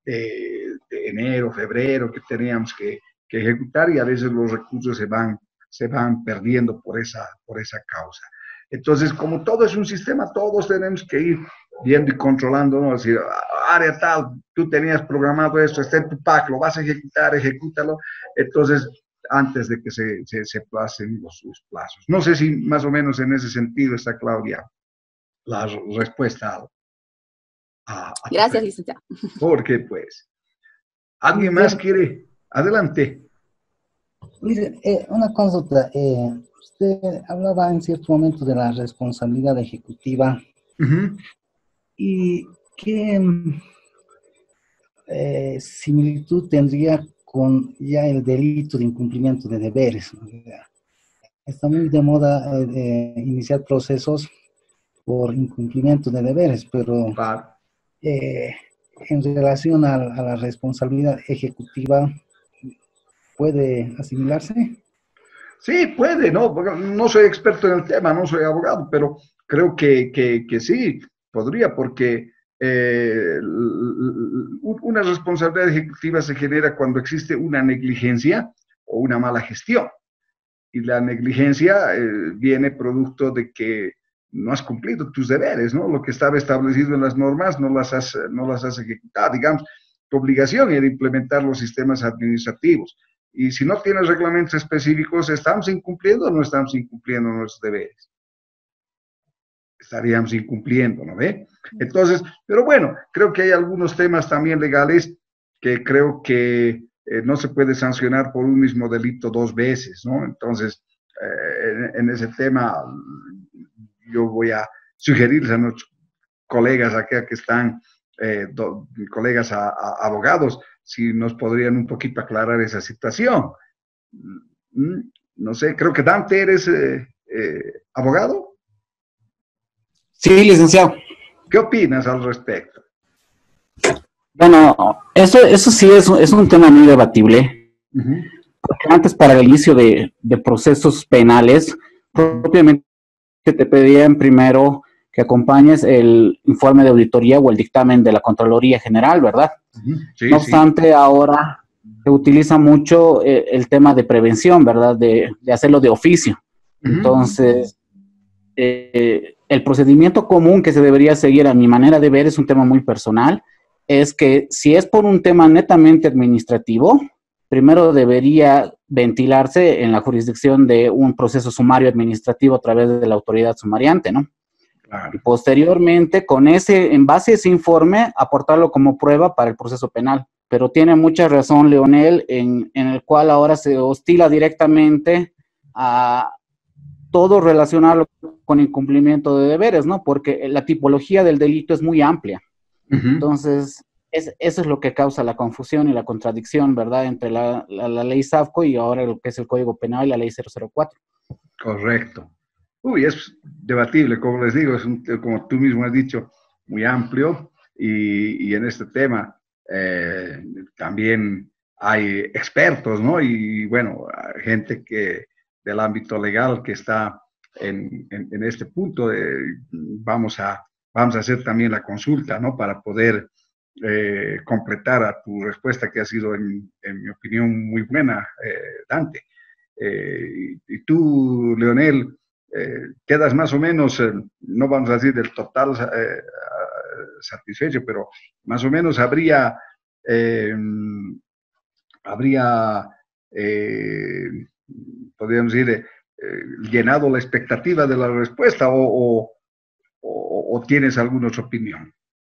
de, de enero, febrero, que teníamos que, que ejecutar, y a veces los recursos se van, se van perdiendo por esa, por esa causa. Entonces, como todo es un sistema, todos tenemos que ir viendo y controlando, ¿no? Es decir, área tal, tú tenías programado esto, está en tu P A C, lo vas a ejecutar, ejecútalo. Entonces, antes de que se, se, se pasen los, los plazos. No sé si más o menos en ese sentido está Claudia. la respuesta a, a tu Gracias, pregunta. licenciado. Porque, pues, ¿alguien más quiere? Adelante. Dice, eh, una consulta. Eh, usted hablaba en cierto momento de la responsabilidad ejecutiva. Ujú. ¿Y qué mm, eh, similitud tendría con ya el delito de incumplimiento de deberes? O sea, está muy de moda eh, eh, iniciar procesos por incumplimiento de deberes, pero Claro. eh, en relación a, a la responsabilidad ejecutiva, ¿puede asimilarse? Sí, puede, ¿no? Porque no soy experto en el tema, no soy abogado, pero creo que, que, que sí, podría, porque eh, una responsabilidad ejecutiva se genera cuando existe una negligencia o una mala gestión. Y la negligencia eh, viene producto de que no has cumplido tus deberes, ¿no? Lo que estaba establecido en las normas no las has, no las has ejecutado. Digamos, tu obligación era implementar los sistemas administrativos. Y si no tienes reglamentos específicos, ¿estamos incumpliendo o no estamos incumpliendo nuestros deberes? Estaríamos incumpliendo, ¿no ve? Entonces, pero bueno, creo que hay algunos temas también legales que creo que eh, no se puede sancionar por un mismo delito dos veces, ¿no? Entonces, eh, en, en ese tema, yo voy a sugerirles a nuestros colegas acá que están, eh, do, colegas a, a, abogados, si nos podrían un poquito aclarar esa situación. No sé, creo que Dante, ¿eres eh, eh, abogado? Sí, licenciado. ¿Qué opinas al respecto? Bueno, eso, eso sí es, es un tema muy debatible. Uh-huh. Porque antes, para el inicio de, de procesos penales, propiamente te pedían primero que acompañes el informe de auditoría o el dictamen de la Contraloría General, ¿verdad? Uh-huh. Sí, no obstante, sí. ahora se utiliza mucho eh, el tema de prevención, ¿verdad? De, de hacerlo de oficio. Uh-huh. Entonces, eh, el procedimiento común que se debería seguir, a mi manera de ver, es un tema muy personal, es que si es por un tema netamente administrativo, primero debería ventilarse en la jurisdicción de un proceso sumario administrativo a través de la autoridad sumariante, ¿no? Claro. Y posteriormente, con ese, en base a ese informe, aportarlo como prueba para el proceso penal. Pero tiene mucha razón Leonel, en, en el cual ahora se hostila directamente a todo relacionarlo con incumplimiento de deberes, ¿no? Porque la tipología del delito es muy amplia. Uh-huh. Entonces, es, eso es lo que causa la confusión y la contradicción, ¿verdad? Entre la, la, la ley SAFCO y ahora lo que es el Código Penal y la ley cero cero cuatro. Correcto. Uy, es debatible, como les digo, es un, como tú mismo has dicho, muy amplio y, y en este tema eh, también hay expertos, ¿no? Y bueno, gente que del ámbito legal que está en, en, en este punto. Eh, vamos, a, vamos a hacer también la consulta, ¿no? Para poder eh, completar a tu respuesta que ha sido, en, en mi opinión, muy buena, eh, Dante. Eh, y, y tú, Leonel, eh, quedas más o menos, eh, no vamos a decir del total eh, satisfecho, pero más o menos habría, eh, habría, eh, podríamos decir, eh, llenado la expectativa de la respuesta o, o, o, o tienes alguna otra opinión.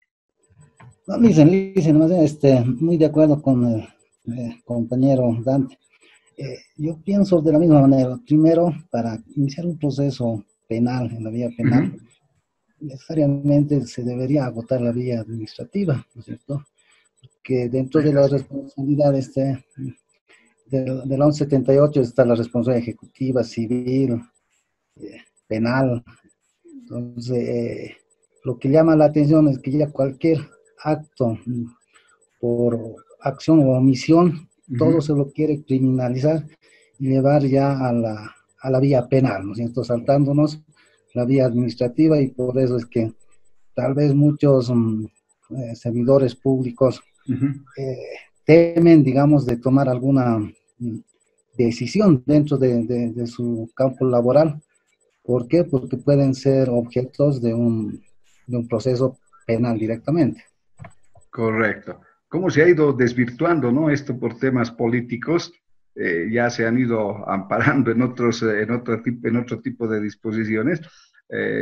No, dicen, dicen, este, muy de acuerdo con el eh, compañero Dante. Eh, yo pienso de la misma manera. Primero, para iniciar un proceso penal, en la vía penal, uh-huh. necesariamente se debería agotar la vía administrativa, ¿no es cierto? Que dentro de las responsabilidades este, del, del once setenta y ocho está la responsabilidad ejecutiva, civil, eh, penal. Entonces, eh, lo que llama la atención es que ya cualquier acto por acción o omisión, uh-huh. todo se lo quiere criminalizar y llevar ya a la, a la vía penal, ¿no es cierto? Saltándonos la vía administrativa, y por eso es que tal vez muchos um, eh, servidores públicos uh-huh. eh, temen, digamos, de tomar alguna um, decisión dentro de, de, de su campo laboral. ¿Por qué? Porque pueden ser objetos de un, de un proceso penal directamente. Correcto. ¿Cómo se ha ido desvirtuando, ¿no? Esto por temas políticos? Eh, ya se han ido amparando en otros, en otro tipo, en otro tipo de disposiciones. Eh,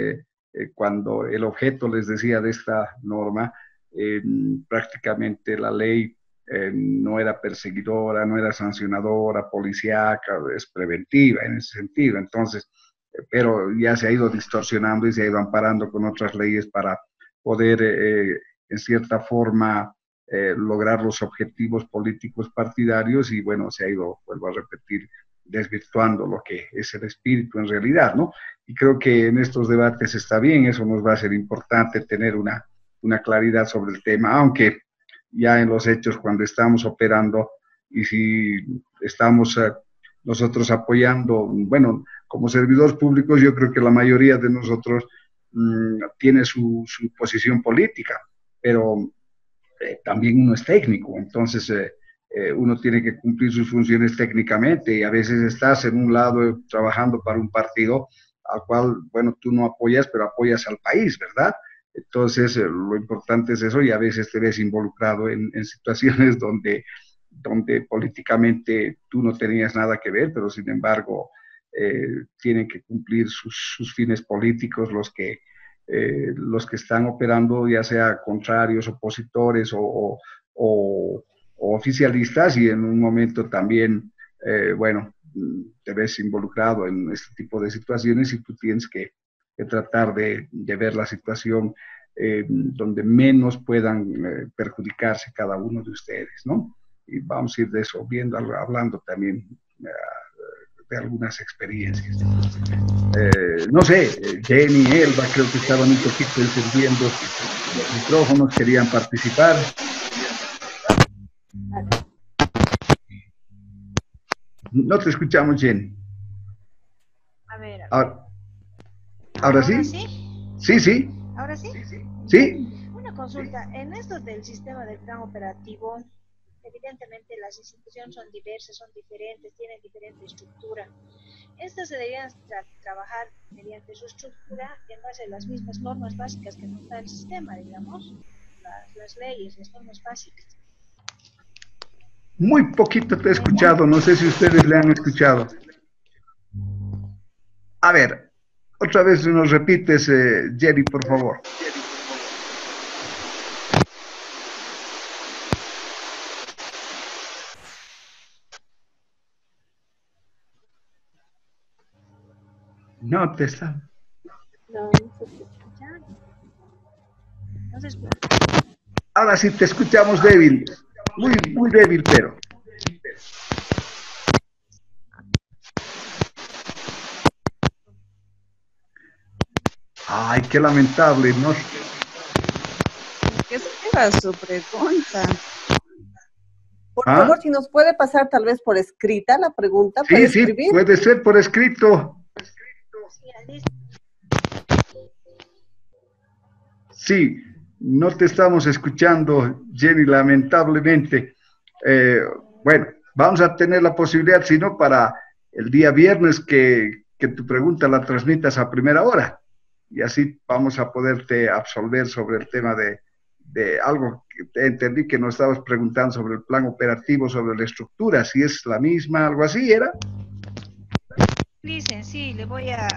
eh, cuando el objeto, les decía, de esta norma, eh, prácticamente la ley eh, no era perseguidora, no era sancionadora, policíaca, es preventiva en ese sentido. Entonces, eh, pero ya se ha ido distorsionando y se ha ido amparando con otras leyes para poder, eh, en cierta forma, eh, lograr los objetivos políticos partidarios y, bueno, se ha ido, vuelvo a repetir, desvirtuando lo que es el espíritu en realidad, ¿no? Y creo que en estos debates está bien, eso nos va a ser importante tener una, una claridad sobre el tema, aunque ya en los hechos, cuando estamos operando y si estamos eh, nosotros apoyando, bueno, como servidores públicos, yo creo que la mayoría de nosotros mmm, tiene su, su posición política, pero eh, también uno es técnico, entonces eh, eh, uno tiene que cumplir sus funciones técnicamente y a veces estás en un lado eh, trabajando para un partido al cual, bueno, tú no apoyas, pero apoyas al país, ¿verdad? Entonces, eh, lo importante es eso y a veces te ves involucrado en, en situaciones donde, donde políticamente tú no tenías nada que ver, pero sin embargo eh, tienen que cumplir sus, sus fines políticos los que, eh, los que están operando, ya sea contrarios, opositores o, o, o, o oficialistas, y en un momento también, eh, bueno, te ves involucrado en este tipo de situaciones y tú tienes que, que tratar de, de ver la situación eh, donde menos puedan eh, perjudicarse cada uno de ustedes, ¿no? Y vamos a ir de eso viendo, hablando también eh, de algunas experiencias. Eh, no sé, Jenny, Elba, creo que estaban un poquito encendiendo los micrófonos, querían participar. No te escuchamos, Jenny. A ver, a ver. Ahora, ¿ahora sí? sí? Sí, sí. ¿Ahora sí? Sí. Una consulta. En esto del sistema del plan operativo, evidentemente las instituciones son diversas, son diferentes, tienen diferente estructura. Estas se deberían tra trabajar mediante su estructura en base a las mismas normas básicas que nos da el sistema, digamos, las, las leyes, las normas básicas. Muy poquito te he escuchado, no sé si ustedes le han escuchado. A ver, otra vez nos repites, eh, Jerry, por favor. No te está. No, no se escucha. No se escucha. Ahora sí te escuchamos débil, muy, muy débil, pero. Ay, qué lamentable, ¿no? ¿Qué será su pregunta? Por ¿Ah? favor, si nos puede pasar tal vez por escrita la pregunta. Sí, sí, escribir? puede ser por escrito. Sí, no te estamos escuchando, Jenny, lamentablemente. Eh, bueno, vamos a tener la posibilidad, si no, para el día viernes que, que tu pregunta la transmitas a primera hora. Y así vamos a poderte absolver sobre el tema de, de algo que te entendí que nos estabas preguntando sobre el plan operativo, sobre la estructura, si es la misma, algo así, ¿era? Dicen, sí, le voy a...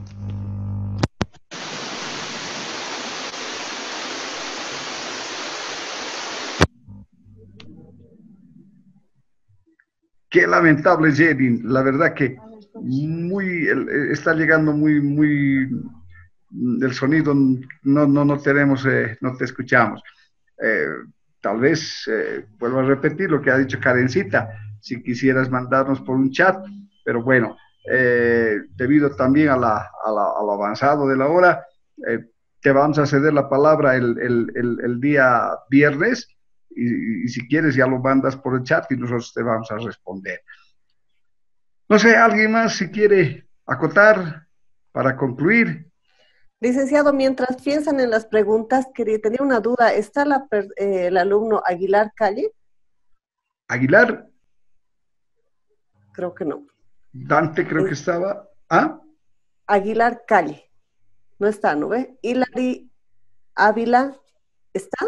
Qué lamentable, Jenny, la verdad que muy, el, está llegando muy, muy, el sonido no, no, no tenemos, eh, no te escuchamos. Eh, tal vez, eh, vuelvo a repetir lo que ha dicho Karencita, si quisieras mandarnos por un chat, pero bueno, eh, debido también a, la, a, la, a lo avanzado de la hora, eh, te vamos a ceder la palabra el, el, el, el día viernes. Y, y si quieres ya lo mandas por el chat y nosotros te vamos a responder. No sé, ¿alguien más si quiere acotar para concluir? Licenciado, mientras piensan en las preguntas, quería tener una duda. ¿Está la, eh, el alumno Aguilar Calle? ¿Aguilar? Creo que no. Dante creo es... que estaba. ¿Ah? Aguilar Calle. No está, ¿no ve? Hilary Ávila, ¿está?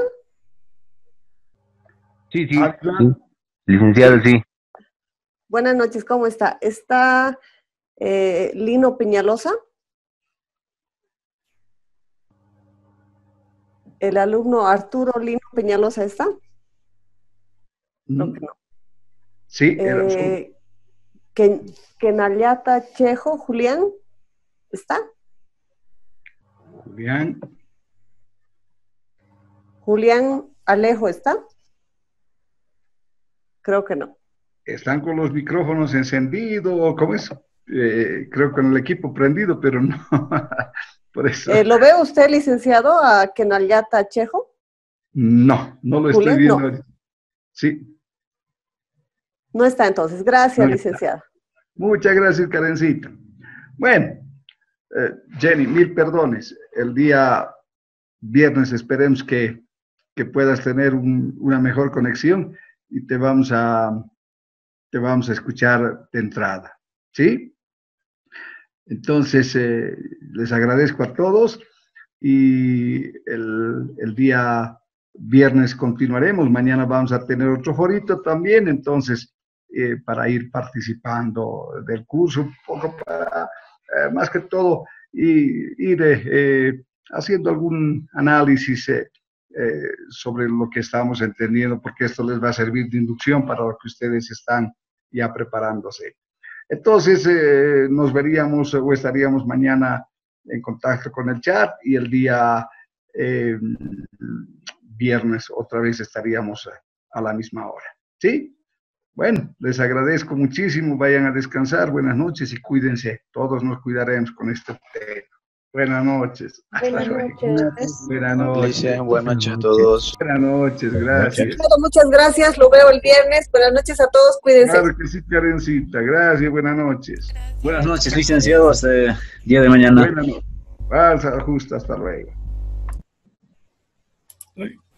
Sí, sí, sí. Licenciado, sí. Buenas noches, ¿cómo está? ¿Está eh, Lino Peñalosa? ¿El alumno Arturo Lino Peñalosa está? Creo que no. Sí, era Eh, Ken- Kenayata Chejo, Julián, ¿está? Julián. Julián Alejo, ¿está? Creo que no. Están con los micrófonos encendidos, ¿cómo es? Eh, creo con el equipo prendido, pero no. Por eso. Eh, ¿Lo ve usted, licenciado, a Kenayata Chejo? No, no lo estoy Julián, viendo. no. ahorita. Sí, No está entonces. Gracias, No está. licenciado. muchas gracias, Karencita. Bueno, eh, Jenny, mil perdones. El día viernes esperemos que, que puedas tener un- una mejor conexión y te vamos a, te vamos a escuchar de entrada. ¿Sí? Entonces, eh, les agradezco a todos y el, el día viernes continuaremos. Mañana vamos a tener otro forito también, entonces, eh, para ir participando del curso, un poco para, eh, más que todo, y, ir eh, eh, haciendo algún análisis eh, eh, sobre lo que estamos entendiendo, porque esto les va a servir de inducción para lo que ustedes están ya preparándose. Entonces, eh, nos veríamos o estaríamos mañana en contacto con el chat y el día eh, viernes otra vez estaríamos a la misma hora. ¿Sí? Bueno, les agradezco muchísimo. Vayan a descansar. Buenas noches y cuídense. Todos nos cuidaremos con este tema. Buenas noches. Hasta Buenas luego. noches. Buenas noches. Dicen buenas noches a todos. Buenas noches. Gracias. Todo, muchas gracias. Lo veo el viernes. Buenas noches a todos. Cuídense. Claro que sí, Karencita. Gracias. Buenas noches. Buenas noches, licenciado. Hasta el día de mañana. Buenas noches. Pasa justo. Hasta luego. Ay.